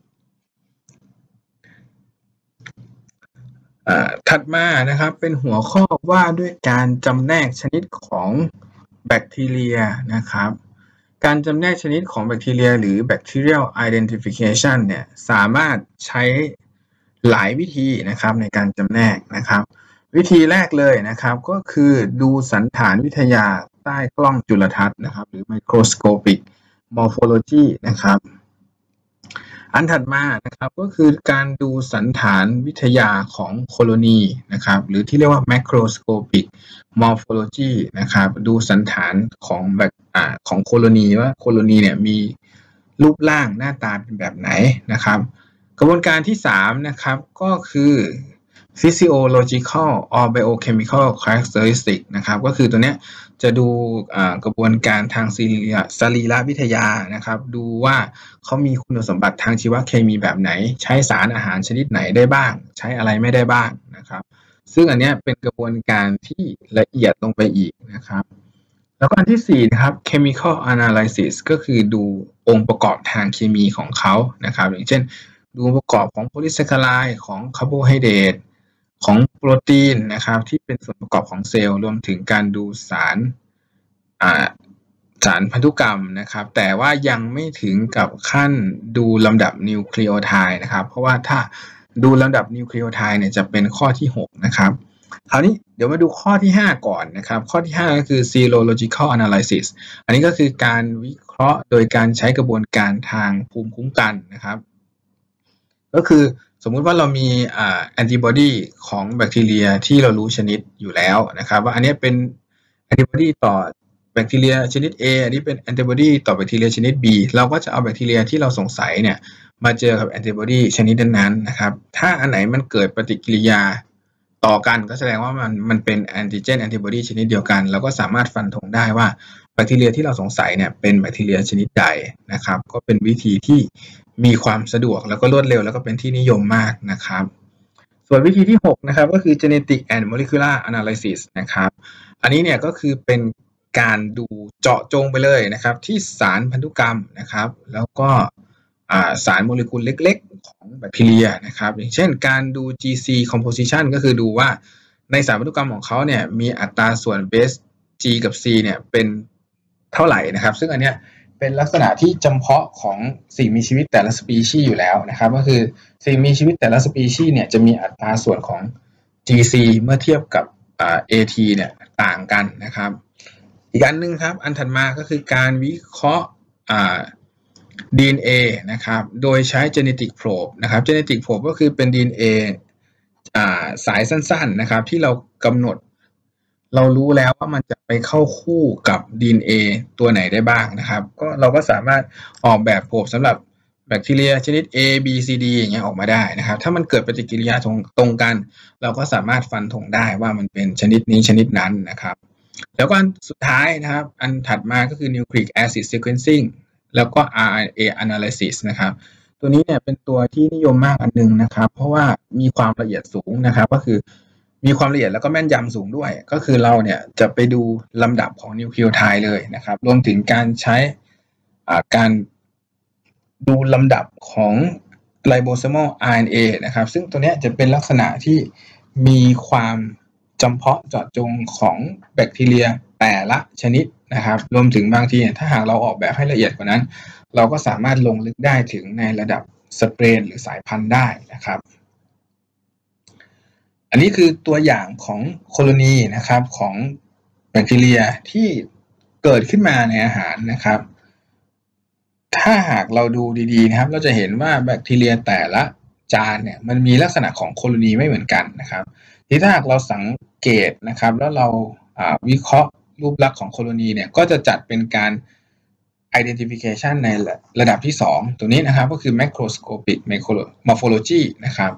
ถัดมานะครับเป็นหัวข้อว่าด้วยการจำแนกชนิดของแบคทีเรียนะครับการจำแนกชนิดของแบคทีเรียหรือ bacterial identification เนี่ยสามารถใช้หลายวิธีนะครับในการจำแนกนะครับวิธีแรกเลยนะครับก็คือดูสันฐานวิทยาใต้กล้องจุลทรรศน์นะครับหรือ microscopic morphology นะครับอันถัดมานะครับก็คือการดูสันฐานวิทยาของโคโลนีนะครับหรือที่เรียกว่า macroscopic morphology นะครับดูสันฐานของของโคโลนีว่าโคโลนีเนี่ยมีรูปร่างหน้าตาเป็นแบบไหนนะครับกระบวนการที่3นะครับก็คือ physiological or biochemical characteristic นะครับก็คือตัวเนี้ยจะดูกระบวนการทางสรีรวิทยานะครับดูว่าเขามีคุณสมบัติทางชีวเคมีแบบไหนใช้สารอาหารชนิดไหนได้บ้างใช้อะไรไม่ได้บ้างนะครับซึ่งอันนี้เป็นกระบวนการที่ละเอียดลงไปอีกนะครับแล้วก็อันที่4นะครับ chemical analysis ก็คือดูองค์ประกอบทางเคมีของเขานะครับอย่างเช่นดูองค์ประกอบของโพลีแซคคาไรด์ของคาร์โบไฮเดรตของโปรตีนนะครับที่เป็นส่วนประกอบของเซลล์รวมถึงการดูสารพันธุกรรมนะครับแต่ว่ายังไม่ถึงกับขั้นดูลำดับนิวคลีโอไทด์นะครับเพราะว่าถ้าดูลำดับนิวคลีโอไทด์เนี่ยจะเป็นข้อที่6นะครับคราวนี้เดี๋ยวมาดูข้อที่5ก่อนนะครับข้อที่5ก็คือ serological analysis อันนี้ก็คือการวิเคราะห์โดยการใช้กระบวนการทางภูมิคุ้มกันนะครับก็คือสมมุติว่าเรามีแอนติบอดีของแบคทีเรียที่เรารู้ชนิดอยู่แล้วนะครับว่าอันนี้เป็นแอนติบอดีต่อแบคทีเรียชนิด A อันนี้เป็นแอนติบอดีต่อแบคทีเรียชนิด B เราก็จะเอาแบคทีเรียที่เราสงสัยเนี่ยมาเจอกับแอนติบอดีชนิดนั้นๆนะครับถ้าอันไหนมันเกิดปฏิกิริยาต่อกันก็แสดงว่ามันเป็นแอนติเจนแอนติบอดีชนิดเดียวกันเราก็สามารถฟันธงได้ว่าแบคทีเรียที่เราสงสัยเนี่ยเป็นแบคทีเรียชนิดใดนะครับก็เป็นวิธีที่มีความสะดวกแล้วก็รวดเร็วแล้วก็เป็นที่นิยมมากนะครับส่วนวิธีที่6นะครับก็คือ genetic and molecular analysis นะครับอันนี้เนี่ยก็คือเป็นการดูเจาะจงไปเลยนะครับที่สารพันธุกรรมนะครับแล้วก็สารโมเลกุลเล็กๆของแบคทีเรียนะครับอย่างเช่นการดู GC composition ก็คือดูว่าในสารพันธุกรรมของเขาเนี่ยมีอัตราส่วน base G กับ C เนี่ยเป็นเท่าไหร่นะครับซึ่งอันเนี้ยเป็นลักษณะที่จำเพาะของสิ่งมีชีวิตแต่ละสปีชีส์อยู่แล้วนะครับก็คือสิ่งมีชีวิตแต่ละสปีชีส์เนี่ยจะมีอัตราส่วนของ GC เมื่อเทียบกับAT เนี่ยต่างกันนะครับอีกอันนึงครับอันถัดมาก็คือการวิเคราะห์DNA นะครับโดยใช้ genetic probe นะครับ genetic probe ก็คือเป็น DNA สายสั้นๆนะครับที่เรากำหนดเรารู้แล้วว่ามันจะไปเข้าคู่กับ DNA ตัวไหนได้บ้างนะครับก็เราก็สามารถออกแบบโพบสำหรับแบคทีเรียชนิด A B C D อย่างเงี้ยออกมาได้นะครับถ้ามันเกิดปฏิกิริยาตรงกันเราก็สามารถฟันธงได้ว่ามันเป็นชนิดนี้ชนิดนั้นนะครับแล้วก็อันสุดท้ายนะครับอันถัดมาก็คือ nucleic acid sequencing แล้วก็ RNA analysis นะครับตัวนี้เนี่ยเป็นตัวที่นิยมมากอันนึงนะครับเพราะว่ามีความละเอียดสูงนะครับก็คือมีความละเอียดแล้วก็แม่นยำสูงด้วยก็คือเราเนี่ยจะไปดูลำดับของนิวคลีโอไทด์เลยนะครับรวมถึงการใช้การดูลำดับของ ribosomal RNA นะครับซึ่งตัวนี้จะเป็นลักษณะที่มีความจำเพาะเจาะจงของแบคทีเรียแต่ละชนิดนะครับรวมถึงบางทีถ้าหากเราออกแบบให้ละเอียดกว่านั้นเราก็สามารถลงลึกได้ถึงในระดับสเตรนหรือสายพันธุ์ได้นะครับอันนี้คือตัวอย่างของโคโลนีนะครับของแบคทีเรียที่เกิดขึ้นมาในอาหารนะครับถ้าหากเราดูดีๆนะครับเราจะเห็นว่าแบคทีเรียแต่ละจานเนี่ยมันมีลักษณะของโคโลนีไม่เหมือนกันนะครับที่ถ้าหากเราสังเกตนะครับแล้วเราวิเคราะห์รูปลักษณ์ของโคโลนีเนี่ยก็จะจัดเป็นการ identification ในระดับที่2ตัวนี้นะครับก็คือ macroscopic morphology นะครับ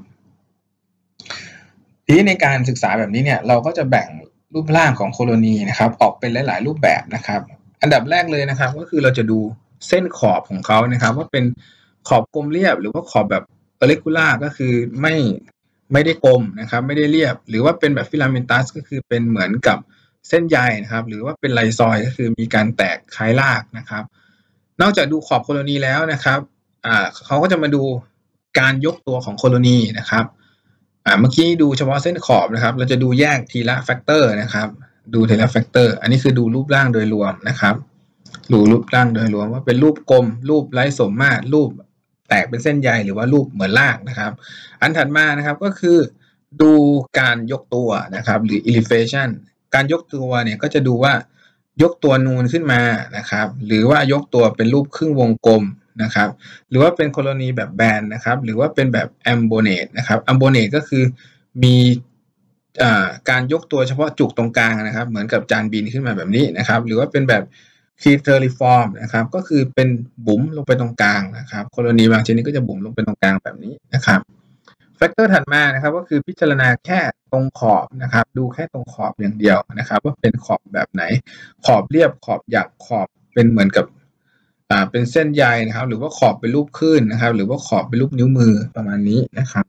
ทีนี้ในการศึกษาแบบนี้เนี่ยเราก็จะแบ่งรูปร่างของโคโลนีนะครับออกเป็นหลายๆรูปแบบนะครับอันดับแรกเลยนะครับก็คือเราจะดูเส้นขอบของเขานะครับว่าเป็นขอบกลมเรียบหรือว่าขอบแบบ irregular ก็คือไม่ได้กลมนะครับไม่ได้เรียบหรือว่าเป็นแบบ filamentous ก็คือเป็นเหมือนกับเส้นใยนะครับหรือว่าเป็นไลซอยก็คือมีการแตกคล้ายรากนะครับนอกจากดูขอบโคโลนีแล้วนะครับเขาก็จะมาดูการยกตัวของโคโลนีนะครับเมื่อกี้ดูเฉพาะเส้นขอบนะครับเราจะดูแยกทีละแฟกเตอร์นะครับดูทีละแฟกเตอร์อันนี้คือดูรูปร่างโดยรวมนะครับดูรูปร่างโดยรวมว่าเป็นรูปกลมรูปไร้สมมาตรรูปแตกเป็นเส้นใยหรือว่ารูปเหมือนรากนะครับอันถัดมานะครับก็คือดูการยกตัวนะครับหรือ elevation การยกตัวเนี่ยก็จะดูว่ายกตัวนูนขึ้นมานะครับหรือว่ายกตัวเป็นรูปครึ่งวงกลมนะครับหรือว่าเป็นโคโลนีแบบแบนนะครับหรือว่าเป็นแบบ ambonate นะครับ ambonate ก็คือมีการยกตัวเฉพาะจุกตรงกลางนะครับเหมือนกับจานบินขึ้นมาแบบนี้นะครับหรือว่าเป็นแบบ criteriform นะครับก็คือเป็นบุ๋มลงไปตรงกลางนะครับโคโลนีบางชนิดก็จะบุ๋มลงไปตรงกลางแบบนี้นะครับแฟกเตอร์ถัดมานะครับก็คือพิจารณาแค่ตรงขอบนะครับดูแค่ตรงขอบอย่างเดียวนะครับว่าเป็นขอบแบบไหนขอบเรียบขอบหยักขอบเป็นเหมือนกับเป็นเส้นใยนะครับหรือว่าขอบเป็นรูปคลื่นนะครับหรือว่าขอบเป็นรูปนิ้วมือประมาณนี้นะครับ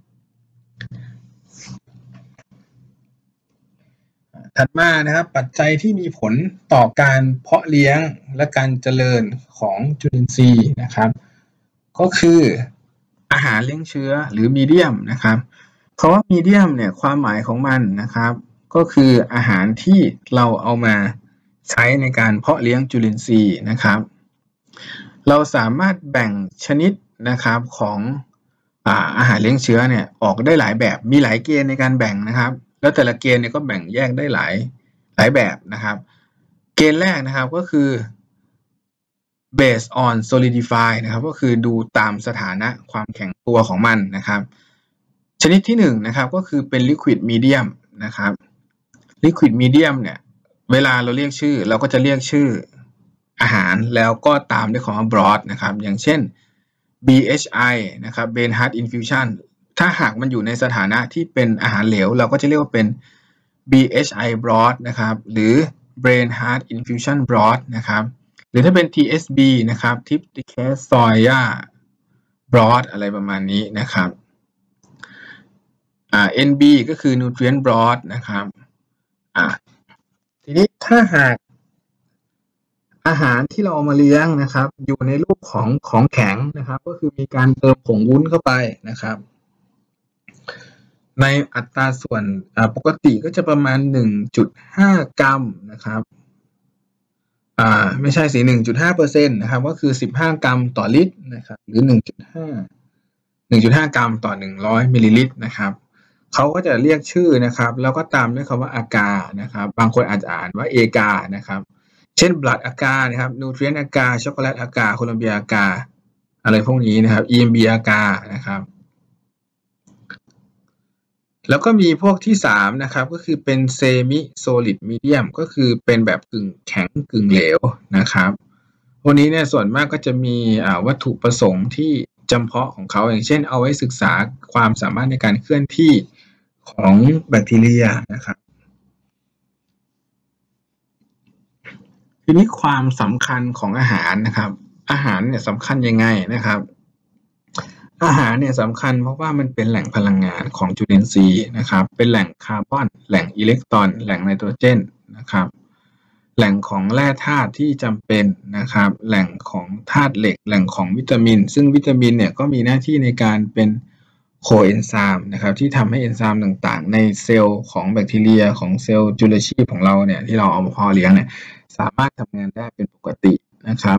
ถัดมานะครับปัจจัยที่มีผลต่อการเพาะเลี้ยงและการเจริญของจุลินทรีย์นะครับก็คืออาหารเลี้ยงเชื้อหรือมีเดียมนะครับเพราะว่ามีเดียมเนี่ยความหมายของมันนะครับก็คืออาหารที่เราเอามาใช้ในการเพาะเลี้ยงจุลินทรีย์นะครับเราสามารถแบ่งชนิดนะครับของอาหารเลี้ยงเชื้อเนี่ยออกได้หลายแบบมีหลายเกณฑ์ในการแบ่งนะครับแล้วแต่ละเกณฑ์เนี่ยก็แบ่งแยกได้หลายแบบนะครับเกณฑ์แรกนะครับก็คือ based on solidify นะครับก็คือดูตามสถานะความแข็งตัวของมันนะครับชนิดที่1นะครับก็คือเป็น liquid medium นะครับ liquid medium เนี่ยเวลาเราเรียกชื่อเราก็จะเรียกชื่ออาหารแล้วก็ตามด้วยคำว่า broth นะครับอย่างเช่น BHI นะครับ brain heart infusion ถ้าหากมันอยู่ในสถานะที่เป็นอาหารเหลวเราก็จะเรียกว่าเป็น BHI broth นะครับหรือ brain heart infusion broth นะครับหรือถ้าเป็น TSB นะครับ Trypticase soya broth อะไรประมาณนี้นะครับNB ก็คือ nutrient broth นะครับทีนี้ถ้าหากอาหารที่เราเอามาเลี้ยงนะครับอยู่ในรูปของแข็งนะครับก็คือมีการเติมผงวุ้นเข้าไปนะครับในอัตราส่วนปกติก็จะประมาณ 1.5 กรัมนะครับไม่ใช่สิ 1.5% นะครับก็คือ15 กรัมต่อลิตรนะครับหรือ 1.5 กรัมต่อ100มิลลิลิตรนะครับเขาก็จะเรียกชื่อนะครับแล้วก็ตามด้วยคำว่าอากานะครับบางคนอาจจะอ่านว่าเอกานะครับเช่น blood อากานะครับนูทรีนอากาช็อกโกแลตอากาโคลัมเบียอากาอะไรพวกนี้นะครับ EMB อากานะครับแล้วก็มีพวกที่3นะครับก็คือเป็น semi solid medium ก็คือเป็นแบบกึ่งแข็งกึ่งเหลวนะครับพวกนี้เนี่ยส่วนมากก็จะมีวัตถุประสงค์ที่จำเพาะของเขาอย่างเช่นเอาไว้ศึกษาความสามารถในการเคลื่อนที่ของแบคทีเรียนะครับทีนี้ความสำคัญของอาหารนะครับอาหารเนี่ยสำคัญยังไงนะครับอาหารเนี่ยสำคัญเพราะว่ามันเป็นแหล่งพลังงานของจุลินทรีย์นะครับเป็นแหล่งคาร์บอนแหล่งอิเล็กตรอนแหล่งไนโตรเจนนะครับแหล่งของแร่ธาตุที่จำเป็นนะครับแหล่งของธาตุเหล็กแหล่งของวิตามินซึ่งวิตามินเนี่ยก็มีหน้าที่ในการเป็นโคเอนไซม์นะครับที่ทำให้เอนไซม์ต่างๆในเซลล์ของแบคทีเรียของเซลล์จุลชีพของเราเนี่ยที่เราเอามาเพาะเลี้ยงเนี่ยสามารถทำงานได้เป็นปกตินะครับ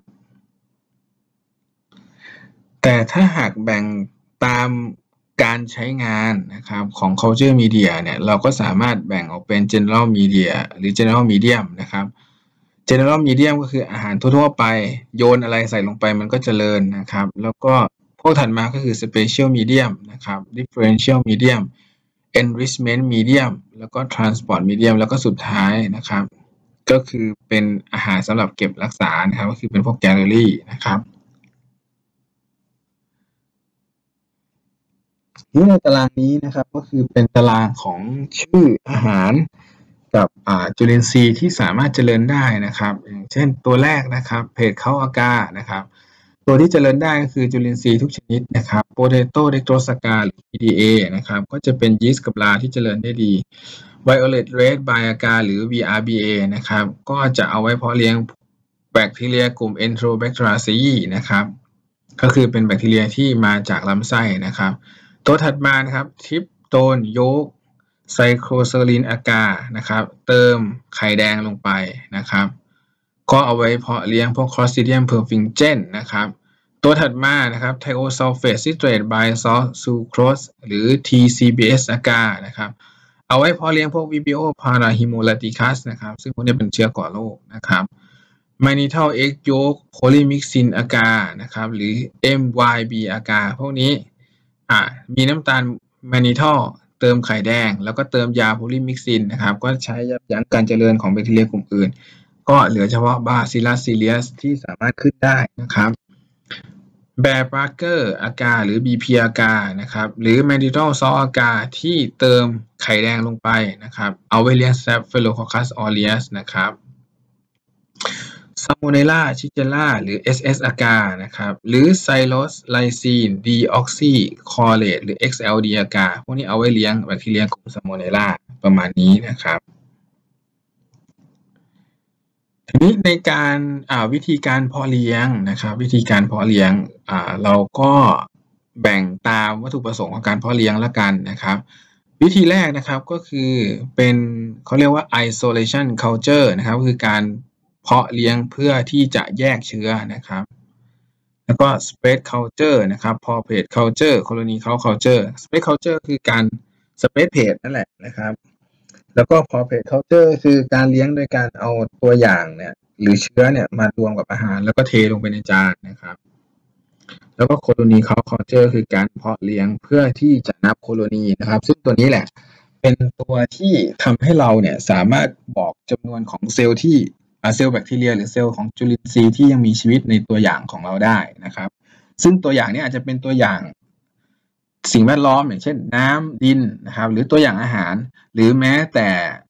แต่ถ้าหากแบ่งตามการใช้งานนะครับของ culture media เนี่ยเราก็สามารถแบ่งออกเป็น general media หรือ general medium นะครับ general medium ก็คืออาหารทั่วๆไปโยนอะไรใส่ลงไปมันก็เจริญนะครับแล้วก็พวกถัดมาก็คือ special medium นะครับ differential medium enrichment medium แล้วก็ transport medium แล้วก็สุดท้ายนะครับก็คือเป็นอาหารสำหรับเก็บรักษานะครับก็คือเป็นพวกแกลเลอรี่นะครับที่ในตารางนี้นะครับก็คือเป็นตารางของชื่ออาหารกับจุลินทรีย์ที่สามารถเจริญได้นะครับอย่างเช่นตัวแรกนะครับเพจเขาอากานะครับตัวที่เจริญได้ก็คือจุลินทรีย์ทุกชนิดนะครับโปเตโต้เดกโตสกาหรือ PDA นะครับก็จะเป็นยีสต์กับลาที่เจริญได้ดี Violet Red Biaga หรือ VRBA นะครับก็จะเอาไว้เพาะเลี้ยงแบคทีเรียกลุ่ม Enterobacteriaceae นะครับก็คือเป็นแบคทีเรียที่มาจากลำไส้นะครับตัวถัดมานะครับทริปโตนโยกไซโครเซอรินอากานะครับเติมไข่แดงลงไปนะครับก็เอาไว้เพาะเลี้ยงพวก Clostridium perfringens นะครับตัวถัดมานะครับไทโอซัลเฟตซิเตรตไบซอลซูโครสหรือ TCBS อากานะครับเอาไว้เพาะเลี้ยงพวก Vibrio parahemolyticus นะครับซึ่งพวกนี้เป็นเชื้อก่อโรคนะครับMannitol egg yolk polymyxin agar นะครับหรือ MYB agar พวกนี้มีน้ำตาล Mannitol เติมไข่แดงแล้วก็เติมยาโพลีมิกซินนะครับก็ใช้ยับยั้งการเจริญของแบคทีเรียกลุ่มอื่นก็เหลือเฉพาะ Bacillus cereus ที่สามารถขึ้นได้นะครับแบร์บาร์เกอร์อากาหรือ BP อากานะครับหรือ Mannitol salt อากาที่เติมไข่แดงลงไปนะครับเอาไว้เลี้ยง Staphylococcus aureus นะครับSalmonella Shigella หรือ SS อากานะครับหรือ Xylose Lysine Deoxycholate หรือ XLD อากาพวกนี้เอาไว้เลี้ยงแบคทีเรียกลุ่ม Salmonella ประมาณนี้นะครับทีนี้ในการวิธีการเพาะเลี้ยงนะครับวิธีการเพาะเลี้ยงเราก็แบ่งตามวัตถุประสงค์ของการเพาะเลี้ยงละกันนะครับวิธีแรกนะครับก็คือเป็นเขาเรียกว่า isolation culture นะครับก็คือการเพาะเลี้ยงเพื่อที่จะแยกเชื้อนะครับแล้วก็ spread culture นะครับ porpage culture colony culture spread culture คือการ spread page นั่นแหละนะครับแล้วก็ portrait culture คือการเลี้ยงโดยการเอาตัวอย่างเนี่ยหรือเชื้อเนี่ยมารวมกับอาหารแล้วก็เทลงไปในจานนะครับแล้วก็ colony culture คือการเพาะเลี้ยงเพื่อที่จะนับโคโลนีนะครับซึ่งตัวนี้แหละเป็นตัวที่ทำให้เราเนี่ยสามารถบอกจำนวนของเซลล์ที่เซลล์แบคทีเรียหรือเซลล์ของจุลินทรีย์ที่ยังมีชีวิตในตัวอย่างของเราได้นะครับซึ่งตัวอย่างนี้อาจจะเป็นตัวอย่างสิ่งแวดล้อมอย่างเช่นน้ำดินนะครับหรือตัวอย่างอาหารหรือแม้แต่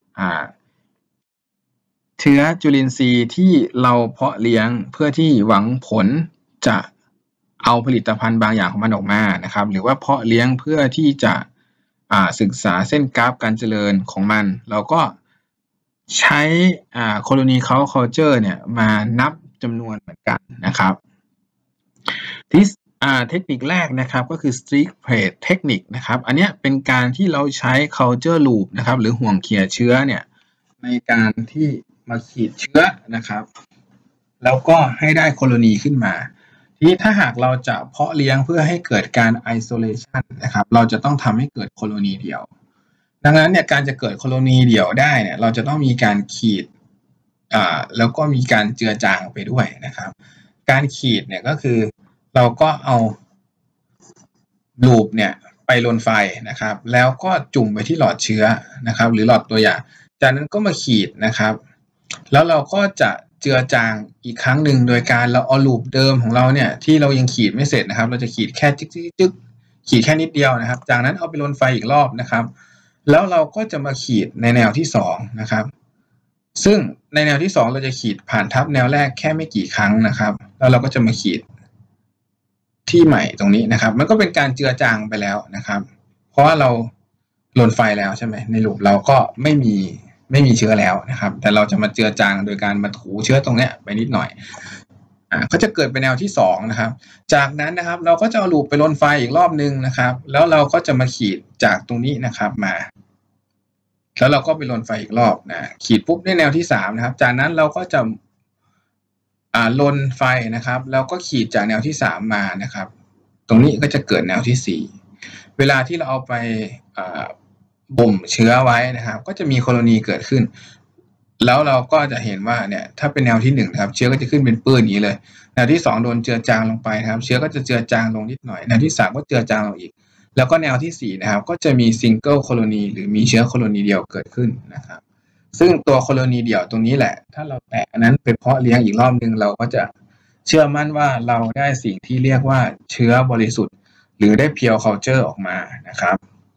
เชื้อจุลินทรีย์ที่เราเพาะเลี้ยงเพื่อที่หวังผลจะเอาผลิตภัณฑ์บางอย่างของมันออกมานะครับหรือว่าเพาะเลี้ยงเพื่อที่จะศึกษาเส้นกราฟการเจริญของมันเราก็ใช้colony culture เนี่ยมานับจำนวนเหมือนกันนะครับที่เทคนิคแรกนะครับก็คือ streak plate เทคนิคนะครับอันนี้เป็นการที่เราใช้ culture loop นะครับหรือห่วงเขี่ยเชื้อเนี่ยในการที่มาขีดเชื้อนะครับแล้วก็ให้ได้โคโลนีขึ้นมาทีนี้ถ้าหากเราจะเพาะเลี้ยงเพื่อให้เกิดการ isolation นะครับเราจะต้องทำให้เกิดโคโลนีเดียวดังนั้นเนี่ยการจะเกิดโคโลนีเดี่ยวได้เนี่ยเราจะต้องมีการขีดแล้วก็มีการเจือจางไปด้วยนะครับการขีดเนี่ยก็คือเราก็เอาลูปเนี่ยไปลนไฟนะครับแล้วก็จุ่มไปที่หลอดเชื้อนะครับหรือหลอดตัวอย่างจากนั้นก็มาขีดนะครับแล้วเราก็จะเจือจางอีกครั้งหนึ่งโดยการเราเอาลูปเดิมของเราเนี่ยที่เรายังขีดไม่เสร็จนะครับเราจะขีดแค่จึ๊กขีดแค่นิดเดียวนะครับจากนั้นเอาไปลนไฟอีกรอบนะครับแล้วเราก็จะมาขีดในแนวที่2นะครับซึ่งในแนวที่2เราจะขีดผ่านทับแนวแรกแค่ไม่กี่ครั้งนะครับแล้วเราก็จะมาขีดที่ใหม่ตรงนี้นะครับมันก็เป็นการเจือจางไปแล้วนะครับเพราะว่าเราลนไฟแล้วใช่ไหมในลูปเราก็ไม่มีเชื้อแล้วนะครับแต่เราจะมาเจือจางโดยการมาถูเชื้อตรงนี้ไปนิดหน่อยก็จะเกิดเป็นแนวที่2นะครับจากนั้นนะครับเราก็จะเอาลูปไปลนไฟอีกรอบนึงนะครับแล้วเราก็จะมาขีดจากตรงนี้นะครับมาแล้วเราก็ไปลนไฟอีกรอบนะขีดปุ๊บได้แนวที่3นะครับจากนั้นเราก็จะลนไฟนะครับแล้วก็ขีดจากแนวที่3มานะครับตรงนี้ก็จะเกิดแนวที่4เวลาที่เราเอาไปบ่มเชื้อไว้นะครับก็จะมีโคโลนีเกิดขึ้นแล้วเราก็จะเห็นว่าเนี่ยถ้าเป็นแนวที่1นะครับเชื้อก็จะขึ้นเป็นปื้นอย่างนี้เลยแนวที่2โดนเจือจางลงไปนะครับเชื้อก็จะเจือจางลงนิดหน่อยแนวที่3ก็เจือจางลงอีกแล้วก็แนวที่4นะครับก็จะมีซิงเกิลโคโลนีหรือมีเชื้อโคโลนีเดียวเกิดขึ้นนะครับซึ่งตัวโคโลนีเดี่ยวตรงนี้แหละถ้าเราแตะอันนั้นไปเพาะเลี้ยงอีกรอบนึงเราก็จะเชื่อมั่นว่าเราได้สิ่งที่เรียกว่าเชื้อบริสุทธิ์หรือได้ pure culture ออกมานะครับ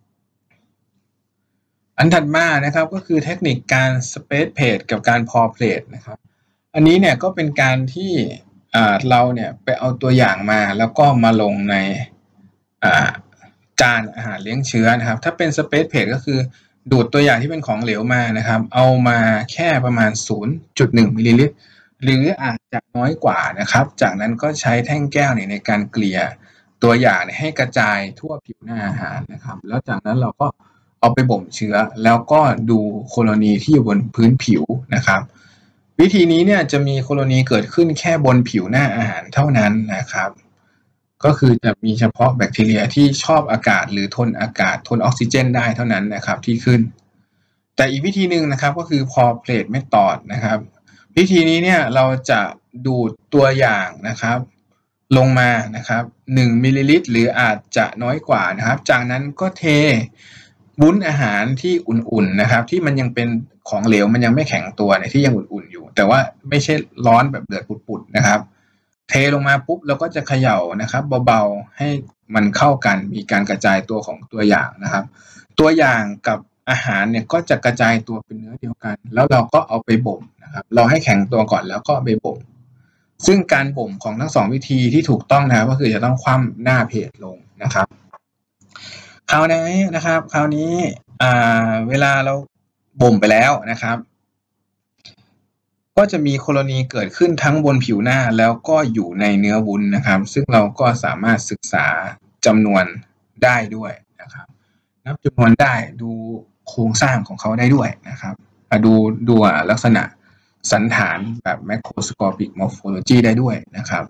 อันถัดมานะครับก็คือเทคนิคการ space plate กับการ pour plate นะครับอันนี้เนี่ยก็เป็นการที่เราเนี่ยไปเอาตัวอย่างมาแล้วก็มาลงในจานอาหารเลี้ยงเชื้อนะครับถ้าเป็น space plate ก็คือดูดตัวอย่างที่เป็นของเหลวมานะครับเอามาแค่ประมาณ 0.1 มิลลิลิตรหรืออาจจะน้อยกว่านะครับจากนั้นก็ใช้แท่งแก้วเนี่ยในการเกลี่ยตัวอย่างให้กระจายทั่วผิวหน้าอาหารนะครับแล้วจากนั้นเราก็เอาไปบ่มเชื้อแล้วก็ดูโคโลนีที่อยู่บนพื้นผิวนะครับวิธีนี้เนี่ยจะมีโคโลนีเกิดขึ้นแค่บนผิวหน้าอาหารเท่านั้นนะครับก็คือจะมีเฉพาะแบคทีเรียที่ชอบอากาศหรือทนอากาศทนออกซิเจนได้เท่านั้นนะครับที่ขึ้นแต่อีกวิธีหนึ่งนะครับก็คือ pour plate method นะครับวิธีนี้เนี่ยเราจะดูดตัวอย่างนะครับลงมานะครับ1มิลลิลิตรหรืออาจจะน้อยกว่านะครับจากนั้นก็เทวุ้นอาหารที่อุ่นๆนะครับที่มันยังเป็นของเหลวมันยังไม่แข็งตัวเนี่ยที่ยังอุ่นๆอยู่แต่ว่าไม่ใช่ร้อนแบบเดือดปุดๆนะครับเทลงมาปุ๊บเราก็จะเขย่านะครับเบาๆให้มันเข้ากันมีการกระจายตัวของตัวอย่างนะครับตัวอย่างกับอาหารเนี่ยก็จะกระจายตัวเป็นเนื้อเดียวกันแล้วเราก็เอาไปบ่มนะครับเราให้แข็งตัวก่อนแล้วก็ไปบ่มซึ่งการบ่มของทั้ง2วิธีที่ถูกต้องนะครับก็คือจะต้องคว่ำหน้าเพจลงนะครับคราวนี้เวลาเราบ่มไปแล้วนะครับก็จะมีโคโลนีเกิดขึ้นทั้งบนผิวหน้าแล้วก็อยู่ในเนื้อวุ้นนะครับซึ่งเราก็สามารถศึกษาจำนวนได้ด้วยนะครับนับจำนวนได้ดูโครงสร้างของเขาได้ด้วยนะครับดูลักษณะสันฐานแบบ macroscopic morphology ได้ด้วยนะครับ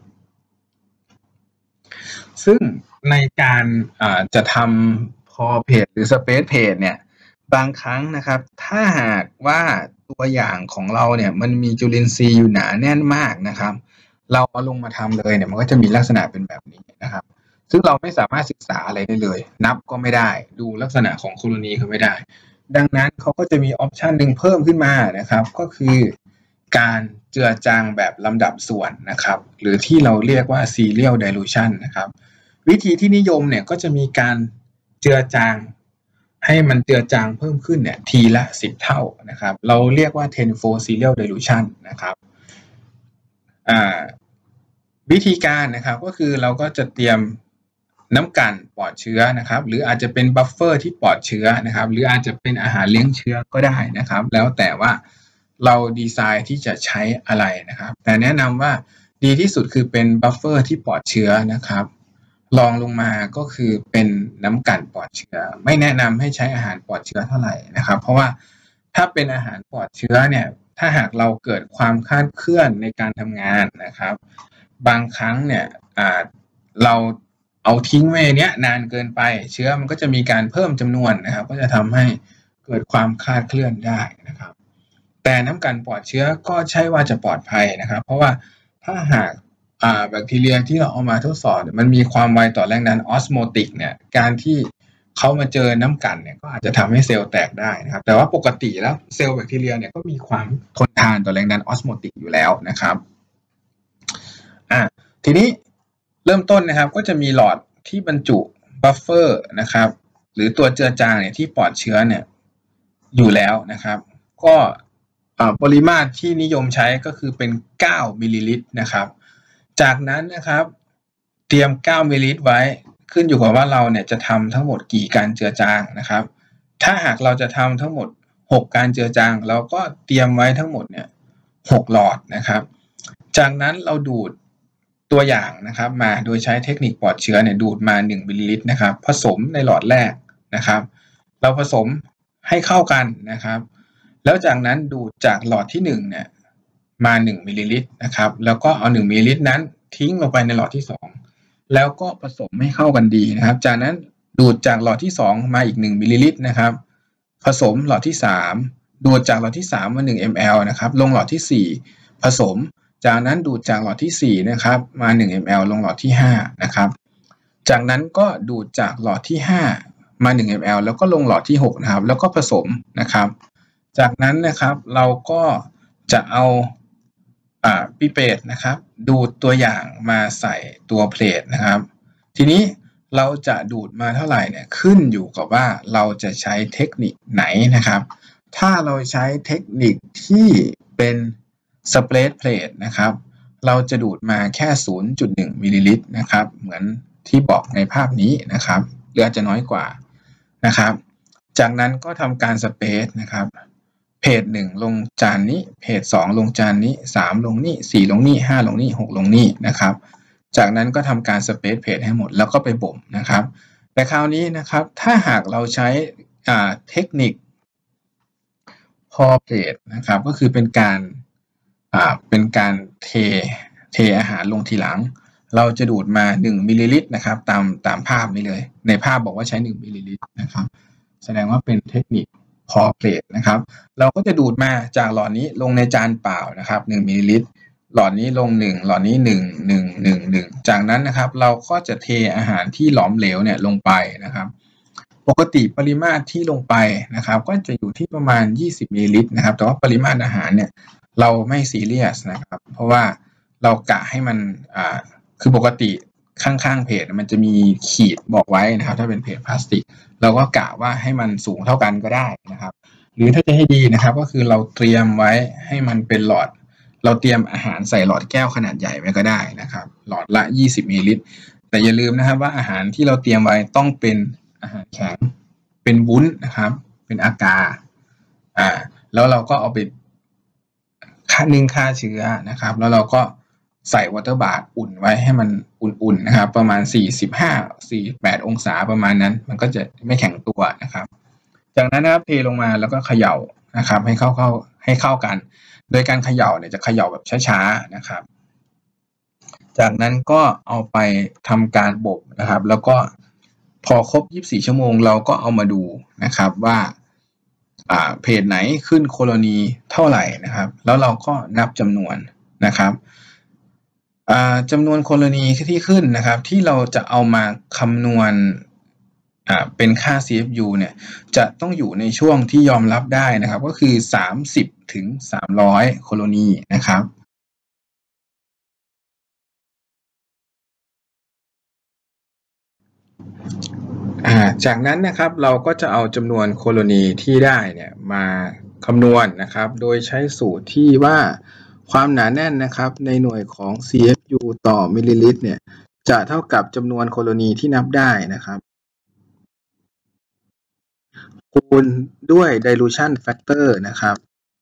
ซึ่งในการจะทำ pour plate หรือ space plate เนี่ยบางครั้งนะครับถ้าหากว่าตัวอย่างของเราเนี่ยมันมีจุลินทรีย์อยู่หนาแน่นมากนะครับเราเอาลงมาทำเลยเนี่ยมันก็จะมีลักษณะเป็นแบบนี้นะครับซึ่งเราไม่สามารถศึกษาอะไรได้เลยนับก็ไม่ได้ดูลักษณะของโคโลนีก็ไม่ได้ดังนั้นเขาก็จะมีออปชันหนึ่งเพิ่มขึ้นมานะครับก็คือการเจือจางแบบลำดับส่วนนะครับหรือที่เราเรียกว่า serial dilution นะครับวิธีที่นิยมเนี่ยก็จะมีการเจือจางให้มันเจือจางเพิ่มขึ้นเนี่ยทีละ10เท่านะครับเราเรียกว่า tenfold serial dilution นะครับวิธีการนะครับก็คือเราก็จะเตรียมน้ำกันปลอดเชื้อนะครับหรืออาจจะเป็นบัฟเฟอร์ที่ปลอดเชื้อนะครับหรืออาจจะเป็นอาหารเลี้ยงเชื้อก็ได้นะครับแล้วแต่ว่าเราดีไซน์ที่จะใช้อะไรนะครับแต่แนะนำว่าดีที่สุดคือเป็นบัฟเฟอร์ที่ปลอดเชื้อนะครับรองลงมาก็คือเป็นน้ำกันปลอดเชื้อไม่แนะนำให้ใช้อาหารปลอดเชื้อเท่าไหร่นะครับเพราะว่าถ้าเป็นอาหารปลอดเชื้อเนี่ยถ้าหากเราเกิดความคลาดเคลื่อนในการทำงานนะครับบางครั้งเนี่ยเราเอาทิ้งไว้เนี้ยนานเกินไปเชื้อมันก็จะมีการเพิ่มจำนวนนะครับก็จะทำให้เกิดความคลาดเคลื่อนได้นะครับแต่น้ำกันปลอดเชื้อก็ใช่ว่าจะปลอดภัยนะครับเพราะว่าถ้าหากแบคทีเรียที่เราเอามาทดสอบมันมีความไวต่อแรงดันออสโมติกเนี่ยการที่เขามาเจอน้ำกันเนี่ยก็อาจจะทำให้เซลล์แตกได้นะครับแต่ว่าปกติแล้วเซลล์แบคทีเรียเนี่ยก็มีความทนทานต่อแรงดันออสโมติกอยู่แล้วนะครับทีนี้เริ่มต้นนะครับก็จะมีหลอดที่บรรจุบัฟเฟอร์นะครับหรือตัวเจือจางเนี่ยที่ปลอดเชื้อเนี่ยอยู่แล้วนะครับก็ปริมาตรที่นิยมใช้ก็คือเป็น9มิลลิลิตรนะครับจากนั้นนะครับเตรียม9มิลลิลิตรไว้ขึ้นอยู่กับว่าเราเนี่ยจะทำทั้งหมดกี่การเจือจางนะครับถ้าหากเราจะทำทั้งหมด6การเจือจางเราก็เตรียมไว้ทั้งหมดเนี่ย6หลอดนะครับจากนั้นเราดูดตัวอย่างนะครับมาโดยใช้เทคนิคปลอดเชื้อเนี่ยดูดมา1มิลลิลิตรนะครับผสมในหลอดแรกนะครับเราผสมให้เข้ากันนะครับแล้วจากนั้นดูดจากหลอดที่1เนี่ยมา1มิลลิลิตรนะครับแล้วก็เอา1มิลลิลิตรนั้นทิ้งลงไปในหลอดที่2แล้วก็ผสมให้เข้ากันดีนะครับจากนั้นดูดจากหลอดที่2มาอีก1มิลลิลิตรนะครับผสมหลอดที่3ดูดจากหลอดที่3มา1 ml นะครับลงหลอดที่4ผสมจากนั้นดูดจากหลอดที่4นะครับมา1 ml ลงหลอดที่5นะครับจากนั้นก็ดูดจากหลอดที่5มา1 ml แล้วก็ลงหลอดที่6นะครับแล้วก็ผสมนะครับจากนั้นนะครับเราก็จะเอาปิเปตนะครับดูดตัวอย่างมาใส่ตัวเพลทนะครับทีนี้เราจะดูดมาเท่าไหร่เนี่ยขึ้นอยู่กับว่าเราจะใช้เทคนิคไหนนะครับถ้าเราใช้เทคนิคที่เป็นสเปรดเพลทนะครับเราจะดูดมาแค่ 0.1 มิลลิลิตรนะครับเหมือนที่บอกในภาพนี้นะครับหรืออาจจะน้อยกว่านะครับจากนั้นก็ทำการสเปรดนะครับเพจ1ลงจานนี้เพจ2ลงจานนี้3ลงนี่4ลงนี่5ลงนี่6ลงนี่นะครับจากนั้นก็ทำการสเปรดเพจให้หมดแล้วก็ไปบ่มนะครับแต่คราวนี้นะครับถ้าหากเราใช้เทคนิคพอเพจนะครับก็คือเป็นการเทอาหารลงทีหลังเราจะดูดมา1มิลลิลิตรนะครับตามภาพนี้เลยในภาพบอกว่าใช้1มิลลิลิตรนะครับแสดงว่าเป็นเทคนิคพอเพลทนะครับเราก็จะดูดมาจากหลอดนี้ลงในจานเปล่านะครับ1มิลลิลิตรหลอดนี้ลง1หลอดนี้1จากนั้นนะครับเราก็จะเทอาหารที่หลอมเหลวเนี่ยลงไปนะครับปกติปริมาตรที่ลงไปนะครับก็จะอยู่ที่ประมาณ20มิลลิลิตรนะครับแต่ว่าปริมาตรอาหารเนี่ยเราไม่ซีเรียสนะครับเพราะว่าเรากะให้มันคือปกติข้างๆเพจมันจะมีขีดบอกไว้นะครับถ้าเป็นเพจพลาสติกเราก็กะว่าให้มันสูงเท่ากันก็ได้นะครับหรือถ้าจะให้ดีนะครับก็คือเราเตรียมไว้ให้มันเป็นหลอดเราเตรียมอาหารใส่หลอดแก้วขนาดใหญ่ไว้ก็ได้นะครับหลอดละ20มิลลิลิตรแต่อย่าลืมนะครับว่าอาหารที่เราเตรียมไว้ต้องเป็นอาหารแข็งเป็นวุ้นนะครับเป็นอากาแล้วเราก็เอาไปนึ่งฆ่าเชื้อนะครับแล้วเราก็ใส่วอเตอร์บาร์อุ่นไว้ให้มันอุ่นๆนะครับประมาณ45-48องศาประมาณนั้นมันก็จะไม่แข็งตัวนะครับจากนั้นนะครับเทลงมาแล้วก็เขย่านะครับให้เข้ากันโดยการเขย่าเนี่ยจะเขย่าแบบช้าๆนะครับจากนั้นก็เอาไปทำการบ่มนะครับแล้วก็พอครบ24ชั่วโมงเราก็เอามาดูนะครับว่าเพจไหนขึ้นโคโลนีเท่าไหร่นะครับแล้วเราก็นับจำนวนนะครับจำนวนโคโลนีที่ขึ้นนะครับที่เราจะเอามาคำนวณเป็นค่า CFU เนี่ยจะต้องอยู่ในช่วงที่ยอมรับได้นะครับก็คือ30 ถึง 300 โคโลนีนะครับจากนั้นนะครับเราก็จะเอาจำนวนโคโลนีที่ได้เนี่ยมาคำนวณนะครับโดยใช้สูตรที่ว่าความหนาแน่นนะครับในหน่วยของ CFU ต่อมิลลิลิตรเนี่ยจะเท่ากับจำนวนโคโลนีที่นับได้นะครับคูณด้วย dilution factor นะครับ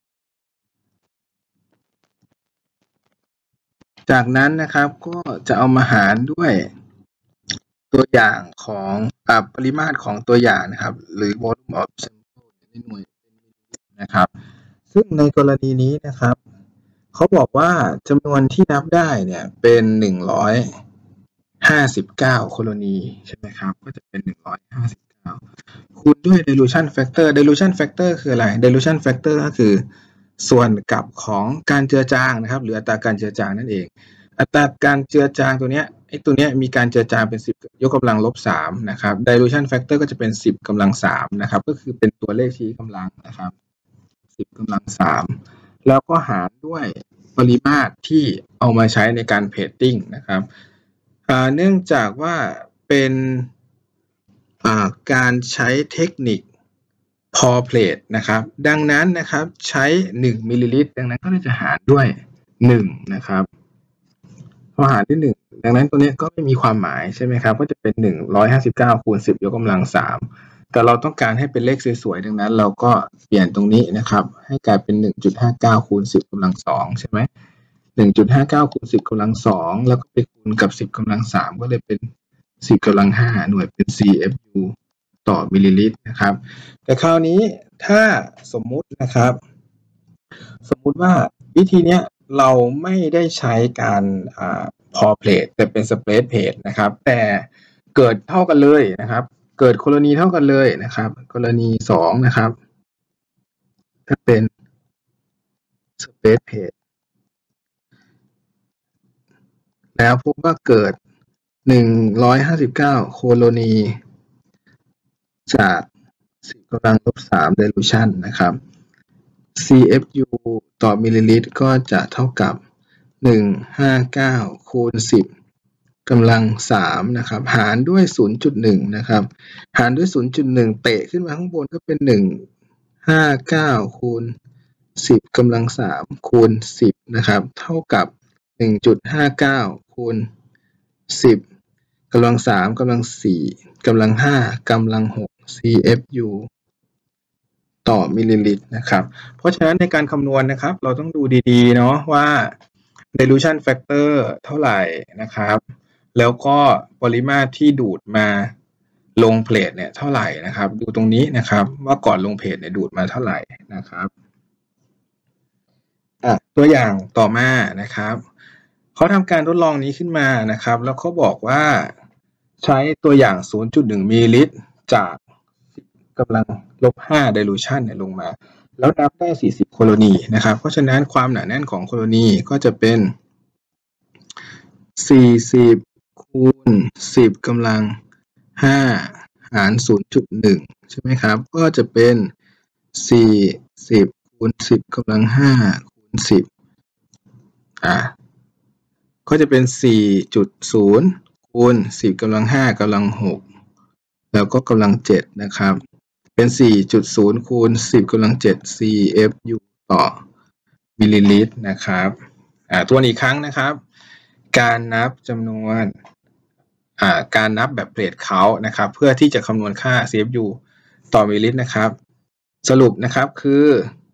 จากนั้นนะครับก็จะเอามาหารด้วยตัวอย่างของปริมาตรของตัวอย่างนะครับหรือ volume of sample ในหน่วยนะครับซึ่งในกรณีนี้นะครับเขาบอกว่าจำนวนที่นับได้เนี่ยเป็น159 โคโลนีใช่ไหมครับก็จะเป็น159คูณด้วย dilution factor dilution factor คืออะไร dilution factor ก็คือส่วนกลับของการเจือจางนะครับหรืออัตราการเจือจางนั่นเองอัตราการเจือจางตัวเนี้ยตัวเนี้ยมีการเจือจางเป็น10 ยกกำลัง-3นะครับ dilution factor ก็จะเป็น10 กำลัง3นะครับก็คือเป็นตัวเลขชี้กำลังนะครับ10 กำลัง3แล้วก็หารด้วยปริมาตรที่เอามาใช้ในการเพจติ้งนะครับเนื่องจากว่าเป็นการใช้เทคนิคพอเพลทนะครับดังนั้นนะครับใช้1 มิลลิลิตรดังนั้นก็จะหารด้วย1นะครับพอหารด้วย1ดังนั้นตัวนี้ก็ไม่มีความหมายใช่ไหมครับก็จะเป็น159คูณ10 ยกกำลัง3แต่เราต้องการให้เป็นเลขสวยๆดังนั้นเราก็เปลี่ยนตรงนี้นะครับให้กลายเป็น1.59คูณ10 กำลัง2ใช่ไหม1.59คูณ10 กำลัง2แล้วก็ไปคูณกับ10 กำลัง3ก็เลยเป็น10 กำลัง5หน่วยเป็น CFU ต่อมิลลิลิตรนะครับแต่คราวนี้ถ้าสมมุตินะครับสมมุติว่าวิธีนี้เราไม่ได้ใช้การพอเพลทแต่เป็นสเปรดเพลทนะครับแต่เกิดเท่ากันเลยนะครับเกิดโคโลนีเท่ากันเลยนะครับกรณี2นะครับถ้าเป็นสเปรดเพลทแล้วพบว่าเกิด159 โคโลนีจาก10 กำลัง-3 dilution นะครับ CFU ต่อมิลลิลิตรก็จะเท่ากับ159คูณ10 กำลัง3นะครับหารด้วย 0.1 นะครับหารด้วย 0.1 เตะขึ้นมาข้างบนก็เป็น159คูณ10 กำลัง3คูณ10นะครับเท่ากับ1.59คูณ10 กำลัง3กำลัง4กำลัง5กำลัง6 CFU ต่อมิลลิลิตรนะครับเพราะฉะนั้นในการคำนวณนะครับเราต้องดูดีๆเนาะว่า dilution factor เท่าไหร่นะครับแล้วก็ปริมาตรที่ดูดมาลงเพลทเนี่ยเท่าไหร่นะครับดูตรงนี้นะครับว่าก่อนลงเพลทเนี่ยดูดมาเท่าไหร่นะครับตัวอย่างต่อมานะครับเขาทำการทดลองนี้ขึ้นมานะครับแล้วเขาบอกว่าใช้ตัวอย่าง 0.1 มิลลิลิตรจากกำลัง-5 dilution เนี่ยลงมาแล้วนับได้40 โคโลนีนะครับเพราะฉะนั้นความหนาแน่นของโคโลนีก็จะเป็น40คูณ10 กำลัง5หาร 0.1 ใช่ไหมครับก็จะเป็น40คูณ10 กำลัง5คูณ10ก็จะเป็น4.0คูณ10 กำลัง5กำลัง6แล้วก็กำลัง7นะครับเป็น4.0คูณ10 กำลัง7 CFU ต่อมิลลิลิตรนะครับทวนอีกครั้งนะครับการนับจำนวนการนับแบบเพลทเขานะครับเพื่อที่จะคำนวณค่า CFU ต่อมิลลิลิตรนะครับสรุปนะครับคือ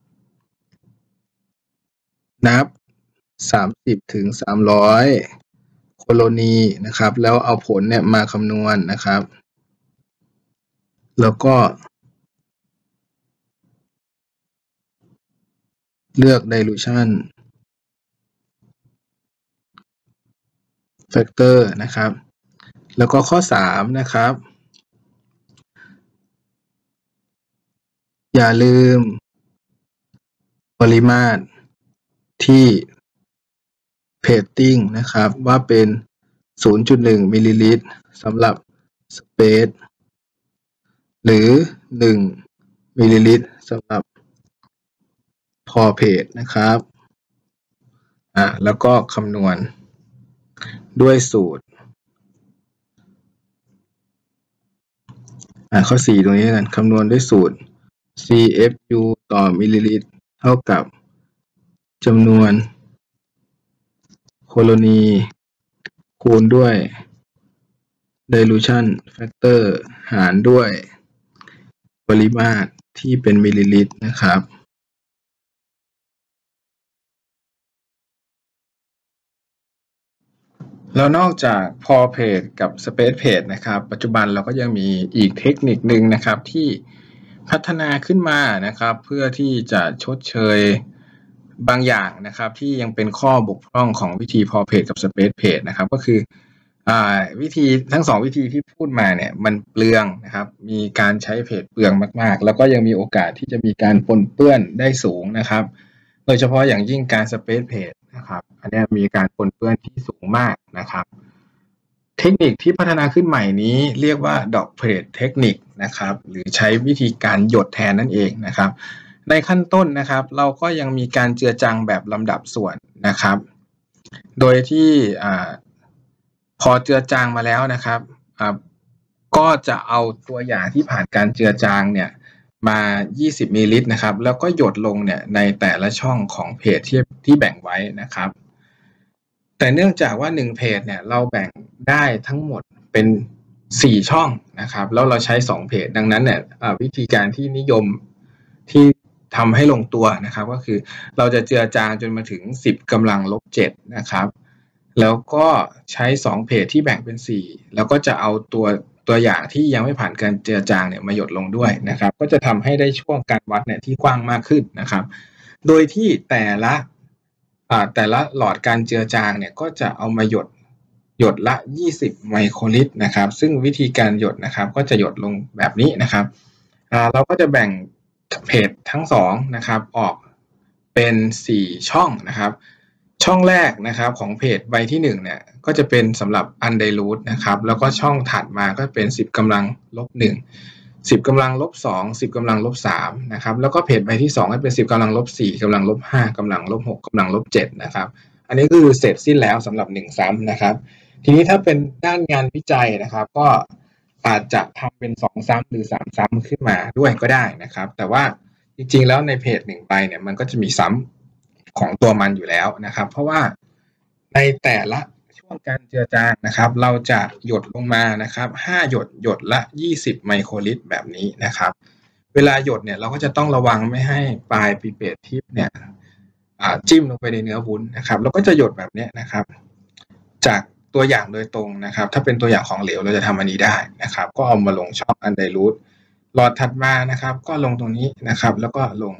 นับ30 ถึง 300 โคโลนีนะครับแล้วเอาผลเนี่ยมาคำนวณนะครับแล้วก็เลือก dilution factor นะครับแล้วก็ข้อ3นะครับอย่าลืมปริมาตรที่เพจติ้งนะครับว่าเป็น 0.1 มิลลิลิตรสำหรับสเปซหรือ 1 มิลลิลิตรสำหรับพอเพจนะครับแล้วก็คำนวณด้วยสูตรข้อ 4 ตรงนี้กันคำนวณด้วยสูตร CFU ต่อมิลลิลิตรเท่ากับจำนวนโคโลนีคูณด้วย dilution factor หารด้วยปริมาตรที่เป็นมิลลิลิตรนะครับแล้วนอกจากพอเพจกับสเปซเพจนะครับปัจจุบันเราก็ยังมีอีกเทคนิคนึงนะครับที่พัฒนาขึ้นมานะครับเพื่อที่จะชดเชยบางอย่างนะครับที่ยังเป็นข้อบกพร่องของวิธีพอเพจกับสเปซเพจนะครับก็คือวิธีทั้ง2วิธีที่พูดมาเนี่ยมันเปลืองนะครับมีการใช้เพจเปลืองมากๆแล้วก็ยังมีโอกาสที่จะมีการปนเปื้อนได้สูงนะครับโดยเฉพาะอย่างยิ่งการสเปซเพจนะครับอันนี้มีการปนเปื้อนที่สูงมากนะครับเทคนิคที่พัฒนาขึ้นใหม่นี้เรียกว่าดอกเพจเทคนิคนะครับหรือใช้วิธีการหยดแทนนั่นเองนะครับในขั้นต้นนะครับเราก็ยังมีการเจือจางแบบลำดับส่วนนะครับโดยที่พอเจือจางมาแล้วนะครับก็จะเอาตัวอย่างที่ผ่านการเจือจางเนี่ยมา20 มิลลิลิตรนะครับแล้วก็หยดลงเนี่ยในแต่ละช่องของเพจที่แบ่งไว้นะครับแต่เนื่องจากว่า1เพจเนี่ยเราแบ่งได้ทั้งหมดเป็น4ช่องนะครับแล้วเราใช้2เพจดังนั้นเนี่ยวิธีการที่นิยมที่ทำให้ลงตัวนะครับก็คือเราจะเจือจางจนมาถึง10 กำลังลบ 7นะครับแล้วก็ใช้2เพจที่แบ่งเป็น4แล้วก็จะเอาตัวอย่างที่ยังไม่ผ่านการเจือจางเนี่ยมาหยดลงด้วยนะครับก็จะทำให้ได้ช่วงการวัดเนี่ยที่กว้างมากขึ้นนะครับโดยที่แต่ละหลอดการเจือจางเนี่ยก็จะเอามาหยดละ20 ไมโครลิตรนะครับซึ่งวิธีการหยดนะครับก็จะหยดลงแบบนี้นะครับเราก็จะแบ่งเพจทั้ง2นะครับออกเป็น4ช่องนะครับช่องแรกนะครับของเพจใบที่1เนี่ยก็จะเป็นสำหรับ Undiluted นะครับแล้วก็ช่องถัดมาก็เป็น10 กำลังลบ 1 10 กำลังลบ 2 10 กำลังลบ 3นะครับแล้วก็เพจใบที่2ก็เป็น10 กำลังลบ 4 กำลังลบ 5 กำลังลบ 6 กำลังลบ 7นะครับอันนี้คือเสร็จสิ้นแล้วสำหรับ1ซ้ำนะครับทีนี้ถ้าเป็นด้านงานวิจัยนะครับก็อาจจะทำเป็น2ซ้ำหรือ3ซ้ำขึ้นมาด้วยก็ได้นะครับแต่ว่าจริงๆแล้วในเพจ1ใบเนี่ยมันก็จะมีซ้ำของตัวมันอยู่แล้วนะครับเพราะว่าในแต่ละช่วงการเจือจางนะครับเราจะหยดลงมานะครับ5หยดละ20 ไมโครลิตรแบบนี้นะครับเวลาหยดเนี่ยเราก็จะต้องระวังไม่ให้ปลายปิเปตทิปเนี่ยจิ้มลงไปในเนื้อวุ้นนะครับแล้วก็จะหยดแบบนี้นะครับจากตัวอย่างโดยตรงนะครับถ้าเป็นตัวอย่างของเหลวเราจะทำอันนี้ได้นะครับก็เอามาลงช่องอันไดรูทหลอดถัดมานะครับก็ลงตรงนี้นะครับแล้วก็ลง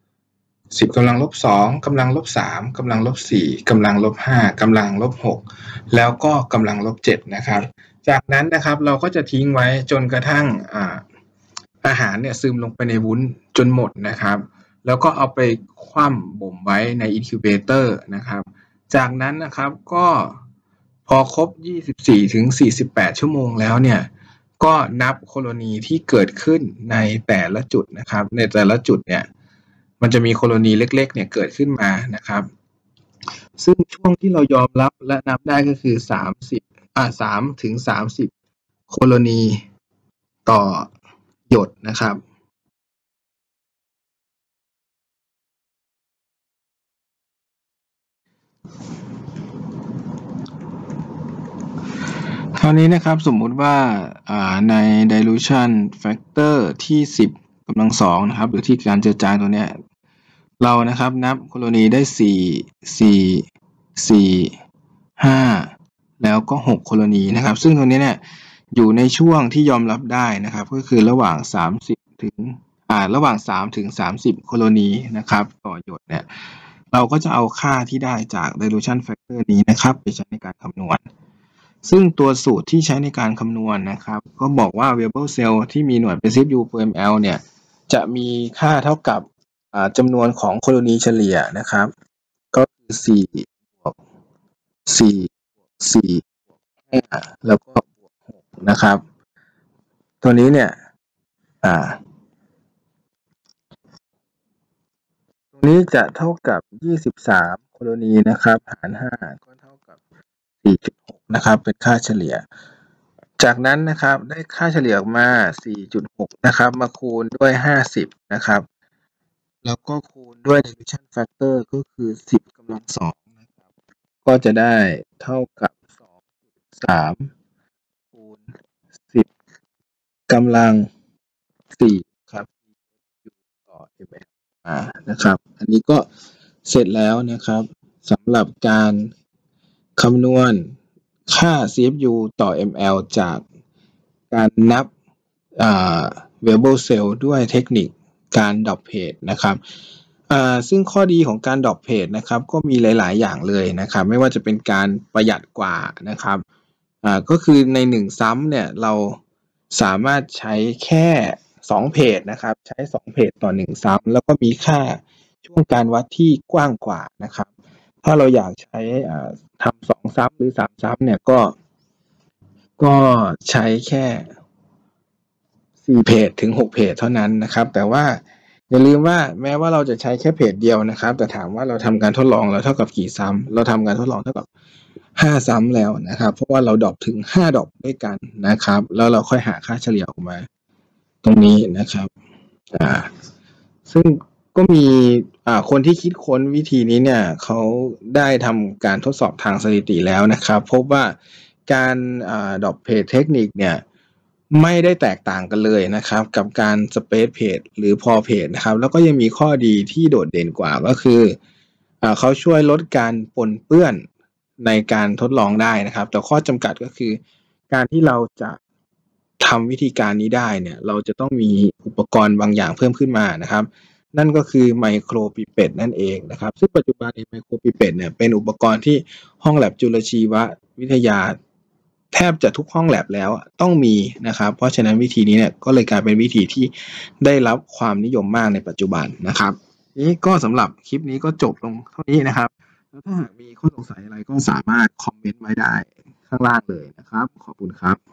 10 กำลังลบ 2 กำลังลบ 3 กำลังลบ 4 กำลังลบ 5 กำลังลบ 6 แล้วก็กำลังลบ 7นะครับจากนั้นนะครับเราก็จะทิ้งไว้จนกระทั่งอาหารเนี่ยซึมลงไปในวุ้นจนหมดนะครับแล้วก็เอาไปคว่ำบ่มไว้ในอินคิวเบเตอร์นะครับจากนั้นนะครับก็พอครบ 24 ถึง 48 ชั่วโมงแล้วเนี่ยก็นับโคโลนีที่เกิดขึ้นในแต่ละจุดนะครับในแต่ละจุดเนี่ยมันจะมีโคโลนีเล็กๆเนี่ยเกิดขึ้นมานะครับซึ่งช่วงที่เรายอมรับและนับได้ก็คือ3 ถึง 30 โคโลนีต่อหยดนะครับคราวนี้นะครับสมมุติว่าใน dilution factor ที่10 กำลัง 2นะครับหรือที่การเจือจางตัวเนี้ยเรานะครับนับโคโลนีได้5แล้วก็6โคโลนีนะครับซึ่งตัวนี้เนี่ยอยู่ในช่วงที่ยอมรับได้นะครับก็คือระหว่าง30 ถึง3 ถึง 30 โคโลนีนะครับต่อหยดเนี่ยเราก็จะเอาค่าที่ได้จาก dilution factor นี้นะครับไปใช้ในการคำนวณซึ่งตัวสูตรที่ใช้ในการคำนวณนะครับก็บอกว่า variable cell ที่มีหน่วยเป็น CFU/ml เนี่ยจะมีค่าเท่ากับจำนวนของโคโลนีเฉลี่ยนะครับก็คือ4บวก4บวก4บวก5แล้วก็บวก6นะครับตัวนี้เนี่ยตรงนี้จะเท่ากับ23โคโลนีนะครับหาร5ก็เท่ากับ 4.6 นะครับเป็นค่าเฉลี่ยจากนั้นนะครับได้ค่าเฉลี่ยออกมา 4.6 นะครับมาคูณด้วย50นะครับแล้วก็คูณด้วย dilution factor ก็คือ10กำลัง2นะครับก็จะได้เท่ากับ 2.3 คูณ10กำลัง4ครับต่อ ml นะครับอันนี้ก็เสร็จแล้วนะครับสำหรับการคำนวณค่า CFU ต่อ ml จากการนับvariable cell ด้วยเทคนิคการดรอปเพจนะครับซึ่งข้อดีของการดรอปเพจนะครับก็มีหลายๆอย่างเลยนะครับไม่ว่าจะเป็นการประหยัดกว่านะครับก็คือใน1ซ้ำเนี่ยเราสามารถใช้แค่2เพจนะครับใช้2เพจต่อ1ซ้ำแล้วก็มีค่าช่วงการวัดที่กว้างกว่านะครับถ้าเราอยากใช้ทำ2ซ้ำหรือ3ซ้ำเนี่ยก็ใช้แค่4เพจถึง6เพจเท่านั้นนะครับแต่ว่าอย่าลืมว่าแม้ว่าเราจะใช้แค่เพจเดียวนะครับแต่ถามว่าเราทำการทดลองแล้วเท่ากับกี่ซ้ำเราทำการทดลองเท่ากับ5ซ้ำแล้วนะครับเพราะว่าเราดรอปถึง5ดรอปด้วยกันนะครับแล้วเราค่อยหาค่าเฉลี่ยออกมาตรงนี้นะครับซึ่งก็มีคนที่คิดค้นวิธีนี้เนี่ยเขาได้ทำการทดสอบทางสถิติแล้วนะครับพบว่าการดรอปเพจเทคนิคเนี่ยไม่ได้แตกต่างกันเลยนะครับกับการสเปซเพจหรือพอเพจนะครับแล้วก็ยังมีข้อดีที่โดดเด่นกว่าก็คือเขาช่วยลดการปนเปื้อนในการทดลองได้นะครับแต่ข้อจำกัดก็คือการที่เราจะทำวิธีการนี้ได้เนี่ยเราจะต้องมีอุปกรณ์บางอย่างเพิ่มขึ้นมานะครับนั่นก็คือไมโครปิเปตนั่นเองนะครับซึ่งปัจจุบันไมโครปิเปตเนี่ยเป็นอุปกรณ์ที่ห้องแลบจุลชีววิทยาแทบจะทุกห้องแลบแล้วต้องมีนะครับเพราะฉะนั้นวิธีนี้เนี่ยก็เลยกลายเป็นวิธีที่ได้รับความนิยมมากในปัจจุบันนะครับนี้ก็สำหรับคลิปนี้ก็จบลงเท่านี้นะครับแล้วถ้าหากมีข้อสงสัยอะไรก็สามารถคอมเมนต์ไว้ได้ข้างล่างเลยนะครับขอบคุณครับ